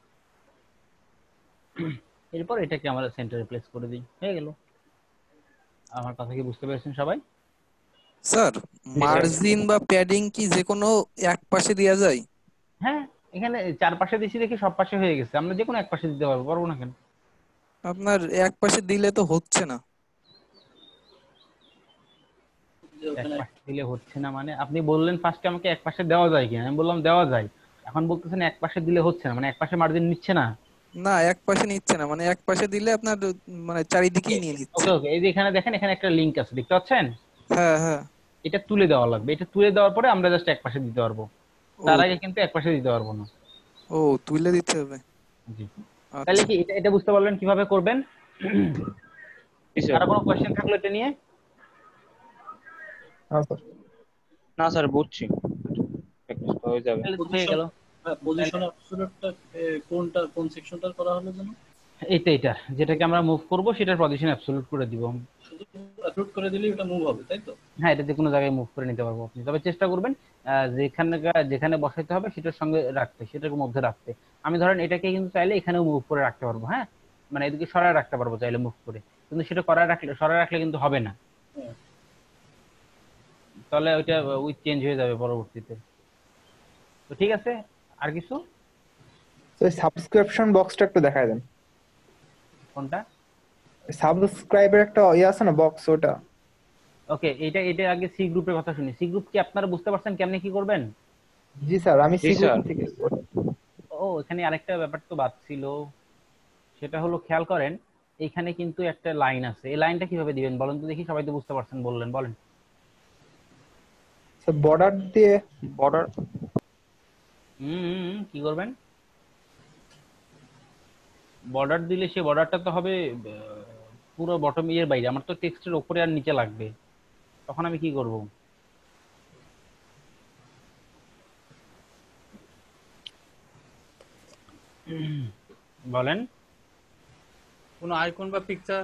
এরপর এটাকে আমরা সেন্টারে প্লেস করে দিই, হয়ে গেল। আমার কথা কি বুঝতে পেরেছেন সবাই? স্যার মার্জিন বা প্যাডিং কি যে কোনো এক পাশে দেওয়া যায়? হ্যাঁ, এখানে চারপাশে দিছি দেখি সব পাশে হয়ে গেছে, আমরা যে কোনো এক পাশে দিতে পারবো, পারবো না কেন? আপনার এক পাশে দিলে তো হচ্ছে না। এক পাশে দিলে হচ্ছে না মানে? আপনি বললেন ফার্স্টে আমাকে এক পাশে দেওয়া যায় কিনা, আমি বললাম দেওয়া যায়, এখন বলতেছেন এক পাশে দিলে হচ্ছে না, মানে এক পাশে মার্জিন নিচ্ছে না? না, এক পাশে নিচ্ছে না, মানে এক পাশে দিলে আপনার মানে চারিদিকেই নিয়ে নিচ্ছে। ওকে ওকে, এই যে এখানে দেখেন, এখানে একটা লিংক আছে দেখতে পাচ্ছেন? হ্যাঁ হ্যাঁ, এটা তুলে দেওয়া লাগবে, এটা তুলে দেওয়ার পরে আমরা জাস্ট এক পাশে দিতে পারবো, তার আগে কিন্তু এক পাশে দিতে পারবো না। ও, তুলে দিতে হবে। জি, তাহলে কি এটা বুঝতে পারলেন কিভাবে করবেন? আর কোনো কোশ্চেন থাকলে এটা নিয়ে? না স্যার, বুঝছি, হয়ে যাবে। হয়ে গেল। পজিশন অ্যাবসলিউটটা কোন সেকশনটার করা হলো জানো? এটা যেটাকে আমরা মুভ করব সেটার পজিশন অ্যাবসলিউট করে দিব। শুধু অ্যাবসলিউট করে দিলেই ওটা মুভ হবে, তাই তো? হ্যাঁ, এটা যে কোনো জায়গায় মুভ করে নিতে পারবো আপনি, তবে চেষ্টা করবেন যেখানে বসাইতে হবে সেটার সঙ্গে রাখতে, সেটার মধ্যে রাখতে। আমি ধরেন এটাকে কিন্তু চাইলে এখানেও মুভ করে রাখতে পারবো, হ্যাঁ, মানে এদিকে সরায় রাখতে পারবো চাইলে মুভ করে, কিন্তু সেটা সরায় রাখলে কিন্তু হবে না, তাহলে ওইটা উইথ চেঞ্জ হয়ে যাবে পরবর্তীতে। তো ঠিক আছে, আর কিছু? সাবস্ক্রিপশন বক্সটা একটু দেখায় দেন। কোনটা? সাবস্ক্রাইবের একটা আছে না বক্স, ওটা। ওকে, এটা আগে সি গ্রুপের কথা শুনি। সি গ্রুপ কি আপনারা বুঝতে পারছেন কেমনে কি করবেন? জি স্যার, আমি সি গ্রুপ থেকে। ও, এখানে আরেকটা ব্যাপার তো বাদ ছিল, সেটা হলো খেয়াল করেন এখানে কিন্তু একটা লাইন আছে, এই লাইনটা কিভাবে দিবেন বলেন তো দেখি? সবাই তো বুঝতে পারছেন, বলেন। স্যার বর্ডার দিয়ে, বর্ডার কি করবেন? বর্ডার দিলে সে বর্ডারটা তো হবে পুরো বটম এর বাইরে, আমার তো টেক্সটের উপরে আর নিচে লাগবে, তখন আমি কি করব? বলেন। কোনো আইকন বা পিকচার?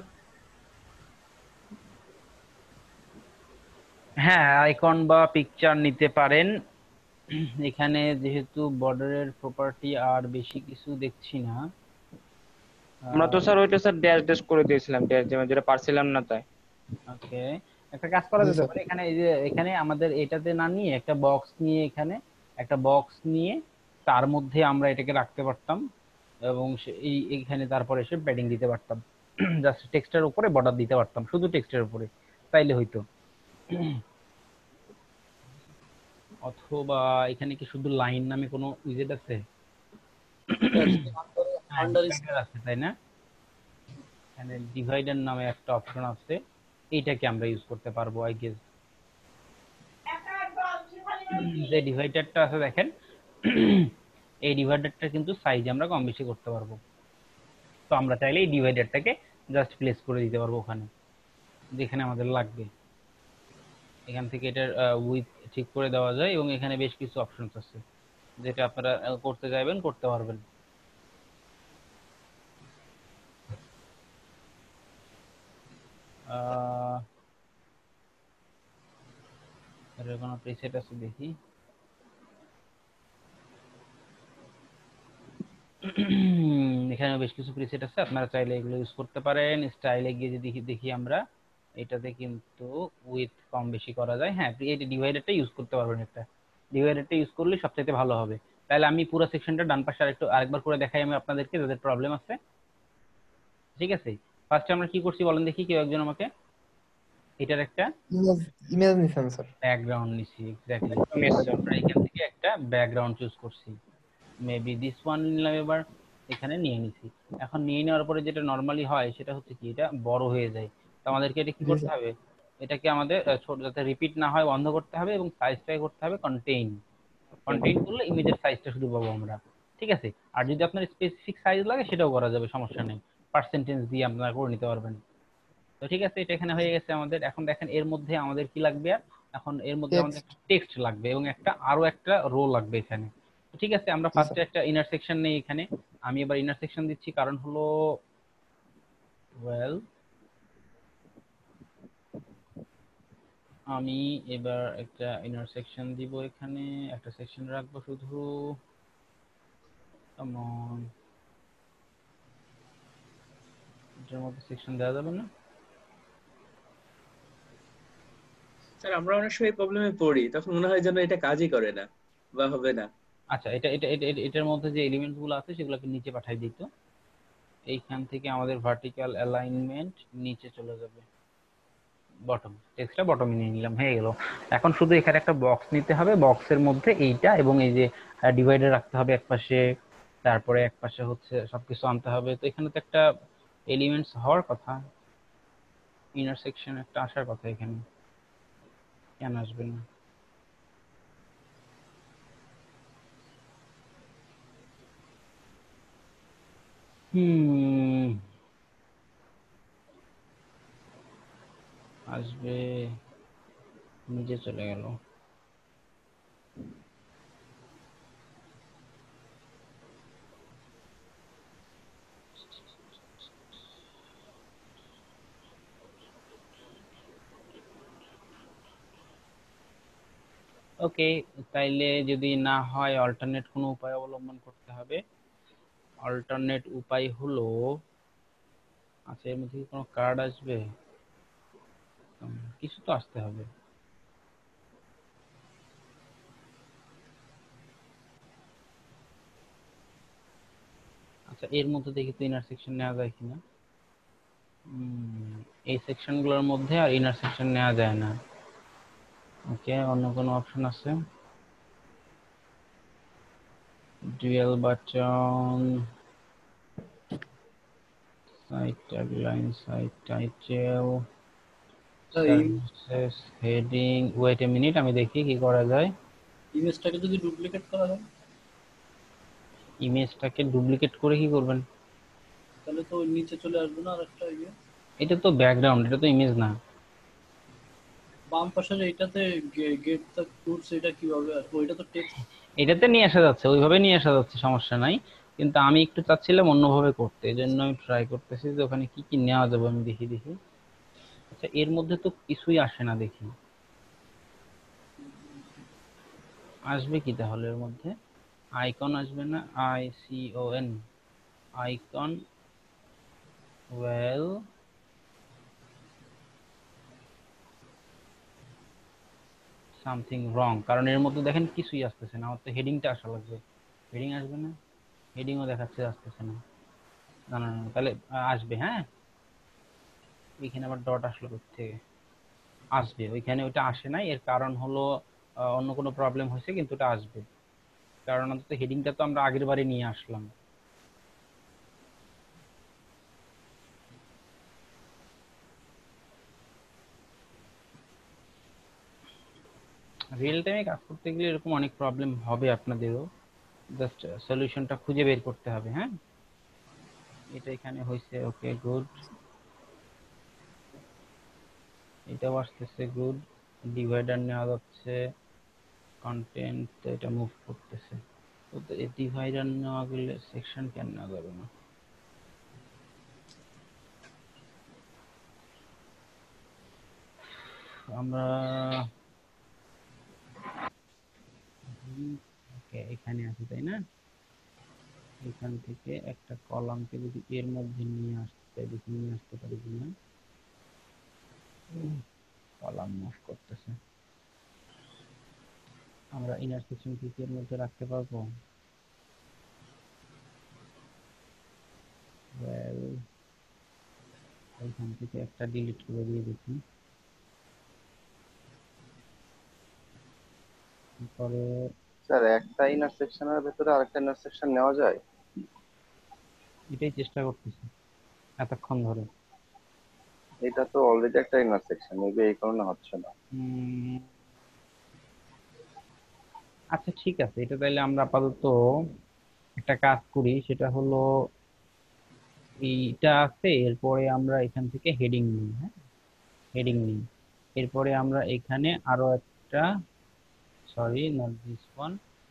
হ্যাঁ, আইকন বা পিকচার নিতে পারেন। এখানে যেহেতু বর্ডারের প্রপার্টি আর বেশি কিছু দেখছি না, আমরা তো স্যার ওইটা স্যার ড্যাশ ড্যাশ করে দিয়েছিলাম, ড্যাশ যেটা পারছিলাম না তাই। ওকে, একটা কাজ করা যেতে পারে, এখানে এই যে এখানে আমাদের এটাতে না নিয়ে একটা বক্স নিয়ে, এখানে একটা বক্স নিয়ে তার মধ্যে আমরা এটাকে রাখতে পারতাম এবং এইখানে তারপরে এসে প্যাডিং দিতে পারতাম, জাস্ট টেক্সটের উপরে বর্ডার দিতে পারতাম, শুধু টেক্সটের উপরে, তাইলে হইতো। অথবা এখানে কি শুধু লাইন নামে কোনো উইজেট আছে? আছে তাই না? এখানে ডিভাইডার নামে একটা অপশন আছে, এইটাকে আমরা ইউজ করতে পারবো আই গেস। যে ডিভাইডারটা আছে দেখেন, এই ডিভাইডারটা কিন্তু সাইজ আমরা কম বেশি করতে পারবো, তো আমরা চাইলে এই ডিভাইডারটাকে জাস্ট প্লেস করে দিতে পারবো ওখানে যেখানে আমাদের লাগবে। এখান থেকে এটার উইথ ঠিক করে দেওয়া যায় এবং এখানে বেশ কিছু অপশনস আছে যেটা আপনারা করতে চাইবেন করতে পারবেন। এর কোনো প্রিসেট আছে দেখি। এখানে বেশ কিছু প্রিসেট আছে, আপনারা চাইলে এগুলো ইউজ করতে পারেন। স্টাইলে গিয়ে যদি দেখি আমরা, এটাতে কিন্তু উইথ কম বেশি করা যায়। হ্যাঁ, এই ডিভাইডারটা ইউজ করতে পারবেন, একটা ডিভাইডারটা ইউজ করলে সবচেয়ে ভালো হবে। তাহলে আমি পুরো সেকশনটা ডান পাশে আরেকবার করে দেখাই আমি আপনাদেরকে, যাদের প্রবলেম আছে। ঠিক আছে, ফার্স্টে আমরা কি করছি বলেন দেখি কেউ একজন আমাকে। এটার একটা ইমেজ নিছেন স্যার, ব্যাকগ্রাউন্ড নিছি। এক্স্যাক্টলি, আমরা এখান থেকে একটা ব্যাকগ্রাউন্ড চুজ করছি, মেবি দিস ওয়ান নিলাম, এবার এখানে নিয়ে নিছি। এখন নিয়ে নেওয়ার পরে যেটা নরমালি হয় সেটা হচ্ছে কি, এটা বড় হয়ে যায়, তো আমাদেরকে এটা কি করতে হবে, এটাকে আমাদের ছোট যাতে রিপিট না হয় বন্ধ করতে হবে এবং সাইজটাই করতে হবে কন্টেইন করলে ইমেজের সাইজটা শুধু পাবো আমরা। ঠিক আছে, আর যদি আপনার স্পেসিফিক সাইজ লাগে সেটাও করা যাবে, সমস্যা নেই, পার্সেন্টেজ দিয়ে আপনারা করে নিতে পারবেন। তো ঠিক আছে, এটা এখানে হয়ে গেছে আমাদের। এখন দেখেন এর মধ্যে আমাদের কি লাগবে, এখন এর মধ্যে আমাদের টেক্সট। টেক্সট লাগবে এবং আরো একটা রো লাগবে এখানে। তো ঠিক আছে, আমরা ফার্স্টে একটা ইন্টারসেকশন নেই এখানে। আমি এবার ইন্টারসেকশন দিচ্ছি, কারণ হলো ওয়েল আমি এবার একটা ইন্টারসেকশন দিব, এখানে একটা সেকশন রাখবো শুধু। কেমন এটার মধ্যে সেকশন দেওয়া যাবে না? স্যার আমরা অনেক সময় প্রবলেমে পড়ি, তখন মনে হয় যেন এটা কাজই করে না বা হবে না। আচ্ছা, এটার মধ্যে যে এলিমেন্টস গুলো আছে সেগুলোকে নিচে পাঠিয়ে দিত। এইখান থেকে আমাদের ভার্টিক্যাল অ্যালাইনমেন্ট নিচে চলে যাবে, বটম, টেক্সটটা বটমে নিয়ে নিলাম, হয়ে গেল। এখন শুধু এখানে একটা বক্স নিতে হবে, বক্সের মধ্যে এইটা এবং এই যে ডিভাইডার রাখতে হবে একপাশে, তারপরে একপাশে হচ্ছে সবকিছু আনতে হবে। তো এখানে তো একটা এলিমেন্টস হওয়ার কথা, ইন্টারসেকশন একটা আসার কথা, এখানে কেন আসবে না? আসবে, নিজে চলে গেল। ওকে, তাইলে যদি না হয় অল্টারনেট কোনো উপায় অবলম্বন করতে হবে। অল্টারনেট উপায় হলো, আচ্ছা এর মধ্যে কি কোনো কার্ড আসবে? কিছু তো আসতে হবে। আচ্ছা এর মধ্যে দেখি তো ইন্টারসেকশন নেওয়া যায় কিনা। এই সেকশনগুলোর মধ্যে আর ইন্টারসেকশন নেওয়া যায় না। ওকে, অন্য কোনো অপশন আছে? Dual button, side tagline, side title, services, heading. Wait a minute, আমি দেখি কি করা যায়। ইমেজটাকে যদি ডুপ্লিকেট করা হয়, ইমেজটাকে ডুপ্লিকেট করে কি করবেন? তাহলে তো ওই নিচে চলে আসবে না আরেকটা ইয়ে। এটা তো ব্যাকগ্রাউন্ড, এটা তো ইমেজ না। বাম পাশের এইটাতে গেট দ্য টুলস, এটা কিভাবে আসবে? ওইটা তো টেক্সট। এটাতে নিয়ে আসা যাচ্ছে, ওইভাবে নিয়ে আসা যাচ্ছে, সমস্যা নাই। কিন্তু আমি একটু চাচ্ছিলাম অন্যভাবে করতে, এই জন্য আমি ট্রাই করতেছি যে ওখানে কি কি নেওয়া যাবে। আমি দেখি। আচ্ছা এর মধ্যে তো কিছুই আসে না, দেখি আসবে কি তাহলে এর মধ্যে? আইকন আসবে না, ICON, icon. Well something wrong, কারণ এর মধ্যে দেখেন কিছুই আসতেছে না। আমার তো হেডিংটা আসা লাগবে। হেডিং আসবে না, হেডিংও দেখাচ্ছে আসতেছে না। না না না, তাহলে আসবে। হ্যাঁ, এখানে আবার ডট আসলো থেকে আসবে, ওইখানে ওইটা আসে নাই। এর কারণ হলো অন্য কোনো প্রবলেম হয়েছে, কিন্তু ওটা আসবে, কারণ অন্তত হেডিংটা তো আমরা আগের বারে নিয়ে আসলাম। রিয়েল টাইমে কাজ করতে গেলে এরকম অনেক প্রবলেম হবে আপনাদেরও, জাস্ট সলিউশনটা খুঁজে বের করতে হবে। হ্যাঁ, এটা এখানে হয়েছে, ওকে গুড, এটাও আসতেছে, গুড। ডিভাইডার নেওয়া যাচ্ছে, কন্টেন্ট এটা মুভ করতেছে। তো এই ডিভাইডার নেওয়া গেলে সেকশন কেন নেওয়া যাবে না? আমরা ওকে এখানে আছি, তাই না? এখান থেকে একটা কলামকে যদি এর মধ্যে নিয়ে আসতে চাই, দেখি নিয়ে আসতে পারি কিনা। কলাম মুভ করতেছে, আমরা ইন্টারসেকশন কি এর মধ্যে রাখতে পারবো? ওয়েল এখান থেকে একটা ডিলিট করে দিয়ে দেখি। পরে স্যার একটা ইন্টারসেকশনের ভেতরে আরেকটা ইন্টারসেকশন নেওয়া যায়? এটাই চেষ্টা করতেছি এতক্ষণ ধরে। এটা তো অলরেডি একটা ইন্টারসেকশন, মেবি এই কারণে হচ্ছে না। আচ্ছা ঠিক আছে, এটা তাইলে আমরা আপাতত একটা কাজ করি, সেটা হলো এইটা আছে, এরপরে আমরা এখান থেকে হেডিং নিই। হ্যাঁ, হেডিং নিই। এরপরে আমরা এখানে আরো একটা, sorry not this one,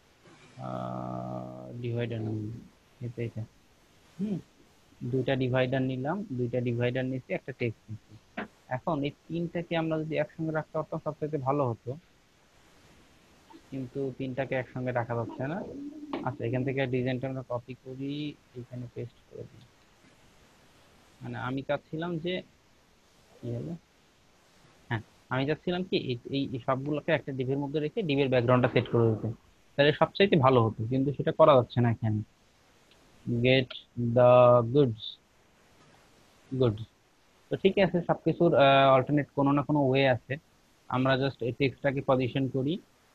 divider নিই। এটা দুইটা ডিভাইডার নিলাম, দুইটা ডিভাইডার নিচ্ছি, একটা টেক্সট নিচ্ছি। এখন এই তিনটাকে আমরা যদি একসঙ্গে রাখতে পারতাম সবথেকে ভালো হতো, কিন্তু তিনটাকে একসঙ্গে রাখা যাচ্ছে না। আচ্ছা, এখান থেকে ডিজাইনটা আমরা কপি করি, এখানে পেস্ট করে দিই। মানে আমি চাচ্ছিলাম যে কি হলো, হ্যাঁ আমি চাচ্ছিলাম কি এই সবগুলোকে একটা ডিভের মধ্যে রেখে ডিভের ব্যাকগ্রাউন্ডটা সেট করে দিতে, তাহলে সবচাইতে ভালো হতো, কিন্তু সেটা করা যাচ্ছে না এখানে। Get the goods, good. তো ঠিক আছে, সবকিছুর অল্টারনেট কোনো না কোনো ওয়ে আছে। আমরা জাস্ট এই টেক্সটটাকে পজিশন করি।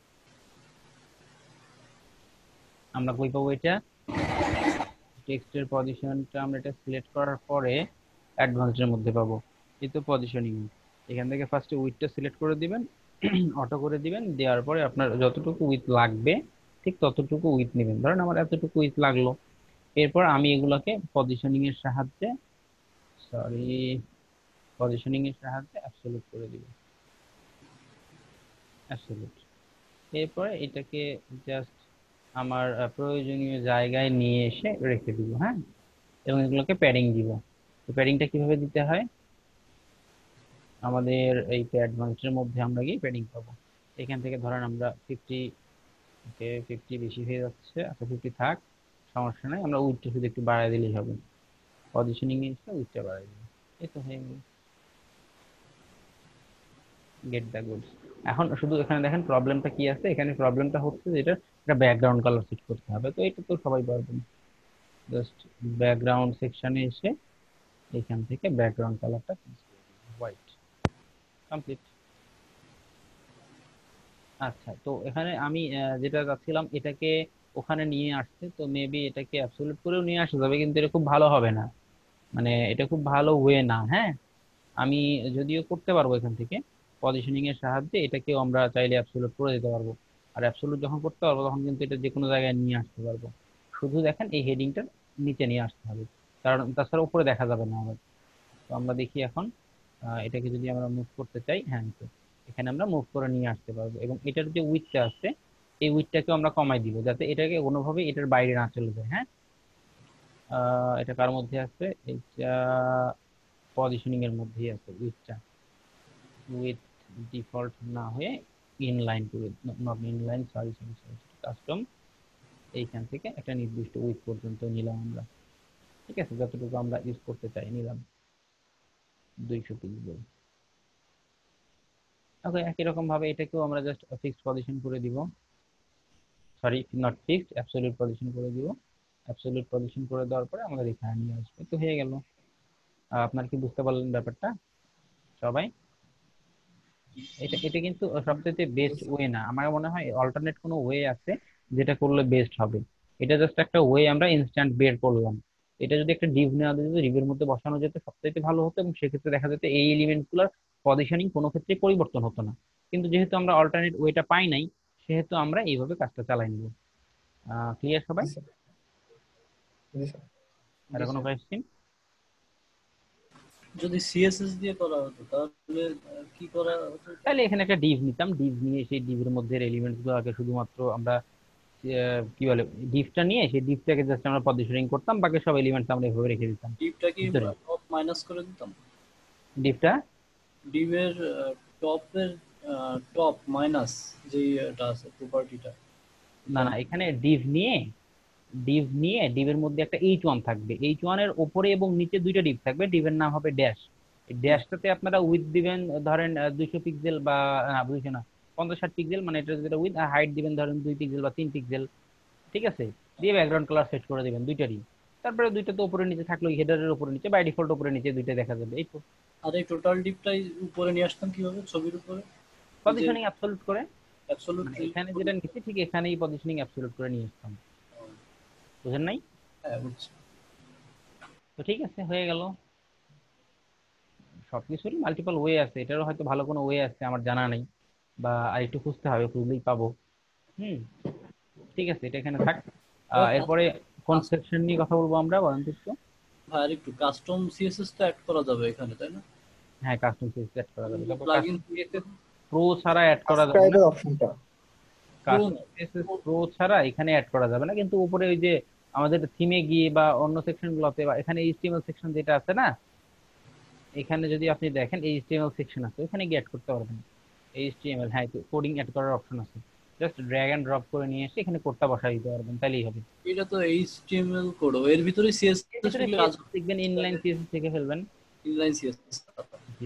আমরা কই পাবো এটা? টেক্সটের পজিশনটা আমরা এটা সিলেক্ট করার পরে অ্যাডভান্সডের মধ্যে পাবো। এই তো পজিশনিং। এখান থেকে ফার্স্টে উইথটা সিলেক্ট করে দিবেন, অটো করে দিবেন, দেওয়ার পরে আপনার যতটুকু উইথ লাগবে ঠিক ততটুকু উইথ নেবেন। ধরেন আমার এতটুকু উইথ লাগলো। এরপর আমি এগুলোকে পজিশনিং এর সাহায্যে, সরি, পজিশনিং এর সাহায্যে অ্যাবসলিউট করে দিব, অ্যাবসলিউট। এরপরে এটাকে জাস্ট আমার প্রয়োজনীয় জায়গায় নিয়ে এসে রেখে দিব। হ্যাঁ, এবং এগুলোকে প্যাডিং দিব। তো প্যাডিংটা কিভাবে দিতে হয়, আমাদের এই অ্যাডভান্সডের মধ্যে আমরা গিয়ে প্যাডিং পাবো। এখান থেকে ধরেন আমরা 50, ওকে 50 বেশি হয়ে যাচ্ছে, আচ্ছা 50 থাক, সমস্যা নাই, আমরা উইথটা শুধু একটু বাড়ায় দিলেই হবে। পজিশনিং এ এসে উইথটা বাড়ায় দিই, এই তো হয়ে গেল গেট দ্য গুডস। এখন শুধু এখানে দেখেন প্রবলেমটা কি আছে, এখানে প্রবলেমটা হচ্ছে যে এটা একটা ব্যাকগ্রাউন্ড কালার সেট করতে হবে। তো এটা তো সবাই পারবেন, জাস্ট ব্যাকগ্রাউন্ড সেকশনে এসে এখান থেকে ব্যাকগ্রাউন্ড কালারটা হোয়াইট, কমপ্লিট। আচ্ছা, তো এখানে আমি যেটা চাচ্ছিলাম এটাকে ওখানে নিয়ে আসতে, তো মেবি এটাকে অ্যাবসলিউট করেও নিয়ে আসা যাবে, কিন্তু এটা খুব ভালো হবে না, মানে এটা খুব ভালো ওয়ে না। হ্যাঁ, আমি যদিও করতে পারবো এখান থেকে পজিশনিং এর সাহায্যে, এটাকেও আমরা চাইলে অ্যাবসলিউট করে দিতে পারবো। আর অ্যাবসলিউট যখন করতে পারবো তখন কিন্তু এটা যে কোনো জায়গায় নিয়ে আসতে পারবো। শুধু দেখেন এই হেডিংটার নিচে নিয়ে আসতে হবে, কারণ তাছাড়া উপরে দেখা যাবে না আবার। তো আমরা দেখি এখন এটাকে যদি আমরা মুভ করতে চাই, হ্যাঁ তো এখানে আমরা মুভ করে নিয়ে আসতে পারবো। এবং এটার যে উইথটা আছে এই উইথটাকে আমরা কমাই দিব, যাতে এটাকে কোনোভাবে এটার বাইরে না চলে যায়। হ্যাঁ, এটা কার মধ্যে আছে, এটা পজিশনিং এর মধ্যেই আছে উইথটা। উইথ ডিফল্ট না হয়ে ইনলাইন করে, not inline, sorry sorry sorry, custom. এইখান থেকে একটা নির্দিষ্ট উইথ পর্যন্ত নিলাম আমরা, ঠিক আছে, যতটুকু আমরা ইউজ করতে চাই নিলাম 200 পিক্সেল। ওকে, একই রকম ভাবে এটাকেও আমরা জাস্ট ফিক্সড পজিশন করে দিব, sorry not fixed, absolute position করে দিব। অ্যাবসলিউট পজিশন করে দেওয়ার পরে আমাদের এখানে নিয়ে আসবে, তো হয়ে গেল। আপনার কি বুঝতে পারলেন ব্যাপারটা সবাই? এটা এটা কিন্তু সবচেয়ে বেস্ট ওয়ে না, আমার মনে হয় অল্টারনেট কোনো ওয়ে আছে যেটা করলে বেস্ট হবে। এটা জাস্ট একটা ওয়ে আমরা ইনস্ট্যান্ট বের করলাম। এটা যদি একটা ডিভ নেওয়া যেত, ডিভের মধ্যে বসানো যেত, সবচেয়ে ভালো হতো, এবং সেক্ষেত্রে দেখা যেত এই এলিমেন্টগুলোর পজিশনিং কোনো ক্ষেত্রে পরিবর্তন হতো না। কিন্তু যেহেতু আমরা অল্টারনেট ওয়েটা পাই নাই, সেহেতু আমরা এইভাবে কাজটা চালাই নিব। ক্লিয়ার সবাই? আর কোনো কোয়েশ্চেন? যদি সিএসএস দিয়ে করা হতো তাহলে কি করা হতো? তাহলে এখানে একটা ডিভ নিতাম, ডিভ নিয়ে সেই ডিভের মধ্যে এলিমেন্টস গুলোকে শুধুমাত্র আমরা কি বলে ডিভটা নিয়ে সেই ডিভটাকে জাস্ট আমরা পজিশনিং করতাম, বাকি সব এলিমেন্টস আমরা এভাবে রেখে দিতাম। ডিভটা কি টপ মাইনাস করে দিতাম? ডিভটা ডিভের টপের টপ মাইনাস যেটা আছে প্রপার্টিটা, না না, এখানে ডিভ নিয়ে ডিভের মধ্যে একটা H1 থাকবে, H1 এর উপরে এবং নিচে দুইটা ডিভ থাকবে, ডিভের নাম হবে ড্যাশ। এই ড্যাশটাতে আপনারা উইথ দিবেন ধরেন 200 পিক্সেল বা 200 না 50-60 পিক্সেল, মানে এটা যেটা উইথ, হাইট দিবেন ধরেন 2 পিক্সেল বা 3 পিক্সেল, ঠিক আছে, দিয়ে ব্যাকগ্রাউন্ড কালার সেট করে দিবেন দুইটারই। তারপরে দুইটা তো উপরে নিচে থাকলো, হেডারের উপরে নিচে, বাই ডিফল্ট উপরে নিচে দুইটা দেখা যাবে, এই তো। আর এই টোটাল ডিভটাই উপরে নিয়ে আসতাম কিভাবে ছবির উপরে? পজিশনিং অ্যাবসলিউট করে, অ্যাবসলিউট এখানে যেটা নিচে ঠিক এখানেই পজিশনিং অ্যাবসলিউট করে নিয়ে আসতাম। বুঝেন নাই? হ্যাঁ বুঝছি। তো ঠিক আছে, হয়ে গেল। সবকিছুরই মাল্টিপল ওয়ে আছে, এটারও হয়তো ভালো কোনো ওয়ে আছে আমার জানা নেই, বা আর একটু খুঁজতে হবে, খুঁজলেই পাবো। ঠিক আছে, এটা এখানে থাক। এরপরে কোন সেকশন নিয়ে কথা বলবো আমরা, বলেন তো একটু। আর একটু কাস্টম সিএসএস টা অ্যাড করা যাবে এখানে, তাই না? হ্যাঁ, কাস্টম সিএসএস অ্যাড করা যাবে, তবে প্লাগইন কাস্টম সিএসএস প্রো ছাড়া অ্যাড করা যাবে না। সাবস্ক্রাইবার অপশনটা কাস্টম সিএসএস প্রো ছাড়া এখানে অ্যাড করা যাবে না, কিন্তু উপরে ওই যে আমাদের থিমে গিয়ে বা অন্য সেকশনগুলোতে বা এখানে এইচটিএমএল সেকশন যেটা আছে না, এখানে যদি আপনি দেখেন এইচটিএমএল সেকশন আছে, ওখানে গিয়ে অ্যাড করতে পারবেন এইচটিএমএল। হ্যাঁ, কোডিং অ্যাড করার অপশন আছে, জাস্ট ড্র্যাগ এন্ড ড্রপ করে নিয়ে এসে এখানে কোডটা বসাই দিতে পারবেন, তাহলেই হবে। এটা তো এইচটিএমএল কোড, এর ভিতরে সিএসএস গুলো কাজ দেখবেন ইনলাইন সিএসএস থেকে ফেলবেন, ইনলাইন সিএসএস। জি।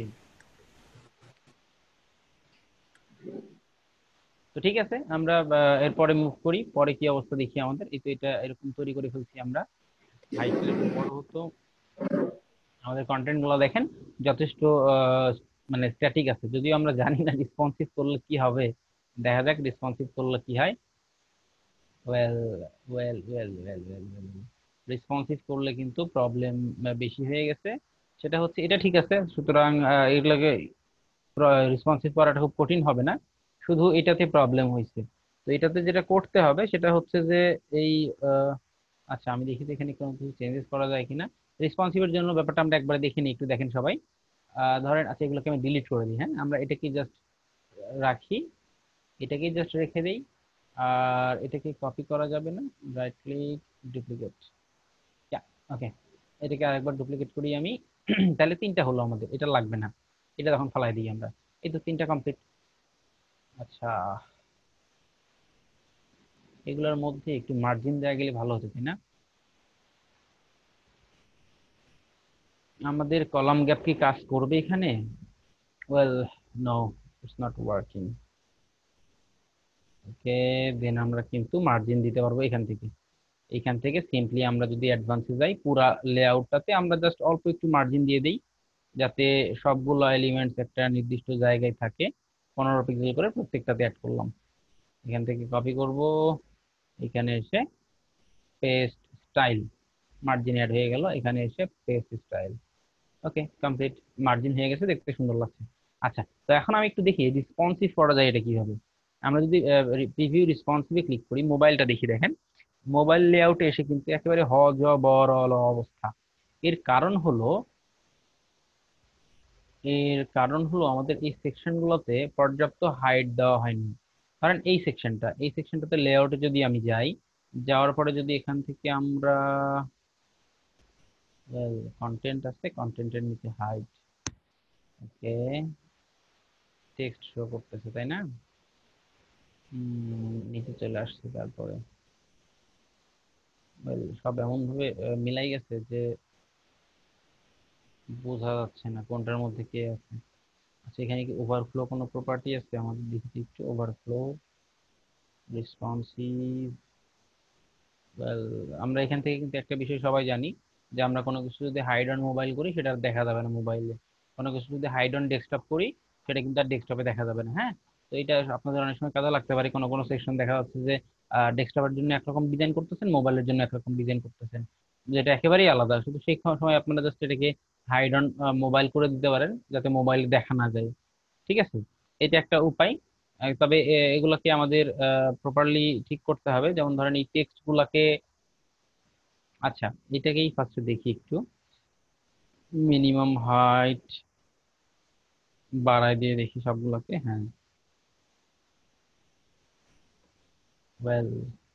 তো ঠিক আছে, আমরা এরপরে মুভ করি, পরে কি অবস্থা দেখি আমাদের। এই তো এটা এরকম তৈরি করে ফেলছি আমরা, হাইট এরকম বড় হতো। আমাদের কন্টেন্ট গুলো দেখেন যথেষ্ট মানে স্ট্যাটিক আছে, যদিও আমরা জানি না রেসপন্সিভ করলে কি হবে। দেখা যাক রেসপন্সিভ করলে কি হয়। Well well well well well well responsive করলে কিন্তু প্রবলেম বেশি হয়ে গেছে। সেটা হচ্ছে এটা ঠিক আছে, সুতরাং এগুলোকে রেসপন্সিভ করাটা খুব কঠিন হবে না, শুধু এটাতে প্রবলেম হয়েছে। তো এটাতে যেটা করতে হবে সেটা হচ্ছে যে এই আচ্ছা আমি দেখি এখানে কোনো কিছু চেঞ্জেস করা যায় কিনা। রেসপন্সিভের জন্য ব্যাপারটা আমরা একবার দেখে নিই, একটু দেখেন সবাই। ধরেন আচ্ছা এগুলোকে আমি ডিলিট করে দিই। হ্যাঁ, আমরা এটাকে জাস্ট রাখি, এটাকে জাস্ট রেখে দেই। আর এটাকে কপি করা যাবে না, রাইট ক্লিক ডুপ্লিকেট, ওকে এটাকে আরেকবার ডুপ্লিকেট করি আমি। তাহলে 3টা হলো আমাদের, এটা লাগবে না, এটা তখন ফালাই দিই আমরা। এই তো 3টা কমপ্লিট। আচ্ছা এগুলোর মধ্যে একটু মার্জিন দেওয়া গেলে ভালো হতো, তাই না? আমাদের কলাম গ্যাপ কি কাজ করবে এখানে? Well no, it's not working. Okay, then আমরা কিন্তু মার্জিন দিতে পারবো এখান থেকে সিম্পলি আমরা যদি অ্যাডভান্সে যাই, পুরা লেআউটটাতে আমরা জাস্ট অল্প একটু মার্জিন দিয়ে দিই, যাতে সবগুলো এলিমেন্টস একটা নির্দিষ্ট জায়গায় থাকে। 15 পিক্সেল করে প্রত্যেকটাতে অ্যাড করলাম। এখান থেকে কপি করব, এখানে এসে পেস্ট স্টাইল, মার্জিন অ্যাড হয়ে গেল, এখানে এসে paste style. Okay complete, margin হয়ে গেছে, দেখতে সুন্দর লাগছে। আচ্ছা তো এখন আমি একটু দেখি রেসপন্সিভ করা যায় এটা কিভাবে। আমরা যদি প্রিভিউ রেসপন্সিভে ক্লিক করি, মোবাইলটা দেখি, দেখেন মোবাইল লেআউটে এসে কিন্তু একেবারে হজবরল অবস্থা। এর কারণ হলো আমাদের এই সেকশনগুলোতে পর্যাপ্ত হাইট দেওয়া হয়নি। কারণ এই সেকশনটাতে লেআউটে যদি আমি যাই, যাওয়ার পরে যদি এখান থেকে আমরা কন্টেন্ট আছে, কন্টেন্টের নিচে হাইট, ওকে টেক্সট শো করতেছে তাই না, নিচে চলে আসছে। তারপরে সব এমন ভাবে মিলাই গেছে যে বোঝা যাচ্ছে না কোনটার মধ্যে কে আছে। আচ্ছা এখানে কি ওভারফ্লো কোনো প্রপার্টি আছে? আমাদের দেখি একটু, ওভারফ্লো রেসপন্সিভ। আমরা এখান থেকে কিন্তু একটা বিষয় সবাই জানি, যে আমরা কোনো কিছু যদি হাইড অন মোবাইল করি সেটা দেখা যাবে না মোবাইলে, কোনো কিছু যদি হাইড অন ডেস্কটপ করি সেটা কিন্তু আর ডেস্কটপে দেখা যাবে না। হ্যাঁ, তো এটা আপনাদের অনেক সময় কাজে লাগতে পারে। কোনো সেকশন দেখা যাচ্ছে যে ডেস্কটপের জন্য একরকম ডিজাইন করতেছেন, মোবাইলের জন্য একরকম ডিজাইন করতেছেন, যেটা একেবারেই আলাদা। শুধু সেই সময় আপনারা জাস্ট এটাকে হাইড অন মোবাইল করে দিতে পারেন, যাতে মোবাইলে দেখা না যায়। ঠিক আছে, এটা একটা উপায়। তবে এগুলাকে আমাদের প্রপারলি ঠিক করতে হবে। যেমন ধরেন এই টেক্সট গুলাকে, আচ্ছা এটাকেই ফার্স্টে দেখি একটু, মিনিমাম হাইট বাড়ায় দিয়ে দেখি সবগুলোকে। হ্যাঁ ওয়েল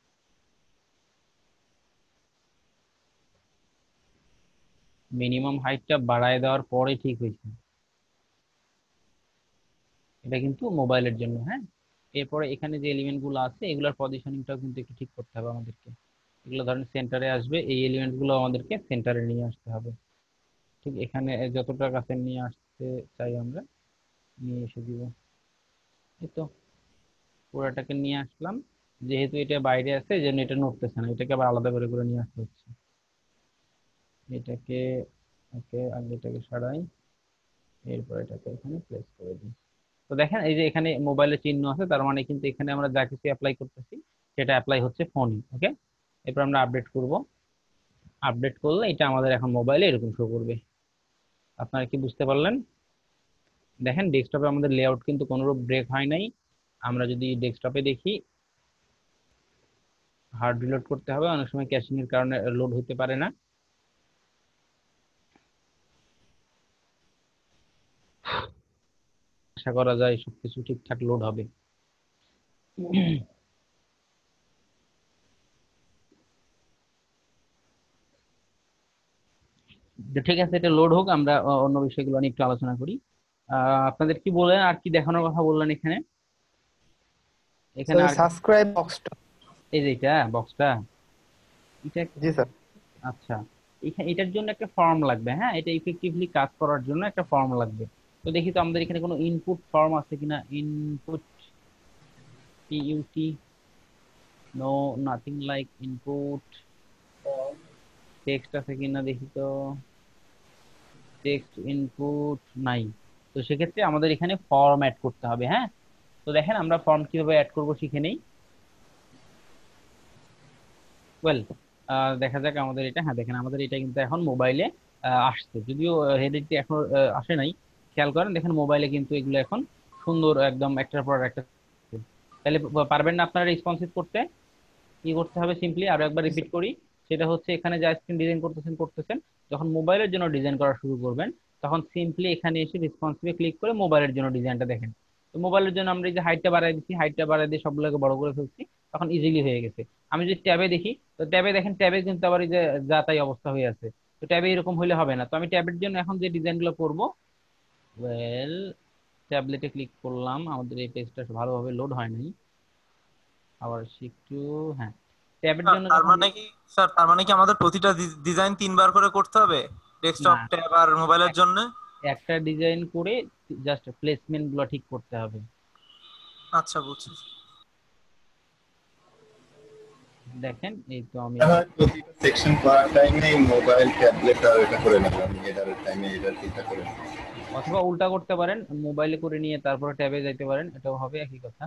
মিনিমাম হাইটটা বাড়ায় দেওয়ার পরে ঠিক হয়েছে, এটা কিন্তু মোবাইলের জন্য। হ্যাঁ, এরপরে এখানে যে এলিমেন্ট গুলো আছে এগুলোর পজিশনিংটাও কিন্তু একটু ঠিক করতে হবে আমাদেরকে। এগুলো ধরেন সেন্টারে আসবে, এই এলিমেন্ট গুলো আমাদেরকে সেন্টারে নিয়ে আসতে হবে। ঠিক এখানে যতটা কাছে নিয়ে আসতে চাই আমরা নিয়ে এসে দিব। এই তো পুরাটাকে নিয়ে আসলাম, যেহেতু এটা বাইরে আছে এই জন্য এটা নড়তেছে না, এটাকে আবার আলাদা করে করে নিয়ে আসতে হচ্ছে। এটাকে ওকে আগে এটাকে সরাই, এরপর এটাকে এখানে প্লেস করে দিই। তো দেখেন এই যে এখানে মোবাইলের চিহ্ন আছে, তার মানে কিন্তু এখানে আমরা যা কিছু অ্যাপ্লাই করতেছি সেটা অ্যাপ্লাই হচ্ছে ফোনে। ওকে, এরপর আমরা আপডেট করব, আপডেট করলে এটা আমাদের এখন মোবাইলে এরকম শো করবে। আপনারা কি বুঝতে পারলেন? দেখেন ডেস্কটপে আমাদের লেআউট কিন্তু কোনোরূপ ব্রেক হয় নাই। আমরা যদি ডেস্কটপে দেখি, হার্ড রিলোড করতে হবে, অনেক সময় ক্যাশিং এর কারণে লোড হতে পারে না। আশা করা যায় সবকিছু ঠিকঠাক লোড হবে। ঠিক আছে, এটা লোড হোক, আমরা অন্য বিষয়গুলো নিয়ে একটু আলোচনা করি। আপনাদের কি বলেন, আর কি দেখানোর কথা বললেন এখানে? এখানে আর সাবস্ক্রাইব বক্সটা, এই যে এটা বক্সটা, এটা জি স্যার। আচ্ছা, এটার জন্য একটা ফর্ম লাগবে। হ্যাঁ, এটা ইফেক্টিভলি কাজ করার জন্য একটা ফর্ম লাগবে। তো দেখি তো আমাদের এখানে কোনো ইনপুট ফর্ম আছে কিনা। Input P U T, no, nothing like input. Text আছে কিনা দেখি তো, টেক্সট ইনপুট নাই। তো সেক্ষেত্রে আমাদের এখানে ফর্ম অ্যাড করতে হবে। হ্যাঁ, তো দেখেন আমরা ফর্ম কিভাবে অ্যাড করব শিখে নেই। ওয়েল, দেখা যাক আমাদের এটা। হ্যাঁ দেখেন, আমাদের এটা কিন্তু এখন মোবাইলে আসছে, যদিও হেডেরটি এখন আসে নাই। খেয়াল করেন, দেখেন মোবাইলে কিন্তু এগুলো এখন সুন্দর একদম একটার পর একটা। তাহলে পারবেন না আপনারা রেসপন্সিভ করতে? কি করতে হবে, সিম্পলি আরো একবার রিপিট করি। সেটা হচ্ছে এখানে যা স্ক্রিন ডিজাইন করতেছেন, যখন মোবাইলের জন্য ডিজাইন করা শুরু করবেন তখন সিম্পলি এখানে এসে রেসপন্সিভে ক্লিক করে মোবাইলের জন্য ডিজাইনটা দেখেন। তো মোবাইলের জন্য আমরা এই যে হাইটটা বাড়াই দিচ্ছি, হাইটটা বাড়াই দিয়ে সবগুলোকে বড় করে ফেলছি, তখন ইজিলি হয়ে গেছে। আমি যদি ট্যাবে দেখি, তো ট্যাবে দেখেন, ট্যাবে কিন্তু আবার এই যে যা তাই অবস্থা হয়ে আছে। তো ট্যাবে এরকম হলে হবে না। তো আমি ট্যাবের জন্য এখন যে ডিজাইনগুলো করব, ওয়েল, ট্যাবলেটে ক্লিক করলাম, আমাদের এই পেজটা ভালোভাবে লোড হয় নাই, আবার একটু। হ্যাঁ, ট্যাবের জন্য তার মানে কি স্যার, তার মানে কি আমাদের প্রতিটা ডিজাইন 3 বার করে করতে হবে ডেস্কটপ, ট্যাব আর মোবাইলের জন্য? একটা ডিজাইন করে জাস্ট প্লেসমেন্ট গুলো ঠিক করতে হবে। আচ্ছা, বুঝছি। দেখেন এই তো আমি প্রতিটা সেকশন করার টাইমে মোবাইল ট্যাবলেট আর এটা করে নিলাম, এটার টাইমে এটা চিন্তা করে নিলাম। অথবা উল্টা করতে পারেন, মোবাইলে করে নিয়ে তারপরে ট্যাবে যাইতে পারেন, এটাও হবে, একই কথা।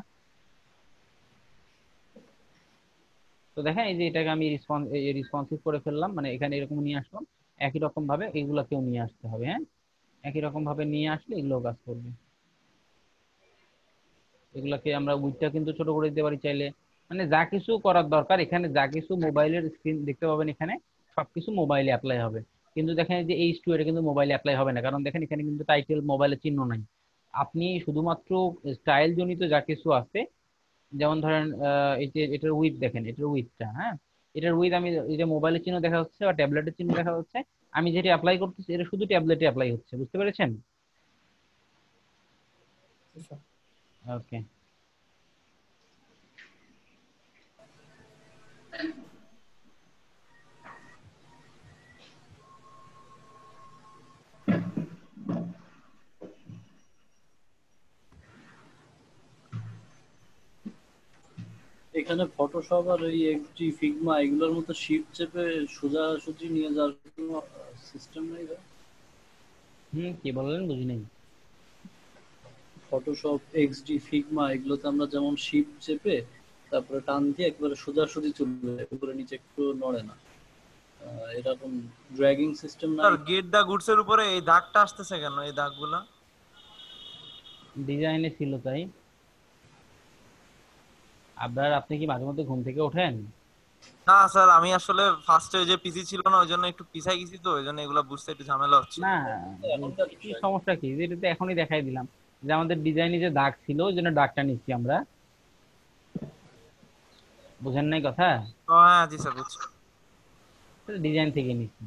তো দেখেন এই যে এটাকে আমি রেসপন্সিভ করে ফেললাম, মানে এখানে এরকম নিয়ে আসলাম। একই রকম ভাবে এগুলাকেও নিয়ে আসতে হবে। হ্যাঁ, একই রকম ভাবে নিয়ে আসলে এগুলো কাজ করবে। এগুলাকে আমরা উইডথটা কিন্তু ছোট করে দিতে পারি চাইলে। মানে যা কিছু করার দরকার, এখানে যা কিছু মোবাইলের স্ক্রিন দেখতে পাবেন, এখানে সবকিছু মোবাইলে অ্যাপ্লাই হবে। কিন্তু দেখেন যে H2 এটা কিন্তু মোবাইলে অ্যাপ্লাই হবে না, কারণ দেখেন এখানে কিন্তু টাইটেল মোবাইলের চিহ্ন নাই। আপনি শুধুমাত্র স্টাইল জনিত যা কিছু আছে, যেমন ধরেন এই যে এটার উইথ দেখেন, এটার উইথটা, হ্যাঁ এটার উইথ আমি এই যে মোবাইলের চিহ্ন দেখা যাচ্ছে বা ট্যাবলেটের চিহ্ন দেখা যাচ্ছে, আমি যেটা অ্যাপ্লাই করতেছি এটা শুধু ট্যাবলেটে অ্যাপ্লাই হচ্ছে, বুঝতে পেরেছেন? ওকে, এখানে ফটোশপ আর এই এক্সডি ফিগমা এগুলোর মতো শিফট চেপে সোজাসুজি নিয়ে যাওয়ার কোনো সিস্টেম নেই? কি বললেন, বুঝি নাই। ফটোশপ, এক্সডি, ফিগমা এগুলোতে আমরা যেমন শিফট চেপে তারপরে টান দিয়ে একেবারে সোজাসুজি চলবে, উপরে নিচে একটু নড়ে না, এরকম ড্র্যাগিং সিস্টেম না? স্যার গেট দা গুডস এর উপরে এই দাগটা আসতেছে কেন, এই দাগগুলো? ডিজাইনে ছিল তাই। আপনি কি মাঝে মধ্যে ঘুম থেকে ওঠেন? না স্যার, আমি আসলে ফার্স্টে ওই যে পিসি ছিল না, ওই জন্য একটু পিছাই গেছি, তো ওই জন্য এগুলো বুঝতে একটু ঝামেলা হচ্ছে। না, কি সমস্যা কি, এটা তো এখনই দেখাই দিলাম যে আমাদের ডিজাইনে যে দাগ ছিল ওই জন্য দাগটা নিচ্ছি আমরা, বুঝেন নাই কথা? হ্যাঁ জি স্যার, বুঝছি। ডিজাইন থেকে নিচ্ছি।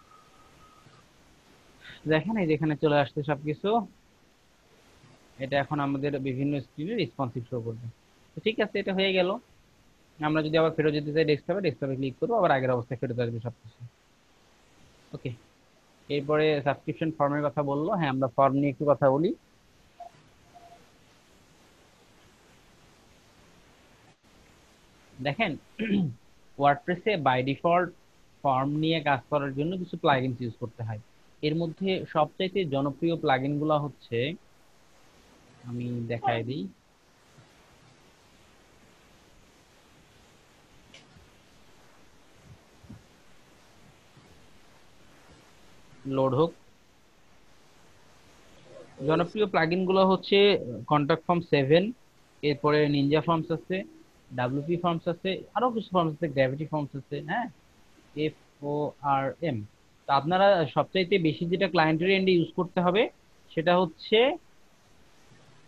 দেখেন এই যেখানে চলে আসছে সবকিছু, এটা এখন আমাদের বিভিন্ন স্ক্রিনে রেসপন্সিভ শো করবে। তো ঠিক আছে, এটা হয়ে গেল। আমরা যদি আবার ফেরত যেতে চাই ডেস্কটপে ক্লিক করবো, আবার আগের অবস্থায় ফেরত আসবে সবকিছু। ওকে, এরপরে সাবস্ক্রিপশন ফর্মের কথা বললো। হ্যাঁ, আমরা ফর্ম নিয়ে একটু কথা বলি। দেখেন ওয়ার্ডপ্রেসে বাই ডিফল্ট ফর্ম নিয়ে কাজ করার জন্য কিছু প্লাগইনস ইউজ করতে হয়। এর মধ্যে সবচাইতে জনপ্রিয় প্লাগইনগুলো হচ্ছে, আমি দেখাই দিই, লোড হোক। জনপ্রিয় প্লাগইন গুলো হচ্ছে কন্টাক্ট ফর্ম 7, এরপরে নিনজা ফর্মস আছে, ডাব্লিউপি ফর্মস আছে, আরো কিছু ফর্মস আছে, গ্র্যাভিটি ফর্মস আছে, হ্যাঁ, FORM। তো আপনারা সবচাইতে বেশি যেটা ক্লায়েন্টের এন্ডে ইউজ করতে হবে সেটা হচ্ছে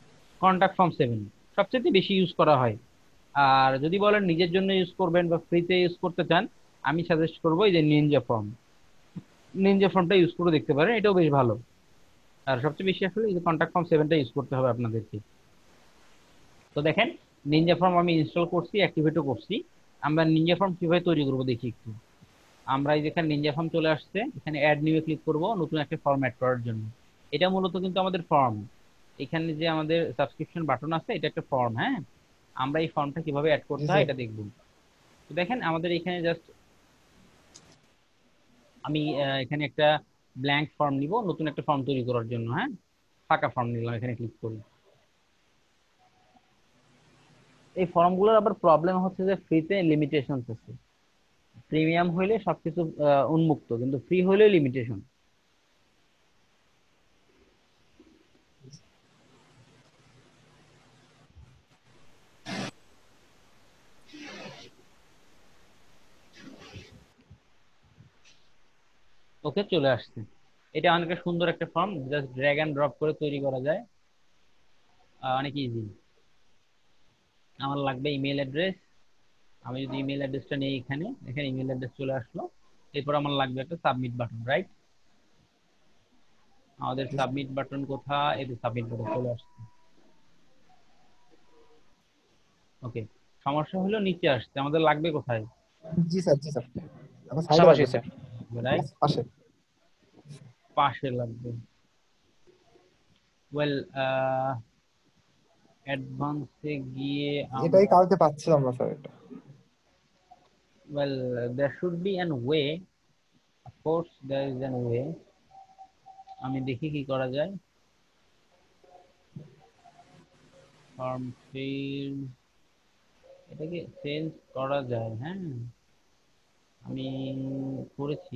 কন্টাক্ট ফর্ম 7 সবচেয়ে বেশি ইউজ করা হয়। আর যদি বলেন নিজের জন্য ইউজ করবেন বা ফ্রিতে ইউজ করতে চান, আমি সাজেস্ট করবো এই যে নিনজা ফর্মটা ইউজ করে দেখতে পারেন, এটাও বেশ ভালো। আর সবচেয়ে বেশি আসলে এই যে কন্টাক্ট ফর্ম 7টা ইউজ করতে হবে আপনাদেরকে। তো দেখেন নিনজা ফর্ম আমি ইনস্টল করছি, অ্যাক্টিভেটও করছি। আমরা নিনজা ফর্ম কিভাবে তৈরি করবো দেখি একটু। আমরা এই যেখানে নিনজা ফর্ম চলে আসছে, এখানে অ্যাড নিউ ক্লিক করব নতুন একটা ফর্ম অ্যাড করার জন্য। এটা মূলত কিন্তু আমাদের ফর্ম, এখানে যে আমাদের সাবস্ক্রিপশন বাটন আছে এটা একটা ফর্ম। হ্যাঁ, আমরা এই ফর্মটা কিভাবে অ্যাড করতে হয় এটা দেখব। তো দেখেন আমাদের এখানে জাস্ট আমি এখানে একটা ব্ল্যাঙ্ক ফর্ম নিব নতুন একটা ফর্ম তৈরি করার জন্য। হ্যাঁ, ফাঁকা ফর্ম নিলাম, এখানে ক্লিক করি। এই ফর্মগুলোর আবার প্রবলেম হচ্ছে যে ফ্রিতে লিমিটেশনস আছে। প্রিমিয়াম হইলে সবকিছু উন্মুক্ত, কিন্তু ফ্রি হইলে লিমিটেশন। ওকে, চলে আসছে। এটা অনেক সুন্দর একটা form, just drag and drop করে তৈরি করা যায়, অনেক ইজি। আমার লাগবে ইমেল অ্যাড্রেস। আমি যদি ইমেল অ্যাড্রেসটা নিই, এখানে দেখেন ইমেল অ্যাড্রেস চলে আসলো। এরপর আমার লাগবে একটা সাবমিট বাটন, রাইট? আমাদের সাবমিট বাটন কোথায়? এই যে সাবমিট বাটন চলে আসছে। ওকে, সমস্যা হলো নিচে আসছে, আমাদের লাগবে কোথায়? জি স্যার, জি স্যার, আমার সাইডে লাগবে স্যার, রাইট, পাশে পাশে লাগবে। ওয়েল, অ্যাডভান্সে গিয়ে এটাই কালকে পাচ্ছিলাম না স্যার এটা। Well, there should be an way. Of course, there is an way. আমি দেখি কি করা যায়। ফর্ম ফিল্ড এটাকে চেঞ্জ করা যায়। হ্যাঁ, আমি করেছি।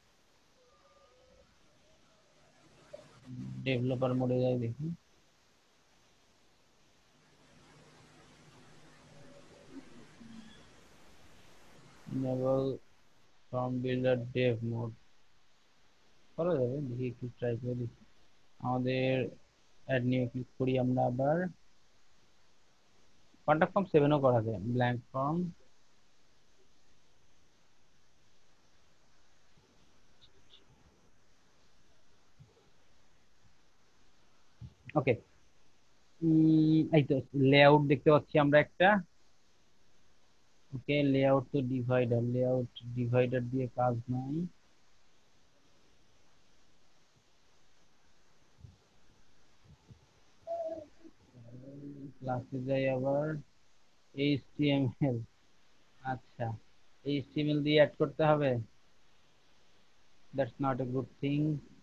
ডেভেলপার মোডে যাই দেখি। enable form builder dev mode করা যাবে, দেখি একটু ট্রাই করে দেখি। আমাদের অ্যাড নিউ ক্লিক করি আমরা আবার। কন্টাক্ট ফর্ম 7ও করা যায়, ব্ল্যাঙ্ক ফর্ম। ওকে, এই তো লেআউট দেখতে পাচ্ছি আমরা একটা। ওকে, লেআউট তো ডিভাইডার দিয়ে কাজ নাই। ক্লাসে যাই আবার। HTML, আচ্ছা HTML দিয়ে অ্যাড করতে হবে। That's not a good thing.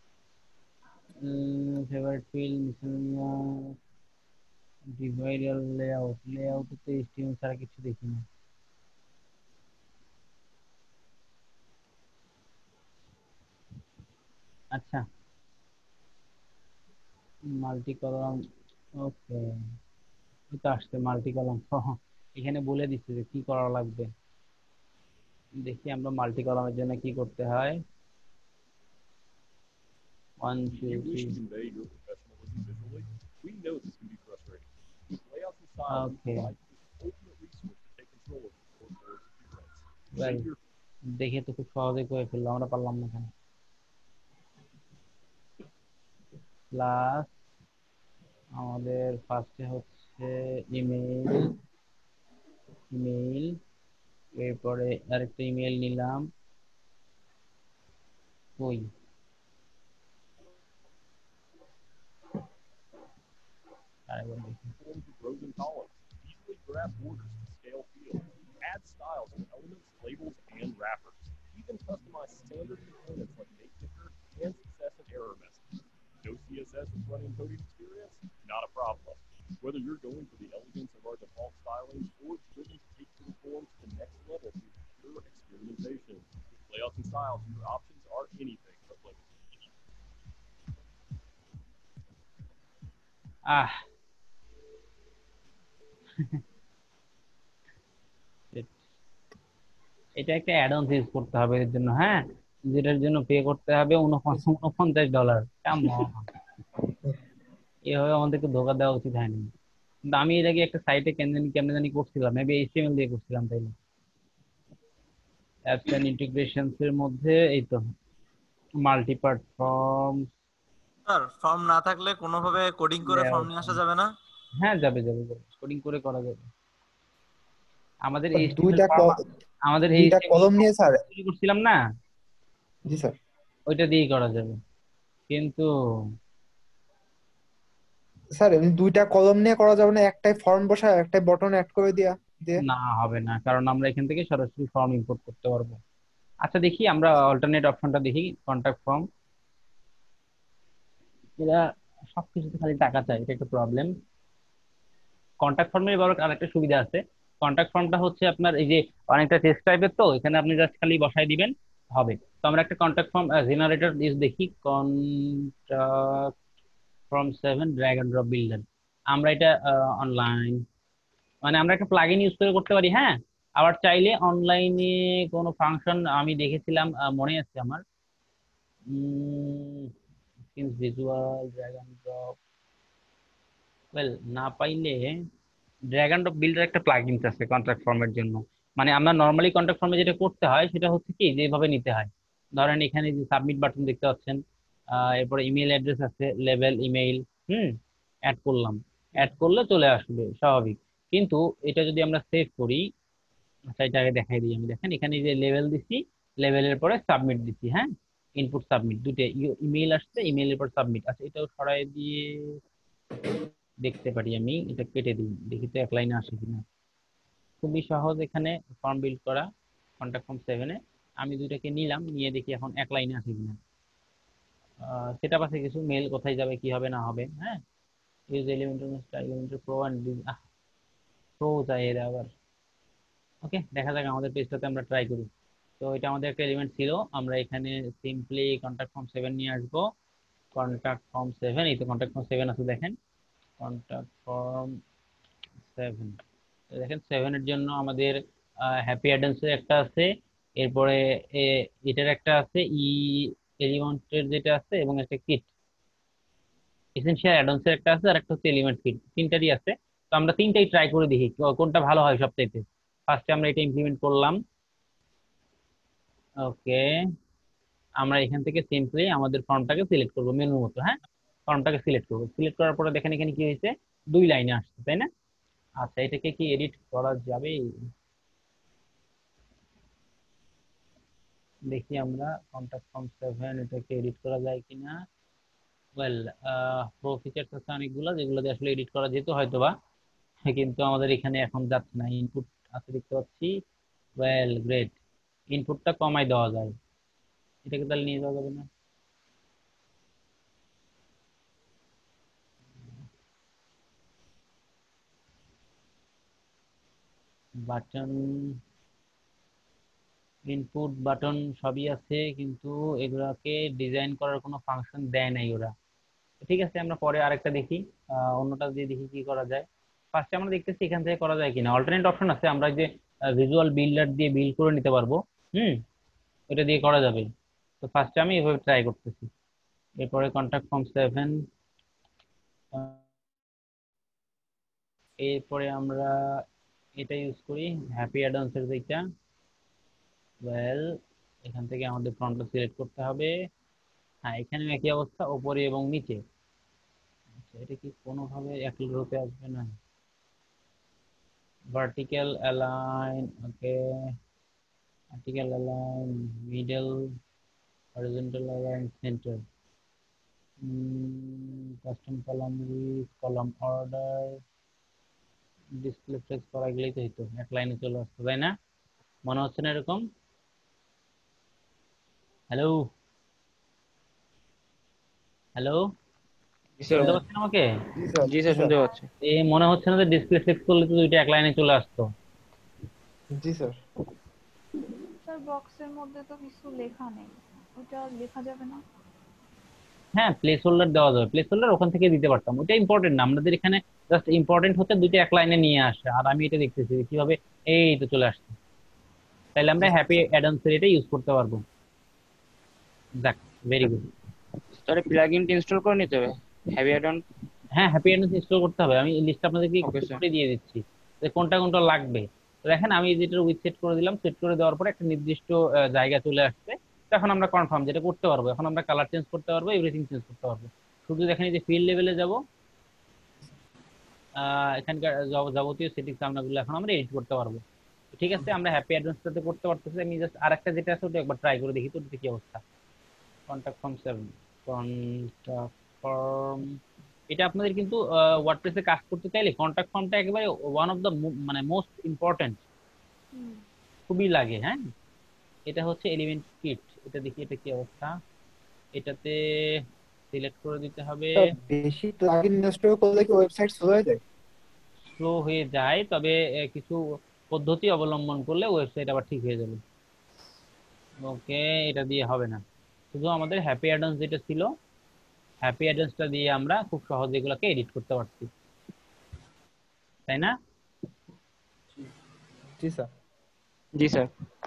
Favourite field, miscellaneous, divider, লেআউটে তো HTML ছাড়া কিছু দেখি না। আচ্ছা, মাল্টি কলাম। ওকে, এটা আসছে মাল্টি কলাম। এখানে বলে দিচ্ছে যে কি করা লাগবে। দেখি আমরা মাল্টি কলামের জন্য কি করতে হয়। 1 2 3। ওকে, দেখে তো খুব সহজে করে ফেললাম, আমরা পারলাম না কেন? প্লাস আমাদের ফার্স্টে হচ্ছে ইমেইল, এরপরে আরেকটা ইমেইল নিলাম। ওই আরেকবার দেখি। Add styles to elements, labels, and wrappers. Even customize standard components like DatePicker and success and error messages. No CSS with running coding experience? Not a problem. Whether you're going for the elegance of our default stylings or driven to take your form to the next level through pure experimentation, with layouts and styles, your options are anything but limited. এটা একটা অ্যাড-অনস use করতে হবে এর জন্য। হ্যাঁ, যেটার জন্য pay করতে হবে $49। এভাবে আমাদেরকে ধোকা দেওয়া উচিত হয়নি। কিন্তু আমি এর আগে একটা সাইটে কেমনে জানি করছিলাম, মেবি এইচটিএমএল দিয়ে করছিলাম তাইলে। অ্যাপস এন্ড ইন্টিগ্রেশনস এর মধ্যে এই তো মাল্টিপার্ট ফর্ম। স্যার ফর্ম না থাকলে কোনোভাবে কোডিং করে ফর্ম নিয়ে আসা যাবে না? হ্যাঁ যাবে যাবে যাবে, কোডিং করে করা যাবে। আমাদের স্যার এইচটিএমএল ফর্ম, আমাদের দুইটা এইচটিএমএল কলম নিয়ে স্যার। তৈরি করছিলাম না, জি স্যার। ওইটা দিয়েই করা যাবে। কিন্তু স্যার এমনি দুইটা কলম নিয়ে করা যাবে না, একটাই ফর্ম বসায় একটাই বটন অ্যাড করে দিয়ে? না হবে না, কারণ আমরা এখান থেকে সরাসরি ফর্ম ইম্পোর্ট করতে পারবো। আচ্ছা দেখি আমরা অল্টারনেট অপশনটা দেখি, কন্টাক্ট ফর্ম। এরা সবকিছুতে খালি টাকা চায়, এটা একটা প্রবলেম। কন্টাক্ট ফর্মের বড় আরেকটা সুবিধা আছে, কন্টাক্ট ফর্মটা হচ্ছে আপনার এই যে অনেকটা টেক্সট টাইপের, তো এখানে আপনি জাস্ট খালি বসাই দিবেন হবে। তো আমরা একটা কন্টাক্ট ফর্ম জেনারেটর ইউজ দেখি, contact form 7 drag and drop builder. আমরা এটা অনলাইন মানে আমরা একটা প্লাগইন ইউজ করে করতে পারি। হ্যাঁ, আবার চাইলে অনলাইনে কোনো ফাংশন আমি দেখেছিলাম, মনে আছে আমার, visual drag and drop, well না পাইলে ড্র্যাগ এন্ড ড্রপ বিল্ডার একটা প্লাগইনস আছে কন্ট্রাক্ট ফর্মের জন্য। মানে আমরা নর্মালি কন্ট্রাক্ট ফর্মে যেটা করতে হয় সেটা হচ্ছে কি যেভাবে নিতে হয়, ধরেন এখানে যে সাবমিট বাটন দেখতে পাচ্ছেন, এরপরে ইমেল অ্যাড্রেস আছে, লেভেল ইমেইল, অ্যাড করলাম, অ্যাড করলে চলে আসবে স্বাভাবিক। কিন্তু এটা যদি আমরা সেভ করি, আচ্ছা এটা আগে দেখাই দিই আমি, দেখেন এখানে যে লেভেল দিচ্ছি, লেভেলের পরে সাবমিট দিচ্ছি, হ্যাঁ ইনপুট সাবমিট দুটো ইমেইল আসছে, ইমেইলের পর সাবমিট। আচ্ছা এটাও সরাই দিয়ে দেখতে পারি আমি, এটা কেটে দিই, দেখি তো এক লাইনে আসে কিনা। খুবই সহজ এখানে ফর্ম বিল্ড করা কন্টাক্ট ফর্ম 7 এ। আমি দুইটাকে নিলাম, নিয়ে দেখি এখন এক লাইনে আসে কিনা। সেটা পাশে কিছু মেল কোথায় যাবে, কি হবে না হবে। হ্যাঁ, use Elementor pro and pro চাই এর আবার। ওকে দেখা যাক, আমাদের পেজটাতে আমরা ট্রাই করি। তো এটা আমাদের একটা এলিমেন্ট ছিল, আমরা এখানে সিম্পলি কন্টাক্ট ফর্ম 7 নিয়ে আসবো। কন্টাক্ট ফর্ম 7, এই তো কন্টাক্ট ফর্ম 7 আছে দেখেন, কন্টাক্ট ফর্ম 7। দেখেন 7 এর জন্য আমাদের হ্যাপি অ্যাডান্স এর একটা আছে, এরপরে এটার একটা আছে, এলিমেন্টের যেটা আছে, এবং একটা কিট এসেনশিয়াল অ্যাডান্স এর একটা আছে, আর একটা হচ্ছে এলিমেন্ট কিট, তিনটারই আছে। তো আমরা তিনটাই ট্রাই করে দেখি কোনটা ভালো হয় সবচাইতে। ফার্স্টে আমরা এটা ইমপ্লিমেন্ট করলাম। ওকে, আমরা এখান থেকে সিম্পলি আমাদের ফর্মটাকে সিলেক্ট করবো মেনুর মতো। হ্যাঁ, ফর্মটাকে সিলেক্ট করবো, সিলেক্ট করার পরে দেখেন এখানে কি হয়েছে, 2 লাইনে আসছে, তাই না? আচ্ছা এটাকে কি এডিট করা যাবে? দেখি আমরা কন্টাক্ট ফর্ম 7 এটাকে এডিট করা যায় কিনা। ওয়েল প্রো ফিচারস আছে অনেকগুলো, যেগুলো দিয়ে আসলে এডিট করা যেত হয়তোবা, কিন্তু আমাদের এখানে এখন যাচ্ছে না। ইনপুট আছে দেখতে পাচ্ছি, ওয়েল গ্রেট, ইনপুটটা কমাই দেওয়া যায়, এটাকে তাহলে নিয়ে যাওয়া যাবে না? বাটন, ইনপুট বাটন সবই আছে, কিন্তু এগুলাকে ডিজাইন করার কোনো ফাংশন দেয় নাই ওরা। ঠিক আছে, আমরা পরে আরেকটা দেখি, অন্যটা দিয়ে দেখি কি করা যায়। ফার্স্টে আমরা দেখতেছি এখান থেকে করা যায় কিনা। অল্টারনেট অপশন আছে, আমরা যে ভিজুয়াল বিল্ডার দিয়ে বিল্ড করে নিতে পারবো, এটা দিয়ে করা যাবে। তো ফার্স্টে আমি এভাবে ট্রাই করতেছি। এরপরে কন্টাক্ট ফর্ম 7, এরপরে আমরা এটা ইউজ করি হ্যাপি অ্যাডান্স এর যেটা। ওয়েল এখান থেকে আমাদের ফর্মটা সিলেক্ট করতে হবে। হ্যাঁ, এখানে একই অবস্থা, উপরে এবং নিচে। আচ্ছা এটা কি কোনোভাবে একই রূপে আসবে না? Vertical align, okay, vertical align, middle, horizontal align, centre, custom column with column order, display flex করা গেলেই তো হইতো, এক লাইনে চলে আসতো, তাই না? মনে হচ্ছে না এরকম? হ্যালো হ্যালো, শুনতে পাচ্ছেন আমাকে? জি স্যার শুনতে পাচ্ছি। মনে হচ্ছে না যে ডিসপ্লে ফ্লেক্স করলে তো দুইটা এক লাইনে চলে আসতো? জি স্যার। স্যার বক্সের মধ্যে তো কিছু লেখা নেই, ওটা লেখা যাবে না? হ্যাঁ, প্লেস হোল্ডার দেওয়া যাবে, প্লেস হোল্ডার ওখান থেকে দিতে পারতাম, ওটা ইম্পর্টেন্ট না। আমাদের এখানে জাস্ট ইম্পর্টেন্ট হচ্ছে দুইটা এক লাইনে নিয়ে আসে, আর আমি এটা দেখতেছি কিভাবে, এই তো চলে আসছে। তাহলে আমরা হ্যাপি অ্যাডান্স এর এটা ইউজ করতে পারবো। যাক, ভেরি গুড। তাহলে প্লাগইনটা ইনস্টল করে নিতে হবে হ্যাপি অ্যাডন। হ্যাঁ, হ্যাপি অ্যাড্রেস ইনস্টল করতে হবে। আমি লিস্ট আপনাদেরকে ওকে একটু স্যার। করে দিয়ে দিচ্ছি যে কোনটা কোনটা লাগবে। তো দেখেন আমি যেটা উইথ সেট করে দিলাম, সেট করে দেওয়ার পরে একটা নির্দিষ্ট জায়গা চলে আসছে। তখন আমরা কনফার্ম যেটা করতে পারবো, এখন আমরা কালার চেঞ্জ করতে পারবো, এভরিথিং চেঞ্জ করতে পারবো। শুধু দেখেন এই যে ফিল্ড লেভেলে যাব, এখানকার যাবতীয় সেটিংস আমরাগুলো এখন আমরা এডিট করতে পারবো। ঠিক আছে, আমরা হ্যাপি অ্যাডভান্সটাতে করতে পারতেছি। আমি জাস্ট আরেকটা যেটা আছে ওটা একবার ট্রাই করে দেখি তো ওটাতে কি অবস্থা। কন্টাক্ট ফর্ম 7, কন্টাক্ট ফর্ম, এটা আপনাদের কিন্তু ওয়ার্ডপ্রেসে কাজ করতে চাইলে কন্টাক্ট ফর্মটা একেবারে ওয়ান অফ দ্য মানে মোস্ট ইম্পর্টেন্ট, খুবই লাগে। হ্যাঁ, এটা হচ্ছে এলিমেন্ট কিট। এটা দেখি এটা কি অবস্থা। এটাতে সিলেক্ট করে দিতে হবে। বেশি প্লাগইন ইনস্টল করলে কি ওয়েবসাইট স্লো হয়ে যায়? স্লো হয়ে যায়, তবে কিছু পদ্ধতি অবলম্বন করলে ওয়েবসাইট আবার ঠিক হয়ে যাবে। ওকে, এটা দিয়ে হবে না। শুধু আমাদের হ্যাপি অ্যাডভান্স যেটা ছিল, হ্যাপি অ্যাডভান্সটা দিয়ে আমরা খুব সহজে এগুলোকে এডিট করতে পারছি, তাই না? জি স্যার। জি স্যার।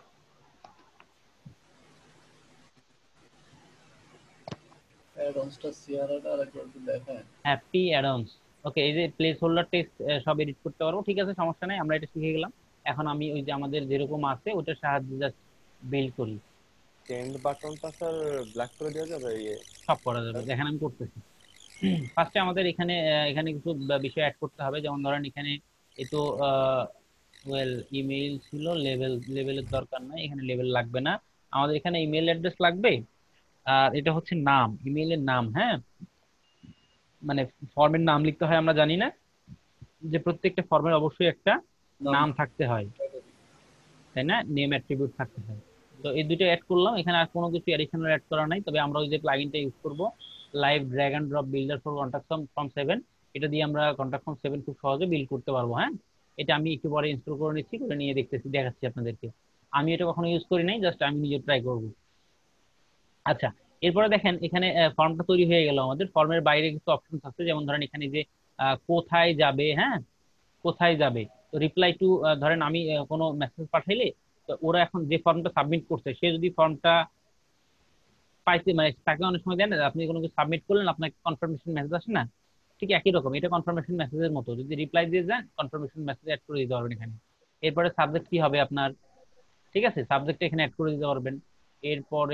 অ্যাডভান্সটা সিআরআর আরেকবার একটু দেখায়। Happy advance. ওকে, এই যে প্লেস হোল্ডার টেক্সট সব এডিট করতে পারবো। ঠিক আছে, সমস্যা নাই, আমরা এটা শিখে গেলাম। এখন আমি ওই যে আমাদের যেরকম আছে ওটার সাহায্যে জাস্ট বিল্ড করি। চেঞ্জ বাটনটা স্যার ব্ল্যাক করে দেওয়া যাবে? সব করা যাবে, দেখেন আমি করতেছি। ফার্স্টে আমাদের এখানে এখানে কিছু বিষয় অ্যাড করতে হবে। যেমন ধরেন এখানে এ তো ওয়েল ইমেইল ছিল, লেভেলের দরকার নাই, এখানে লেভেল লাগবে না। আমাদের এখানে ইমেইল অ্যাড্রেস লাগবে, আর এটা হচ্ছে নাম, ইমেইলের নাম। হ্যাঁ, মানে ফর্মের নাম লিখতে হয়, আমরা জানি না যে প্রত্যেকটা ফর্মের অবশ্যই একটা নাম থাকতে হয়, তাই না? নেম অ্যাট্রিবিউট থাকতে হয়। তো এই দুটো অ্যাড করলাম, এখানে আর কোনো কিছু অ্যাডিশনাল অ্যাড করা নাই। তবে আমরা ওই যে প্লাগইনটা ইউজ করব, live drag and drop builder for contact form 7, এটা দিয়ে আমরা কন্টাক্ট ফর্ম 7 খুব সহজে বিল্ড করতে পারবো। হ্যাঁ, এটা আমি একটু পরে ইনস্টল করে নিচ্ছি, করে নিয়ে দেখাচ্ছি আপনাদেরকে। আমি এটা কখনো ইউজ করি নাই, জাস্ট আমি নিজে ট্রাই করব। আচ্ছা, এরপরে দেখেন এখানে ফর্মটা তৈরি হয়ে গেল। আমাদের ফর্মের বাইরে কিছু অপশন আছে, যেমন ধরেন এখানে যে কোথায় যাবে। হ্যাঁ, কোথায় যাবে, তো রিপ্লাই টু, ধরেন আমি কোনো মেসেজ পাঠাইলে, তো ওরা এখন যে ফর্মটা সাবমিট করছে, সে যদি ফর্মটা পাইতে, মানে তাকে অনেক সময় দেন না, আপনি কোনো কিছু সাবমিট করলেন, আপনাকে কনফার্মেশন মেসেজ আসে না, ঠিক একই রকম এটা কনফার্মেশন মেসেজের মতো। যদি রিপ্লাই দিয়ে যান, কনফার্মেশন মেসেজ অ্যাড করে দিতে পারবেন এখানে। এরপরে সাবজেক্ট কি হবে আপনার, ঠিক আছে, সাবজেক্টটা এখানে অ্যাড করে দিতে পারবেন। এরপরে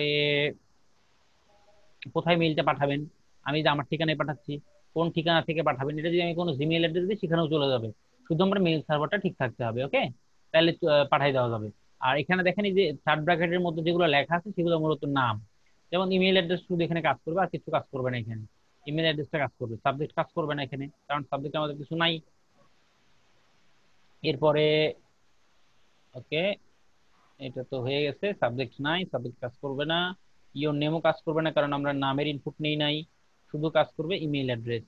কোথায় মেইলটা পাঠাবেন, আমি যে আমার ঠিকানায় পাঠাচ্ছি, কোন ঠিকানা থেকে পাঠাবেন, এটা যদি আমি কোনো জিমেইল অ্যাড্রেস দিই সেখানেও চলে যাবে। শুধু আমার মেইল সার্ভারটা ঠিক থাকতে হবে। ওকে, তাহলে পাঠাই দেওয়া যাবে। আর এখানে দেখেন এই যে থার্ড ব্র্যাকেটের মধ্যে যেগুলো লেখা আছে সেগুলো মূলত নাম। যেমন ইমেইল অ্যাড্রেস শুধু এখানে কাজ করবে, আর কিছু কাজ করবে না এখানে। ইমেল অ্যাড্রেসটা কাজ করবে, সাবজেক্ট কাজ করবে না এখানে, কারণ সাবজেক্ট আমাদের কিছু নাই। এরপরে ওকে, এটা তো হয়ে গেছে, সাবজেক্ট নাই, সাবজেক্ট কাজ করবে না। ইওর নেমও কাজ করবে না, কারণ আমরা নামের ইনপুট নেই নাই। শুধু কাজ করবে ইমেইল অ্যাড্রেস।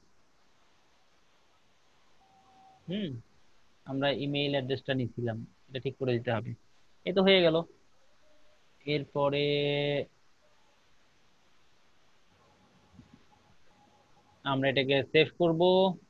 আমরা ইমেইল অ্যাড্রেসটা নিয়েছিলাম, এটা ঠিক করে দিতে হবে। এই তো হয়ে গেল। এরপরে আমরা এটাকে সেভ করব।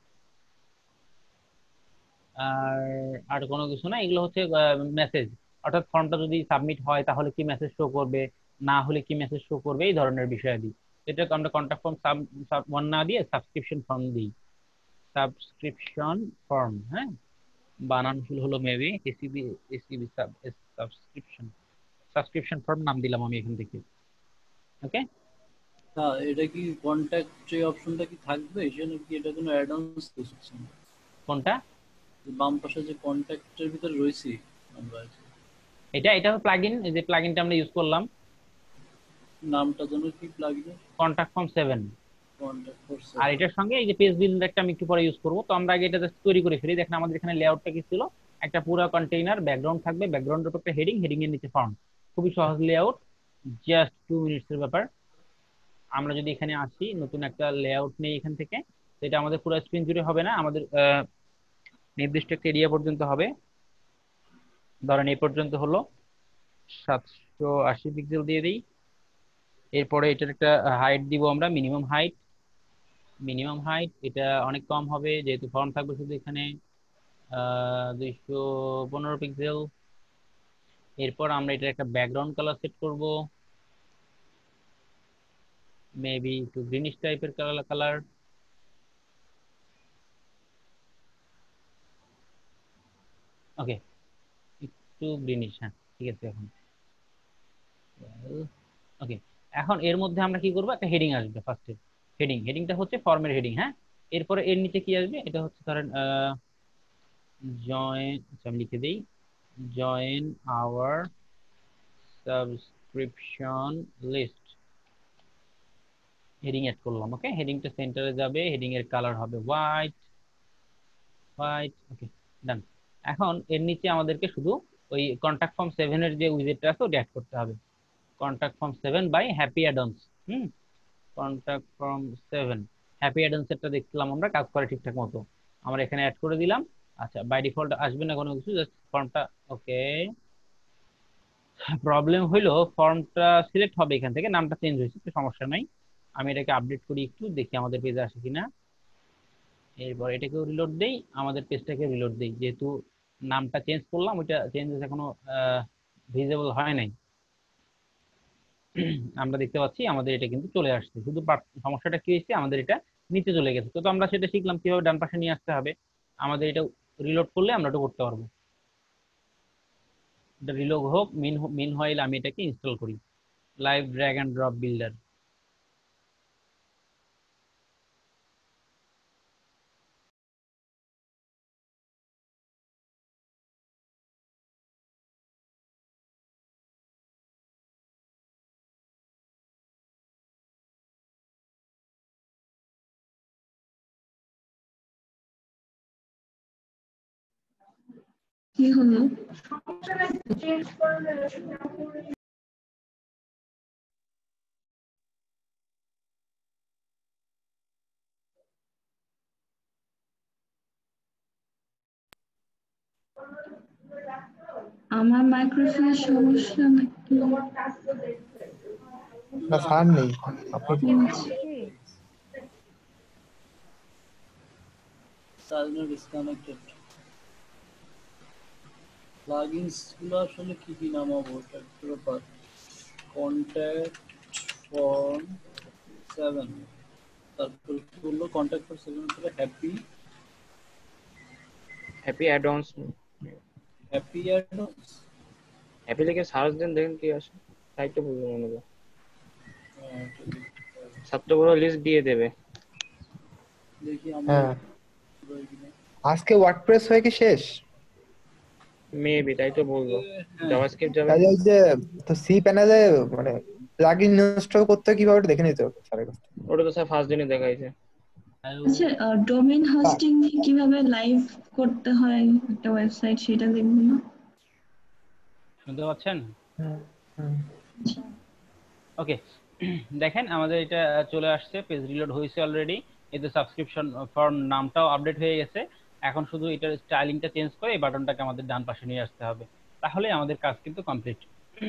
আর আর কোনো কিছু না, এগুলো হচ্ছে মেসেজ। অর্থাৎ ফর্মটা যদি সাবমিট হয় তাহলে কি মেসেজ শো করবে, না হলে কি মেসেজ শো করবে, এই ধরনের বিষয়াদি। এটা আমরা কন্টাক্ট ফর্ম সাব 1 না দিয়ে সাবস্ক্রিপশন ফর্ম দিই। সাবস্ক্রিপশন ফর্ম, হ্যাঁ, বানান ভুল হলো maybe, A C B subscription, subscription form নাম দিলাম আমি এখান থেকে। ওকে, হ্যাঁ, এটা কি কন্ট্যাক্ট যে অপশনটা কি থাকবে, সেখানে কি এটা কোনো অ্যাডভান্স দিচ্ছে না? কোনটা? বাম পাশে যে কন্ট্যাক্টের ভিতরে রয়েছে আমরা, এটা প্লাগইন, এই যে প্লাগইনটা আমরা ইউজ করলাম, নামটা যেন কি plugin, contact form 7। Contact for আর এটার সঙ্গে এই যে পেজ বিল্ডারটা আমি একটু পরে ইউজ করব। তো আমরা আগে এটা জাস্ট তৈরি করে ফেলি। দেখেন আমাদের এখানে লেআউটটা কি ছিল, একটা পুরো কন্টেইনার, ব্যাকগ্রাউন্ড থাকবে, ব্যাকগ্রাউন্ডের উপর একটা হেডিং, হেডিং এর নিচে ফর্ম। খুবই সহজ লেআউট, জাস্ট 2 মিনিটসের ব্যাপার। আমরা যদি এখানে আসি, নতুন একটা লেআউট নেই এখান থেকে, তো এটা আমাদের পুরো স্ক্রিন জুড়ে হবে না, আমাদের নির্দিষ্ট একটা এরিয়া পর্যন্ত হবে। ধরেন এই পর্যন্ত হলো, 780 পিক্সেল দিয়ে দিই। এরপরে এটার একটা হাইট দিব আমরা, মিনিমাম হাইট এটা অনেক কম হবে, যেহেতু ফর্ম থাকবে শুধু এখানে 215 পিক্সেল। এরপর আমরা এটা একটা ব্যাকগ্রাউন্ড কালার সেট করব, মেবি একটু গ্রিনিশ টাইপের কালার। ওকে, একটু গ্রিনিশ, হ্যাঁ ঠিক আছে এখন। ওকে, এখন এর মধ্যে আমরা কি করব, একটা হেডিং আসবে ফার্স্টে। হেডিংটা হচ্ছে ফর্মের হেডিং, হ্যাঁ। এরপরে এর নিচে কি আসবে, এটা হচ্ছে ধরেন জয়েন, আমি লিখে দেই join our subscription list, heading add করলাম। ওকে, হেডিংটা সেন্টারে যাবে, হেডিং এর কালার হবে হোয়াইট। ওকে, ডান। এখন এর নিচে আমাদেরকে শুধু ওই কন্টাক্ট ফর্ম 7 এর যে উইজেটটা আছে ওটা অ্যাড করতে হবে। Contact form 7 by happy addons. Contact form 7 happy addons এরটা দেখলাম আমরা কাজ করে ঠিকঠাক মতো, আমরা এখানে অ্যাড করে দিলাম। আচ্ছা, বাই ডিফল্ট আসবে না কোনো কিছু, জাস্ট ফর্মটা। ওকে, প্রবলেম হইলো ফর্মটা সিলেক্ট হবে এখান থেকে, নামটা চেঞ্জ হয়েছে, তো সমস্যা নাই। আমি এটাকে আপডেট করি একটু, দেখি আমাদের পেজে আসে কিনা। এরপর এটাকেও রিলোড দেই, আমাদের পেজটাকে রিলোড দেই, যেহেতু নামটা চেঞ্জ করলাম, ওইটা চেঞ্জেস এখনো ভিজিবল হয় নাই। আমরা দেখতে পাচ্ছি আমাদের এটা কিন্তু চলে আসছে, শুধু সমস্যাটা কি হয়েছে, আমাদের এটা নিচে চলে গেছে। তো আমরা সেটা শিখলাম কিভাবে ডান পাশে নিয়ে আসতে হবে। আমাদের এটা রিলোড করলে আমরা এটা করতে পারবো। এটা রিলোড হোক, মিন হোয়াইল আমি এটাকে ইনস্টল করি, live drag and drop builder. কি হলো? আমার মাইক্রোফোনের সমস্যা নাকি? না স্যার নেই, আপনি সার্ভার ডিসকানেক্টেড। প্লাগইনস গুলো আসলে কি কি নামাবো, একটা ব্যাপার। কন্ট্যাক্ট ফর্ম 7, তারপর কি বললো, কন্ট্যাক্ট ফর্ম 7 করে হ্যাপি অ্যাডন্স, হ্যাপি লিখে সার্চ দেন, দেখেন কি আসে, তাই তো বুঝবো মনে হয়। সবচেয়ে বড় লিস্ট দিয়ে দেবে। দেখি আমরা হ্যাঁ, আজকে ওয়ার্ডপ্রেস হয়ে কি শেষ? মেবি, তাই তো বলবো। জাভাস্ক্রিপ্ট যাবে, তাহলে ওই যে তো সি প্যানেলে মানে প্লাগইন ইনস্টল করতে কিভাবে দেখে নিতে হবে স্যারের কাছে। ওটা তো স্যার ফার্স্ট দিনে দেখাইছে। আচ্ছা, ডোমেইন হোস্টিং কিভাবে লাইভ করতে হয় একটা ওয়েবসাইট, সেটা দেখবো না? শুনতে পাচ্ছেন? ওকে, দেখেন আমাদের এটা চলে আসছে, পেজ রিলোড হয়েছে অলরেডি। এতে সাবস্ক্রিপশন ফর্ম নামটাও আপডেট হয়ে গেছে। এখন শুধু এটার স্টাইলিংটা চেঞ্জ করে এই বাটনটাকে আমাদের ডান পাশে নিয়ে আসতে হবে, তাহলে আমাদের কাজ কিন্তু কমপ্লিট।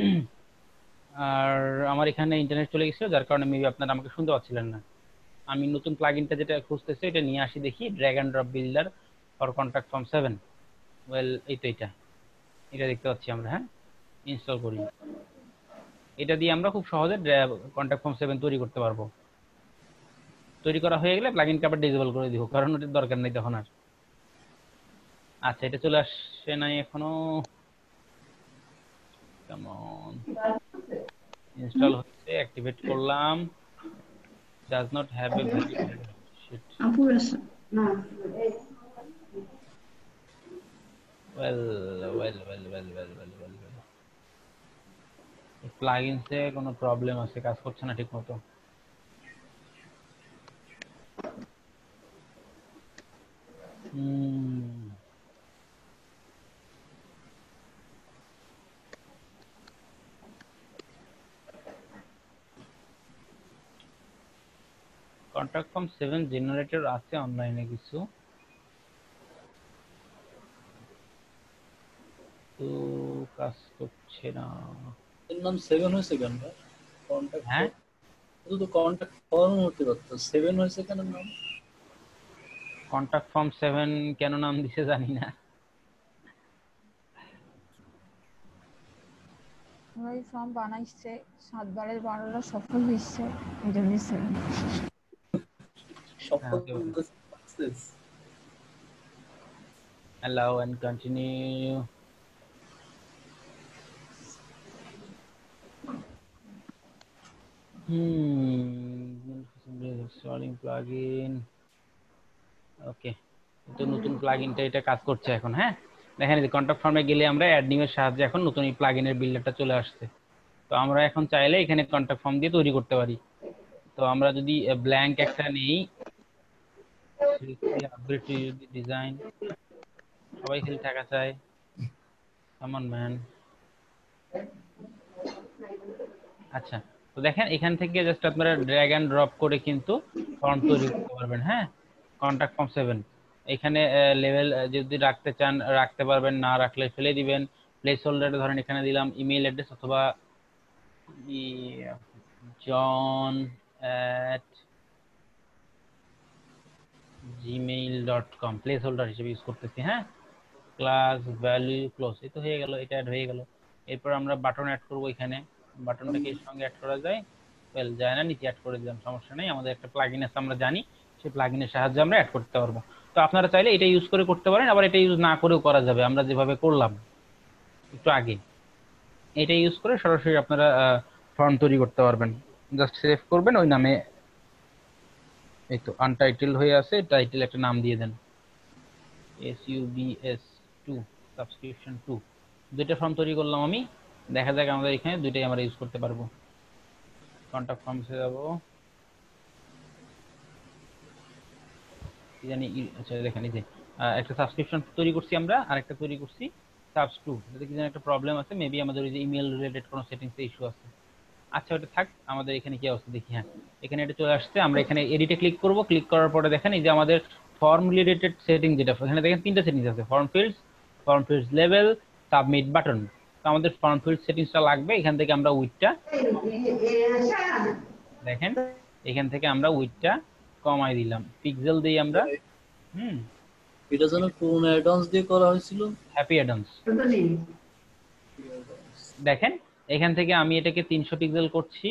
আর আমার এখানে ইন্টারনেট চলে গেছিল, যার কারণে মেবি আপনারা আমাকে শুনতে পাচ্ছিলেন না। আমি নতুন প্লাগইনটা যেটা খুঁজতেছি এটা নিয়ে আসি, দেখি drag and drop builder for contact form 7। Well, এই তো এটা দেখতে পাচ্ছি আমরা। হ্যাঁ, ইনস্টল করি। এটা দিয়ে আমরা খুব সহজে কন্টাক্ট ফর্ম 7 তৈরি করতে পারবো। তৈরি করা হয়ে গেলে প্লাগইনকে আবার ডিসেবল করে দিব, কারণ ওটার দরকার নেই তখন আর। আচ্ছা, এটা চলে আসছে নাই এখনো, কেমন ইনস্টল হচ্ছে, অ্যাক্টিভেট করলাম, does not have a valid sheet. Well, প্লাগইনসে কোনো প্রবলেম আছে, কাজ করছে না ঠিকমতো। কন্টাক্ট ফর্ম 7 জেনারেটর আছে অনলাইনে কিছু, তো কাজ করছে না। এর নাম 7 হয়েছে কেন ভাই? কন্টাক্ট, হ্যাঁ, শুধু তো কন্টাক্ট ফর্ম হতে পারতো, 7 হয়েছে কেন নাম? কন্টাক্ট ফর্ম 7 কেন নাম দিছে জানি না। ওই ফর্ম বানাইছে 7 বারের 12টা সফল হইছে, এই জন্য 7। সফল allow and continue. Installing plugin. ওকে, তো নতুন প্লাগইনটা এটা কাজ করছে এখন। হ্যাঁ, দেখেন এই কন্ট্যাক্ট ফর্মে গেলে আমরা অ্যাড নিউ এর সাহায্যে এখন নতুন এই প্লাগইনের বিল্ডারটা চলে আসছে। তো আমরা এখন চাইলে এখানে কন্ট্যাক্ট ফর্ম দিয়ে তৈরি করতে পারি। তো আমরা যদি ব্ল্যাঙ্ক একটা নেই, আপডেট ডিজাইন, সবাই খালি টাকা চায়, কেমন ম্যান। আচ্ছা, তো দেখেন এখান থেকে জাস্ট আপনারা ড্র্যাগ এন্ড ড্রপ করে কিন্তু ফর্ম তৈরি করতে পারবেন। হ্যাঁ, কন্ট্যাক্ট ফর্ম 7 এখানে লেভেল যদি রাখতে চান রাখতে পারবেন, না রাখলে ফেলে দিবেন। প্লেস হোল্ডারে ধরেন এখানে দিলাম ইমেল অ্যাড্রেস অথবা john@gmail.com প্লেস হোল্ডার হিসেবে ইউজ করতেছি। হ্যাঁ, ক্লাস ভ্যালু ক্লোজ, এই তো হয়ে গেল, এটা অ্যাড হয়ে গেল। এরপর আমরা বাটন অ্যাড করব। এখানে বাটনটাকে এর সঙ্গে অ্যাড করা যায়, ওয়েল যায় না, নিচে অ্যাড করে দিলাম, সমস্যা নেই। আমাদের একটা প্লাগইন আছে আমরা জানি, সেই প্লাগইনের সাহায্যে আমরা অ্যাড করতে পারবো। তো আপনারা চাইলে এটা ইউজ করে করতে পারেন, আবার এটা ইউজ না করেও করা যাবে। আমরা যেভাবে করলাম একটু আগে, এটা ইউজ করে সরাসরি আপনারা ফর্ম তৈরি করতে পারবেন। জাস্ট সেভ করবেন ওই নামে, এই তো আনটাইটেল হয়ে আছে, টাইটেল একটা নাম দিয়ে দেন, SUBS2 সাবস্ক্রিপশন 2। দুইটা ফর্ম তৈরি করলাম আমি, দেখা যাক আমাদের এখানে দুইটাই আমরা ইউজ করতে পারবো। কন্টাক্ট ফর্মসে যাব, কি জানি, আচ্ছা দেখেন এই যে একটা সাবস্ক্রিপশন তৈরি করছি আমরা, আর একটা তৈরি করছি সাবস 2। এটাতে কি জানি একটা প্রবলেম আছে, মেবি আমাদের ওই যে ইমেল রিলেটেড কোনো সেটিংসে ইস্যু আছে। আচ্ছা ওটা থাক, আমাদের এখানে কি অবস্থা দেখি। হ্যাঁ, এখানে এটা চলে আসছে। আমরা এখানে এডিটে ক্লিক করব, ক্লিক করার পরে দেখেন এই যে আমাদের ফর্ম রিলেটেড সেটিং, যেটা এখানে দেখেন তিনটা সেটিংস আছে, ফর্ম ফিল্ডস লেভেল, সাবমিট বাটন। তো আমাদের ফর্ম ফিল্ড সেটিংসটা লাগবে। এখান থেকে আমরা উইডথটা দেখেন, এখান থেকে আমরা উইডথটা কমাই দিলাম, পিক্সেল দেই আমরা। এটা যেন কোন অ্যাডঅনস দিয়ে করা হয়েছিল, হ্যাপি অ্যাডঅনস। দেখেন এখান থেকে আমি এটাকে 300 পিক্সেল করছি,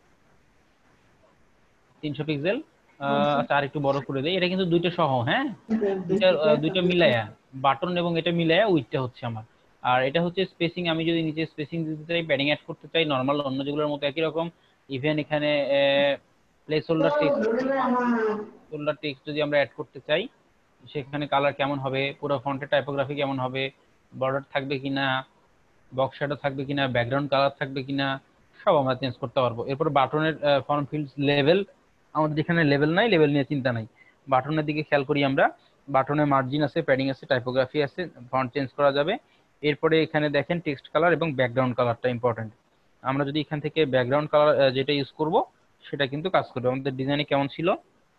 300 পিক্সেল। আচ্ছা আর একটু বড় করে দেই, এটা কিন্তু দুইটা সহ। হ্যাঁ, দুইটা মিলায়া বাটন এবং এটা মিলায়া উইডথটা হচ্ছে আমার। আর এটা হচ্ছে স্পেসিং, আমি যদি নিচে স্পেসিং দিতে চাই, প্যাডিং অ্যাড করতে চাই, নরমাল অন্য যেগুলোর মতো একই রকম। ইভেন এখানে প্লেস হোল্ডার টেক্সট যদি আমরা অ্যাড করতে চাই, সেখানে কালার কেমন হবে, পুরো ফন্টের টাইপোগ্রাফি কেমন হবে, বর্ডার থাকবে কিনা, বক্স শ্যাডো থাকবে কিনা, ব্যাকগ্রাউন্ড কালার থাকবে কিনা, সব আমরা চেঞ্জ করতে পারবো। এরপর বাটনের ফর্ম ফিল্ডস লেভেল, আমাদের এখানে লেভেল নাই, লেভেল নিয়ে চিন্তা নাই। বাটনের দিকে খেয়াল করি আমরা, বাটনে মার্জিন আছে, প্যাডিং আছে, টাইপোগ্রাফি আছে, ফন্ট চেঞ্জ করা যাবে। এরপরে এখানে দেখেন টেক্সট কালার এবং ব্যাকগ্রাউন্ড কালারটা ইম্পর্টেন্ট। আমরা যদি এখান থেকে ব্যাকগ্রাউন্ড কালার যেটা ইউজ করব সেটা কিন্তু কাজ করবে। আমাদের ডিজাইনে কেমন ছিল,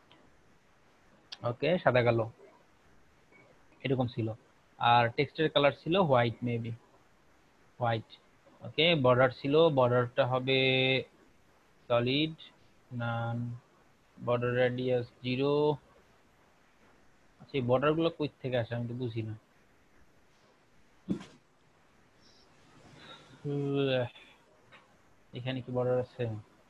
ওকে সাদা কালো এরকম ছিল, আর টেক্সটের কালার ছিল white, maybe white. Okay, border ছিল, বর্ডারটা হবে সলিড, নান, বর্ডার রেডিয়াস 0। আচ্ছা এই বর্ডার গুলো কই থেকে আসে আমি তো বুঝি না। এখানে কি বর্ডার আছে?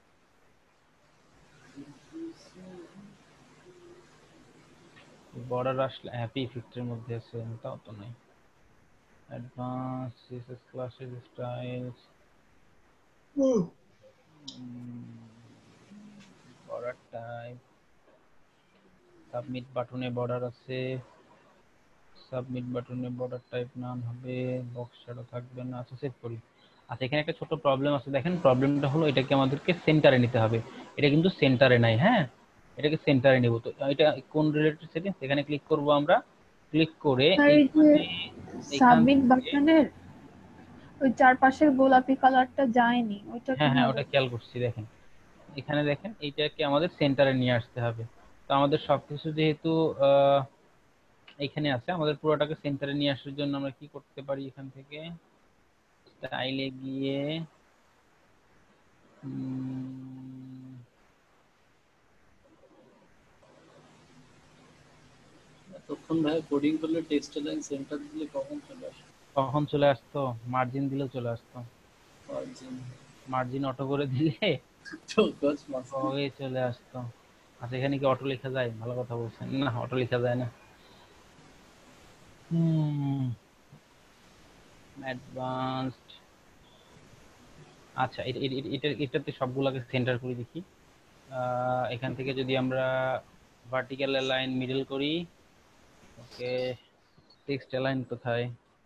বর্ডার আসলে হ্যাপি ইফেক্টের মধ্যে আছে, তাও তো নাই। Advance CSS classes styles, border type, submit বাটনে বর্ডার আছে, সাবমিট বাটনে বর্ডার টাইপ নান হবে, বক্স শ্যাডো থাকবে না। আচ্ছা সেভ করি। আচ্ছা এখানে একটা ছোট প্রবলেম আছে, দেখেন প্রবলেমটা হলো এটাকে আমাদেরকে সেন্টারে নিতে হবে, এটা কিন্তু সেন্টারে নাই। হ্যাঁ, এটাকে সেন্টারে নেব। তো এটা কোন রিলেটেড সেটিংস, এখানে ক্লিক করব আমরা, ক্লিক করে সাবমিট বাটনের ওই চারপাশের গোলাপি কালারটা যায়নি, ওইটা কি? হ্যাঁ ওটা খেয়াল করছি। দেখেন এখানে দেখেন এইটাকে আমাদের সেন্টারে নিয়ে আসতে হবে। তো আমাদের সবকিছু যেহেতু এখানে আছে, আমাদের পুরোটাকে সেন্টারে নিয়ে আসার জন্য আমরা কি করতে পারি, এখান থেকে স্টাইলে গিয়ে তখন ভাই কোডিং করলে টেক্সট লাইন সেন্টার দিলে কখন চলে আসে? কখন চলে আসতো, মার্জিন দিলেও চলে আসতো। মার্জিন অটো করে দিলে চলে আসতো। আচ্ছা এখানে কি অটো লেখা যায়? ভালো কথা বলছেন। না অটো লেখা যায় না। অ্যাডভান্সড। আচ্ছা, এটাতে সবগুলোকে সেন্টার করে দেখি। এখান থেকে যদি আমরা ভার্টিক্যাল লাইন মিডল করি, ওকে, টেক্সট লাইন কোথায়?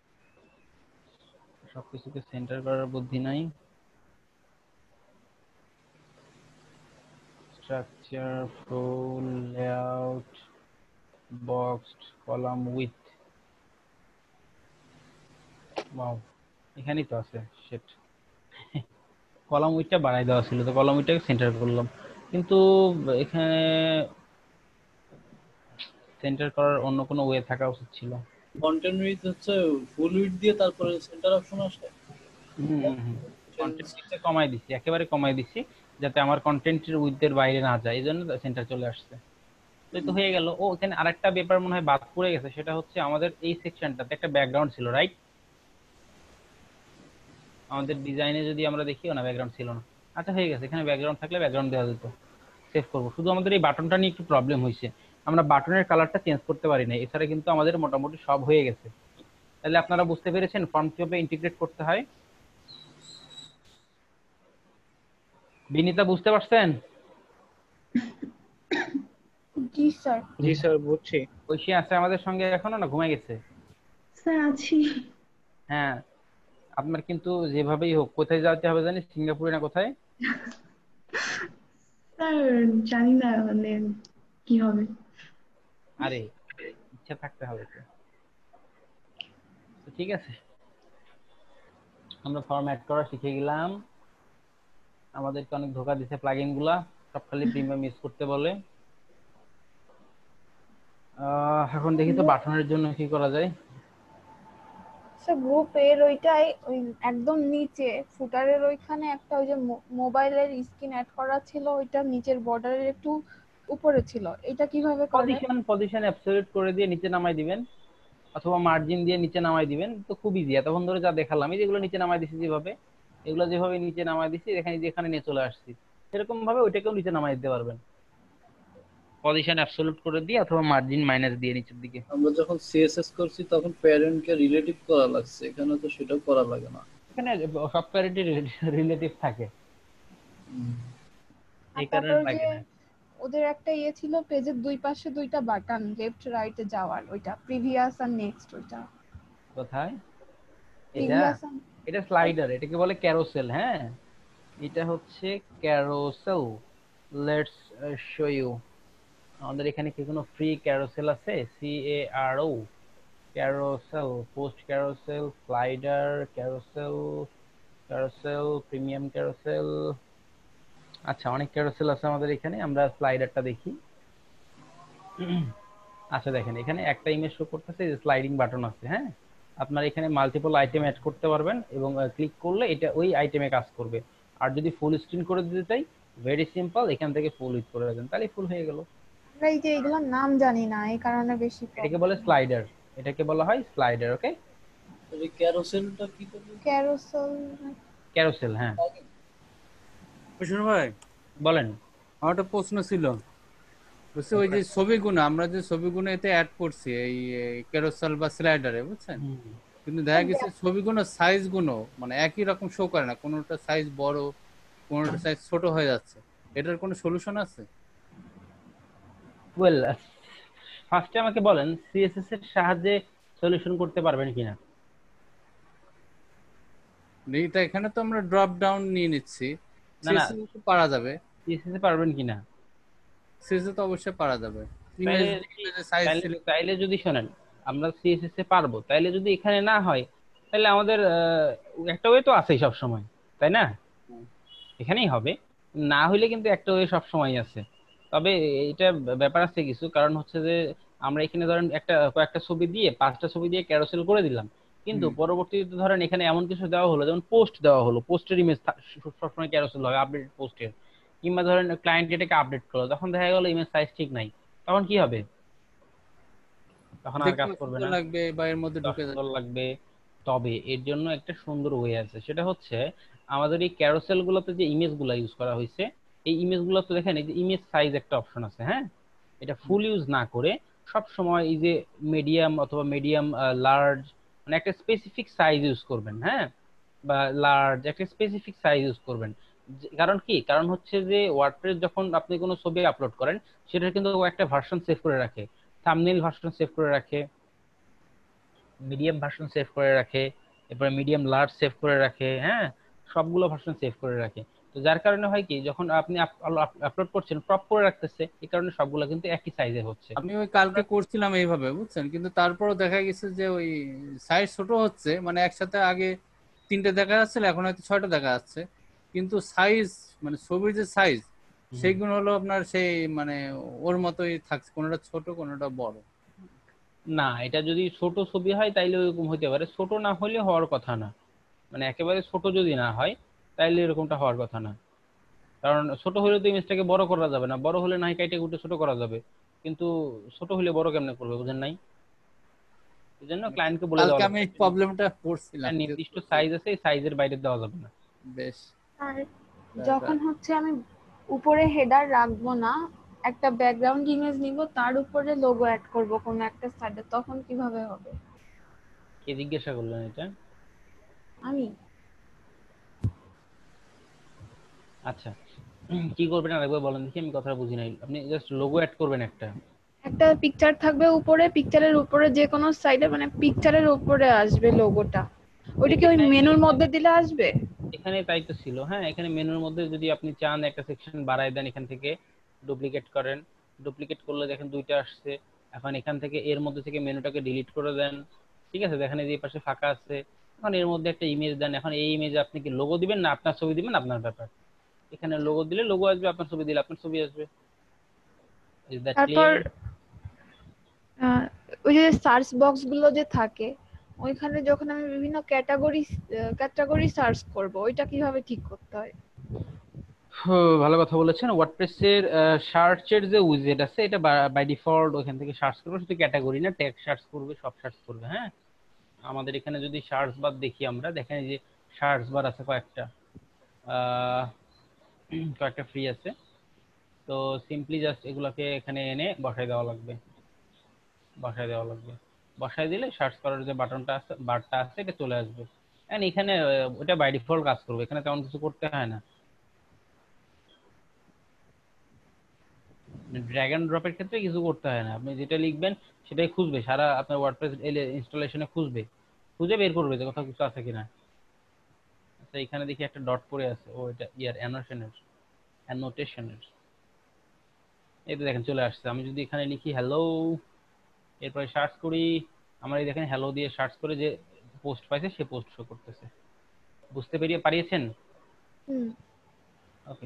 সবকিছুকে সেন্টার করার বুদ্ধি নাই। Structure, flow, layout, boxed, column with. Wow, এখানেই তো আছে। শিট, কলাম উইথটা বাড়াই দেওয়া ছিল, তো কলাম উইথটাকে সেন্টার করলাম, কিন্তু এখানে সেন্টার করার অন্য কোনো ওয়ে থাকা উচিত ছিল। কন্টেন্ট উইথ হচ্ছে ফুল উইথ দিয়ে তারপরে সেন্টার অপশন আসে। কন্টেন্টটা কমাই দিছি, একেবারে কমাই দিছি, যাতে আমার কন্টেন্টের উইথের বাইরে না যায়, এই জন্য সেন্টার চলে আসছে। তো হয়ে গেল। ও, এখানে আরেকটা ব্যাপার মনে হয় বাদ পড়ে গেছে, সেটা হচ্ছে আমাদের এই সেকশনটাতে একটা ব্যাকগ্রাউন্ড ছিল, রাইট? আমাদের ডিজাইনে যদি আমরা দেখিও না, ব্যাকগ্রাউন্ড ছিল না। আচ্ছা, হয়ে গেছে, এখানে ব্যাকগ্রাউন্ড থাকলে ব্যাকগ্রাউন্ড দেওয়া যেত। সেভ করবো। শুধু আমাদের এই বাটনটা নিয়ে একটু প্রবলেম হয়েছে, আমরা বাটনের কালারটা চেঞ্জ করতে পারি না। এছাড়া কিন্তু আমাদের মোটামুটি সব হয়ে গেছে। তাহলে আপনারা বুঝতে পেরেছেন ফর্ম কিভাবে ইন্টিগ্রেট করতে হয়? বিনিতা, বুঝতে পারছেন? জি স্যার। জি স্যার, বুঝছি। ঐশী আছে আমাদের সঙ্গে এখনো, না ঘুমায় গেছে? স্যার আছি। হ্যাঁ, আপনার কিন্তু যেভাবেই হোক কোথায় যেতে হবে জানি, সিঙ্গাপুরে না কোথায়? স্যার জানি না মানে কি হবে। আরে, ইচ্ছা থাকতে হবে তো। ঠিক আছে, আমরা ফর্ম অ্যাড করা শিখে গেলাম। আমাদেরকে অনেক ধোকা দিচ্ছে প্লাগইন গুলা, সব খালি প্রিমিয়াম ইউজ করতে বলে। এখন দেখি তো বাটনের জন্য কি করা যায়। স্যার গ্রুপ এর ওইটাই, ওই একদম নিচে ফুটারের ওইখানে একটা ওই যে মোবাইলের স্ক্রিন অ্যাড করা ছিল, ওইটা নিচের বর্ডারের একটু উপরে ছিল। এটা কিভাবে করে? পজিশন অ্যাবসলিউট করে দিয়ে নিচে নামাই দিবেন, অথবা মার্জিন দিয়ে নিচে নামাই দিবেন, তো খুব ইজি। এতক্ষণ ধরে যা দেখালাম, এই যেগুলো নিচে নামাই দিছি যেভাবে, এগুলো যেভাবে নিচে নামাই দিছি, যেখানে নিয়ে চলে আসছি, সেরকম ভাবে ওইটাকেও নিচে নামাই দিতে পারবেন, পজিশন অ্যাবসলিউট করে দিয়ে অথবা মার্জিন মাইনাস দিয়ে নিচের দিকে। আমরা যখন সিএসএস করছি তখন প্যারেন্টকে রিলেটিভ করা লাগছে, এখানে তো সেটাও করা লাগে না। এখানে সব প্যারেন্টই রিলেটিভ থাকে, এই কারণে লাগে না। ওদের একটা ইয়ে ছিল, পেজের দুই পাশে দুইটা বাটন, লেফট রাইটে যাওয়ার, ওইটা প্রিভিয়াস আর নেক্সট। ওইটা কোথায়? এটা স্লাইডার, এটাকে বলে ক্যারোসেল। হ্যাঁ, এটা হচ্ছে ক্যারোসেল। Let's show you. আমাদের এখানে কি কোনো ফ্রি ক্যারোসেল আছে? CARO, carousel, post carousel, slider carousel, carousel, premium carousel. আচ্ছা, অনেক ক্যারোসেল আছে আমাদের এখানে। আমরা স্লাইডারটা দেখি। আচ্ছা, দেখেন এখানে একটা ইমেজ শো করতেছে, যে স্লাইডিং বাটন আছে। হ্যাঁ, আপনার এখানে মাল্টিপল আইটেম অ্যাড করতে পারবেন এবং ক্লিক করলে এটা ওই আইটেমে কাজ করবে। আর যদি ফুল স্ক্রিন করে দিতে চাই, ভেরি সিম্পল, এখান থেকে ফুল উইথ করে দেন, তাহলে ফুল হয়ে গেল। আমরা এই যে এগুলোর নাম জানি না, এই কারণে বেশি। এটাকে বলে স্লাইডার, এটাকে বলা হয় স্লাইডার। ওকে, এই ক্যারোসেলটা কি করবে? ক্যারোসেল, হ্যাঁ। কুশল ভাই বলেন। আমার একটা প্রশ্ন ছিল, বুঝছি ওই যে ছবিগুলো আমরা যে ছবিগুলো এতে অ্যাড করছি এই ক্যারোসেল বা স্লাইডারে, বুঝছেন, কিন্তু দেখা গেছে ছবিগুলো সাইজ গুলো মানে একই রকম শো করে না, কোনোটা সাইজ বড়, কোনোটা সাইজ ছোট হয়ে যাচ্ছে। এটার কোনো সলিউশন আছে? ওয়েল, ফার্স্টে আমাকে বলেন সিএসএস এর সাহায্যে সলিউশন করতে পারবেন কিনা। এটা এখানে তো আমরা ড্রপ ডাউন নিয়ে নিচ্ছি, সিএসএস তো পারা যাবে। সিএসএস এ পারবেন কিনা? সিএসএস তো অবশ্যই পারা যাবে। তাইলে যদি শোনেন, আমরা সিএসএস এ পারবো, তাইলে যদি এখানে না হয়, তাহলে আমাদের একটা ওয়ে তো আছেই সব সময়, তাই না? এখানেই হবে। না হইলে কিন্তু একটা ওয়ে সব সময় আছে। তবে এটা ব্যাপার আছে কিছু, কারণ হচ্ছে যে আমরা এখানে ধরেন কয়েকটা ছবি দিয়ে, 5টা ছবি দিয়ে ক্যারোসেল করে দিলাম, কিন্তু পরবর্তীতে ধরেন এখানে এমন কিছু দেওয়া হলো, যেমন পোস্ট দেওয়া হলো, পোস্টের ইমেজ সবসময় ক্যারোসেল হবে, আপডেট পোস্টের, কিংবা ধরেন ক্লায়েন্ট এটাকে আপডেট করলো, তখন দেখা গেল ইমেজ সাইজ ঠিক নাই, তখন কি হবে? তখন আর কাজ করবে না, লাগবে বা এর মধ্যে ঢুকে লাগবে। তবে এর জন্য একটা সুন্দর ওয়ে আছে, সেটা হচ্ছে আমাদের এই ক্যারোসেল গুলোতে যে ইমেজ গুলা ইউজ করা হয়েছে, এই ইমেজ গুলোতে দেখেন এই যে ইমেজ সাইজ একটা অপশন আছে। হ্যাঁ, এটা ফুল ইউজ না করে সব সময় এই যে মিডিয়াম অথবা মিডিয়াম লার্জ মানে একটা স্পেসিফিক সাইজ ইউজ করবেন, হ্যাঁ, বা লার্জ একটা স্পেসিফিক সাইজ ইউজ করবেন। কারণ কি, কারণ হচ্ছে যে ওয়ার্ডপ্রেস যখন আপনি কোনো ছবি আপলোড করেন সেটা কিন্তু ও একটা ভার্সন সেভ করে রাখে, থাম্বনেইল ভার্সন সেভ করে রাখে, মিডিয়াম ভার্সন সেভ করে রাখে, এরপরে মিডিয়াম লার্জ সেভ করে রাখে, হ্যাঁ, সবগুলো ভার্সন সেভ করে রাখে। তো যার কারণে হয় কি, যখন আপনি আপলোড করছেন ক্রপ করে রাখতেছে, এই কারণে সবগুলো কিন্তু একই সাইজের হচ্ছে। আমি ওই কালকে করছিলাম এইভাবে, বুঝছেন, কিন্তু তারপরও দেখা গেছে যে ওই সাইজ ছোট হচ্ছে, মানে একসাথে আগে 3টে দেখা যাচ্ছিল, এখন হয়তো 6টা দেখা যাচ্ছে, কিন্তু সাইজ মানে ছবির যে সাইজ সেইগুলো হলো আপনার সেই মানে ওর মতোই থাকছে, কোনোটা ছোট কোনোটা বড়। না, এটা যদি ছোট ছবি হয় তাইলে ওরকম হতে পারে, ছোট না হলে হওয়ার কথা না, মানে একেবারে ছোট যদি না হয় তাইলে এরকমটা হওয়ার কথা না। কারণ ছোট হলে তো ইমেজটাকে বড় করা যাবে না, বড় হলে নাই কাইটে কুটে ছোট করা যাবে, কিন্তু ছোট হলে বড় কেমনে করবে, বুঝেন নাই? এই জন্য ক্লায়েন্টকে বলে দেওয়া কালকে আমি লাগবে এই প্রবলেমটা পড়ছিলাম, নির্দিষ্ট সাইজ আছে, এই সাইজের বাইরে দেওয়া যাবে না। বেশ। আর যখন হচ্ছে আমি উপরে হেডার রাখবো না, একটা ব্যাকগ্রাউন্ড ইমেজ নিব, তার উপরে লোগো অ্যাড করব কোন একটা সাইডে, তখন কিভাবে হবে? কে জিজ্ঞাসা করলেন এটা? আমি। আচ্ছা, কি করবেন আরেকবার বলেন দেখি, আমি কথাটা বুঝি নাই। আপনি জাস্ট লোগো অ্যাড করবেন একটা পিকচার থাকবে উপরে, পিকচারের উপরে যে কোনো সাইডে মানে পিকচারের উপরে আসবে লোগোটা, ওইটা কি ওই মেনুর মধ্যে দিলে আসবে? এখানে তাই তো ছিল, হ্যাঁ, এখানে মেনুর মধ্যে যদি আপনি চান একটা সেকশন বাড়ায় দেন, এখান থেকে ডুপ্লিকেট করেন, ডুপ্লিকেট করলে দেখেন 2টা আসছে। এখন এখান থেকে এর মধ্যে থেকে মেনুটাকে ডিলিট করে দেন, ঠিক আছে, দেখেন এই যে পাশে ফাঁকা আছে, এখন এর মধ্যে একটা ইমেজ দেন। এখন এই ইমেজে আপনি কি লোগো দিবেন না আপনার ছবি দিবেন আপনার ব্যাপার, এখানে লোগো দিলে লোগো আসবে, আপনার ছবি দিলে আপনার ছবি আসবে। ইজ দ্যাট তারপর ক্লিয়ার? ওই যে সার্চ বক্স গুলো যে থাকে ওইখানে যখন আমি বিভিন্ন ক্যাটাগরি সার্চ করব, ওইটা কিভাবে ঠিক করতে হয়? ভালো কথা বলেছেন। ওয়ার্ডপ্রেসের সার্চের যে উইজেট আছে এটা বাই ডিফল্ট ওখান থেকে সার্চ করবে, শুধু ক্যাটাগরি না, ট্যাগ সার্চ করবে, সব সার্চ করবে, হ্যাঁ। আমাদের এখানে যদি সার্চ বার দেখি আমরা, দেখেন যে সার্চ বার আছে কয়েকটা, কয়েকটা ফ্রি আছে। তো সিম্পলি জাস্ট এগুলোকে এখানে এনে বসাই দেওয়া লাগবে, বসাই দিলে সার্চ করার যে বাটনটা আছে, বারটা আছে, এটা চলে আসবে। এন্ড এখানে ওটা বাই ডিফল্ট কাজ করবে, এখানে তেমন কিছু করতে হয় না। ড্র্যাগ এন্ড ড্রপের ক্ষেত্রে কিছু করতে হয় না, আপনি যেটা লিখবেন সেটাই খুঁজবে, সারা আপনার ওয়ার্ডপ্রেস ইনস্টলেশনে খুঁজে বের করবে যে কোথাও কিছু আছে কিনা। আচ্ছা, এখানে দেখি একটা ডট পড়ে আছে, ও এটা অ্যানোটেশনের, এই তো দেখেন চলে আসছে। আমি যদি এখানে লিখি হ্যালো, এরপরে সার্চ করি, আমার এই দেখেন হ্যালো দিয়ে সার্চ করে যে পোস্ট পাইছে সে পোস্ট শো করতেছে। বুঝতে পারিয়েছেন? ওকে।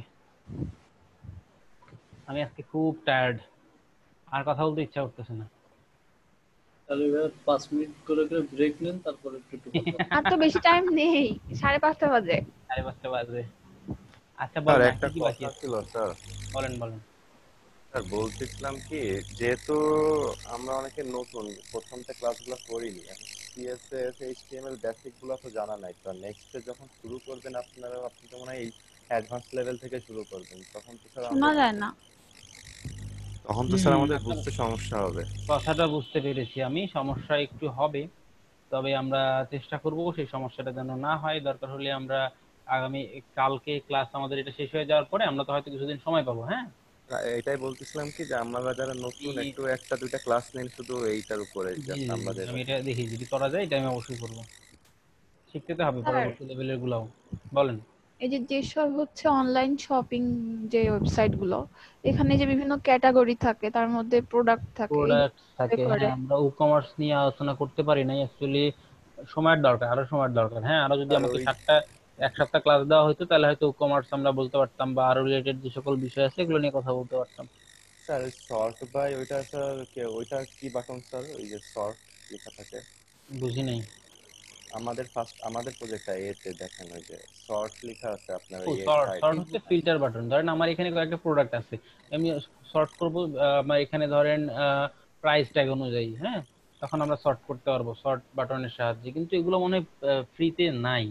আমি আজকে খুব টায়ার্ড, আর কথা বলতে ইচ্ছা করতেছে না। তাহলে 5 মিনিট করে ব্রেক নেন, তারপরে একটু আর তো বেশি টাইম নেই, 5:30 বাজে। 5:30 বাজে। আচ্ছা স্যার বলেন, একটা কি বাকি কথা আছে? ছিল স্যার। বলেন। স্যার বলতেছিলাম কি, যেহেতু আমরা অনেকে নতুন, প্রথমতে ক্লাসগুলো করিনি, এখন সিএসএস এইচটিএমএল বেসিক গুলো তো জানা নাই, তো নেক্সটে যখন শুরু করবেন আপনারা, আপনি তো মনে হয় এই অ্যাডভান্স লেভেল থেকে শুরু করবেন, তখন তো স্যার শোনা যায় না। তখন তো স্যার আমাদের বুঝতে সমস্যা হবে। কথাটা বুঝতে পেরেছি আমি, সমস্যা একটু হবে, তবে আমরা চেষ্টা করব সেই সমস্যাটা যেন না হয়। দরকার হলে আমরা আগামী কালকে ক্লাস আমাদের এটা শেষ হয়ে যাওয়ার পরে আমরা তো হয়তো কিছুদিন সময় পাবো, হ্যাঁ। এটাই বলতেছিলাম কি, যে আমরা যারা নতুন একটু একটা দুইটা ক্লাস নেন শুধু এইটার উপরে, আমাদের আমি এটা দেখি যদি করা যায়, এটা আমি অবশ্যই করব, শিখতে তো হবে পরবর্তী লেভেলের গুলাও। বলেন। এই যে যেসব হচ্ছে অনলাইন শপিং যে ওয়েবসাইট গুলো, এখানে যে বিভিন্ন ক্যাটাগরি থাকে, তার মধ্যে প্রোডাক্ট থাকে, হ্যাঁ, আমরা ই-কমার্স নিয়ে আলোচনা করতে পারি নাই অ্যাকচুয়ালি, সময়ের দরকার, আরো সময়ের দরকার। হ্যাঁ, আরো যদি আমাকে 1 সপ্তাহ ক্লাস দেওয়া হতো তাহলে হয়তো ই-কমার্স আমরা বলতে পারতাম, বা আরো রিলেটেড যে সকল বিষয় আছে এগুলো নিয়ে কথা বলতে পারতাম। স্যার সর্ট বাই ওইটা স্যার, ওইটা কি বাটন স্যার, ওই যে সর্ট লেখা থাকে? বুঝি নাই। আমাদের প্রজেক্টটা এতে দেখেন ওই যে সর্ট লেখা আছে আপনার এই সর্ট হচ্ছে ফিল্টার বাটন। ধরেন আমার এখানে কয়েকটা প্রোডাক্ট আছে, আমি সর্ট করব, আমার এখানে ধরেন প্রাইস ট্যাগ অনুযায়ী, হ্যাঁ, তখন আমরা সর্ট করতে পারবো সর্ট বাটনের সাহায্যে। কিন্তু এগুলো মনে হয় ফ্রিতে নাই,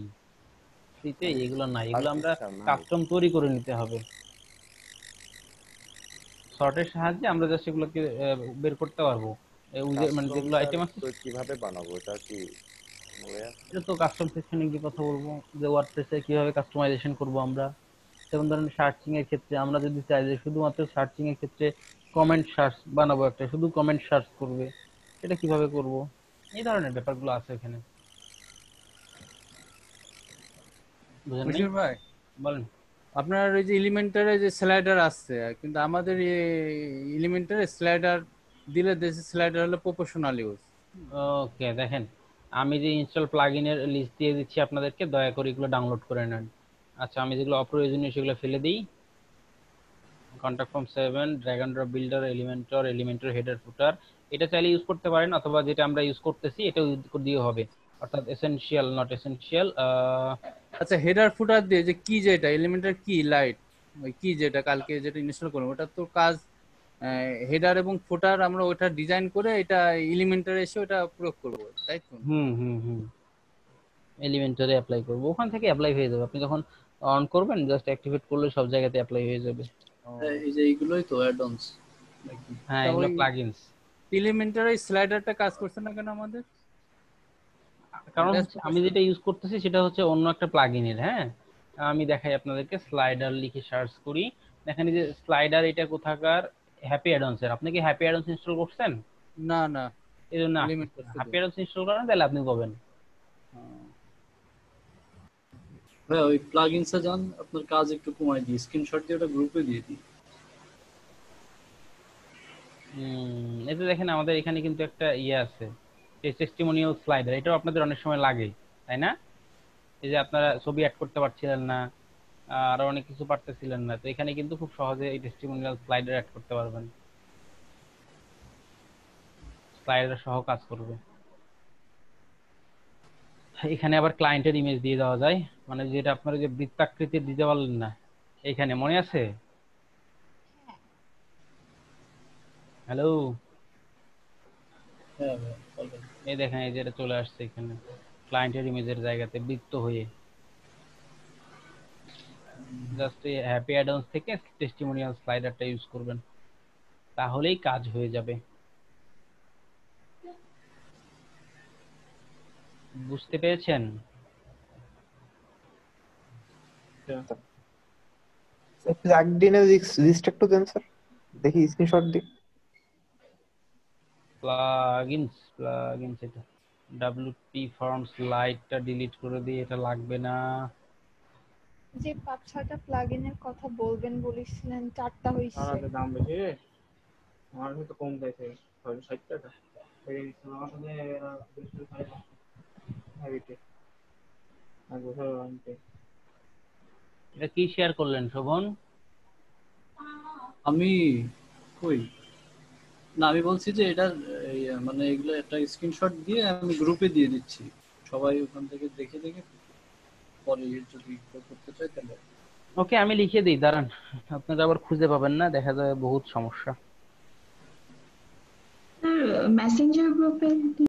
এগুলো নাই, এগুলো আমরা কাস্টম তৈরি করে নিতে হবে। সর্টের সাহায্যে আমরা জাস্ট এগুলোকে বের করতে পারবো। মানে কাস্টম যেগুলো স্যার আইটেম আছে তো কিভাবে বানাবো এটা কি এটা তো কাস্টম সেকশনে গিয়ে কথা বলবো যে ওয়ার্ডপ্রেসে কিভাবে কাস্টমাইজেশন করব আমরা। যেমন ধরেন সার্চিং এর ক্ষেত্রে আমরা যদি চাই যে শুধুমাত্র সার্চিং এর ক্ষেত্রে কমেন্ট সার্চ বানাবো, একটা শুধু কমেন্ট সার্চ করবে, এটা কিভাবে করব, এই ধরনের ব্যাপারগুলো আছে এখানে। বুঝেন নাই? মুশির ভাই বলেন। আপনার ওই যে এলিমেন্টারে যে স্লাইডার আসছে, কিন্তু আমাদের এলিমেন্টারে স্লাইডার দিলে দেশে স্লাইডার হলো প্রপোর্শনাল ইউজ। ওকে, দেখেন আমি যে ইনস্টল প্লাগইনের লিস্ট দিয়ে দিচ্ছি আপনাদেরকে, দয়া করে এগুলো ডাউনলোড করে নেন। আচ্ছা, আমি যেগুলো অপ্রয়োজনীয় সেগুলো ফেলে দিই। Contact form 7, drag and drop builder, Elementor header footer, এটা চাইলে ইউজ করতে পারেন, অথবা যেটা আমরা ইউজ করতেছি এটা ইউজ দিয়ে হবে, অর্থাৎ এসেনশিয়াল নট এসেনশিয়াল। আচ্ছা, হেডার ফুটার দিয়ে যে কি, যেটা এলিমেন্টার কি লাইট, ওই কি যেটা কালকে যেটা ইনস্টল করব, ওটা তো কাজ হেডার এবং ফুটার আমরা ওটা ডিজাইন করে এটা এলিমেন্টারে এসে ওটা প্রয়োগ করব, তাই তো? এলিমেন্টারে অ্যাপ্লাই করব, ওখান থেকে অ্যাপ্লাই হয়ে যাবে। আপনি যখন অন করবেন জাস্ট অ্যাক্টিভেট করলে সব জায়গাতে অ্যাপ্লাই হয়ে যাবে। এই যে এইগুলোই তো অ্যাড-অনস নাকি? হ্যাঁ, এগুলো প্লাগইনস। এলিমেন্টারে স্লাইডারটা কাজ করছে না কেন আমাদের? কারণ আমি যেটা ইউজ করতেছি সেটা হচ্ছে অন্য একটা প্লাগইনের। হ্যাঁ, আমি দেখাই আপনাদেরকে, স্লাইডার লিখে সার্চ করি, দেখেন যে স্লাইডার এটা কোথাকার, হ্যাপি অ্যাডন্স এর। আপনি কি হ্যাপি অ্যাডন্স ইনস্টল করছেন? না না, এজন্য হ্যাপি অ্যাডন্স ইনস্টল করেন, তাহলে আপনি পাবেন। ভাই ওই প্লাগইনসে যান, আপনার কাজ একটু কমাই দিই, স্ক্রিনশট দিয়ে ওটা গ্রুপে দিয়ে দিই। এতে দেখেন আমাদের এখানে কিন্তু একটা ইয়ে আছে, টেস্টিমোনিয়াল স্লাইডার, এটাও আপনাদের অনেক সময় লাগে, তাই না? এই যে আপনারা ছবি অ্যাড করতে পারছিলেন না, আরো অনেক কিছু পারতেছিলেন না, তো এখানে কিন্তু খুব সহজে এই টেস্টিমোনিয়াল স্লাইডার অ্যাড করতে পারবেন, স্লাইডার সহ কাজ করবে। এখানে আবার ক্লায়েন্টের ইমেজ দিয়ে দেওয়া যায়, মানে যেটা আপনারা যে বৃত্তাকৃতির দিতে পারলেন না, এইখানে মনে আছে? হ্যালো, এই দেখেন এই যেটা চলে আসছে এখানে ক্লায়েন্টের ইমেজের জায়গাতে বৃত্ত হয়ে। জাস্ট এই হ্যাপি অ্যাডন্স থেকে টেস্টিমোনিয়াল স্লাইডারটা ইউজ করবেন, তাহলেই কাজ হয়ে যাবে। বুঝতে পেরেছেন? প্লাগইনের লিস্ট একটু দেন স্যার, দেখি স্ক্রিনশট দিই। প্লাগইনস এটা ডব্লিউপি ফর্মস লাইটটা ডিলিট করে দিই, এটা লাগবে না। যে 5-6টা প্লাগইনের কথা বলবেন বলেছিলেন, 4টা হইছে। আর দাম বেশি, আমার তো কম দিয়েছে 60 টাকা। এই আমার সাথে বেশি খাই না আইতে আর বছর আনতে। এটা কি শেয়ার করলেন শোভন? আমি কই না, আমি বলছি যে এটা মানে এগুলো একটা স্ক্রিনশট দিয়ে আমি গ্রুপে দিয়ে দিচ্ছি, সবাই ওখান থেকে দেখে দেখে পরে যদি করতে চায় তাহলে। ওকে, আমি লিখে দিই, দাঁড়ান, আপনারা আবার খুঁজে পাবেন না, দেখা যায় বহুত সমস্যা। মেসেঞ্জার গ্রুপে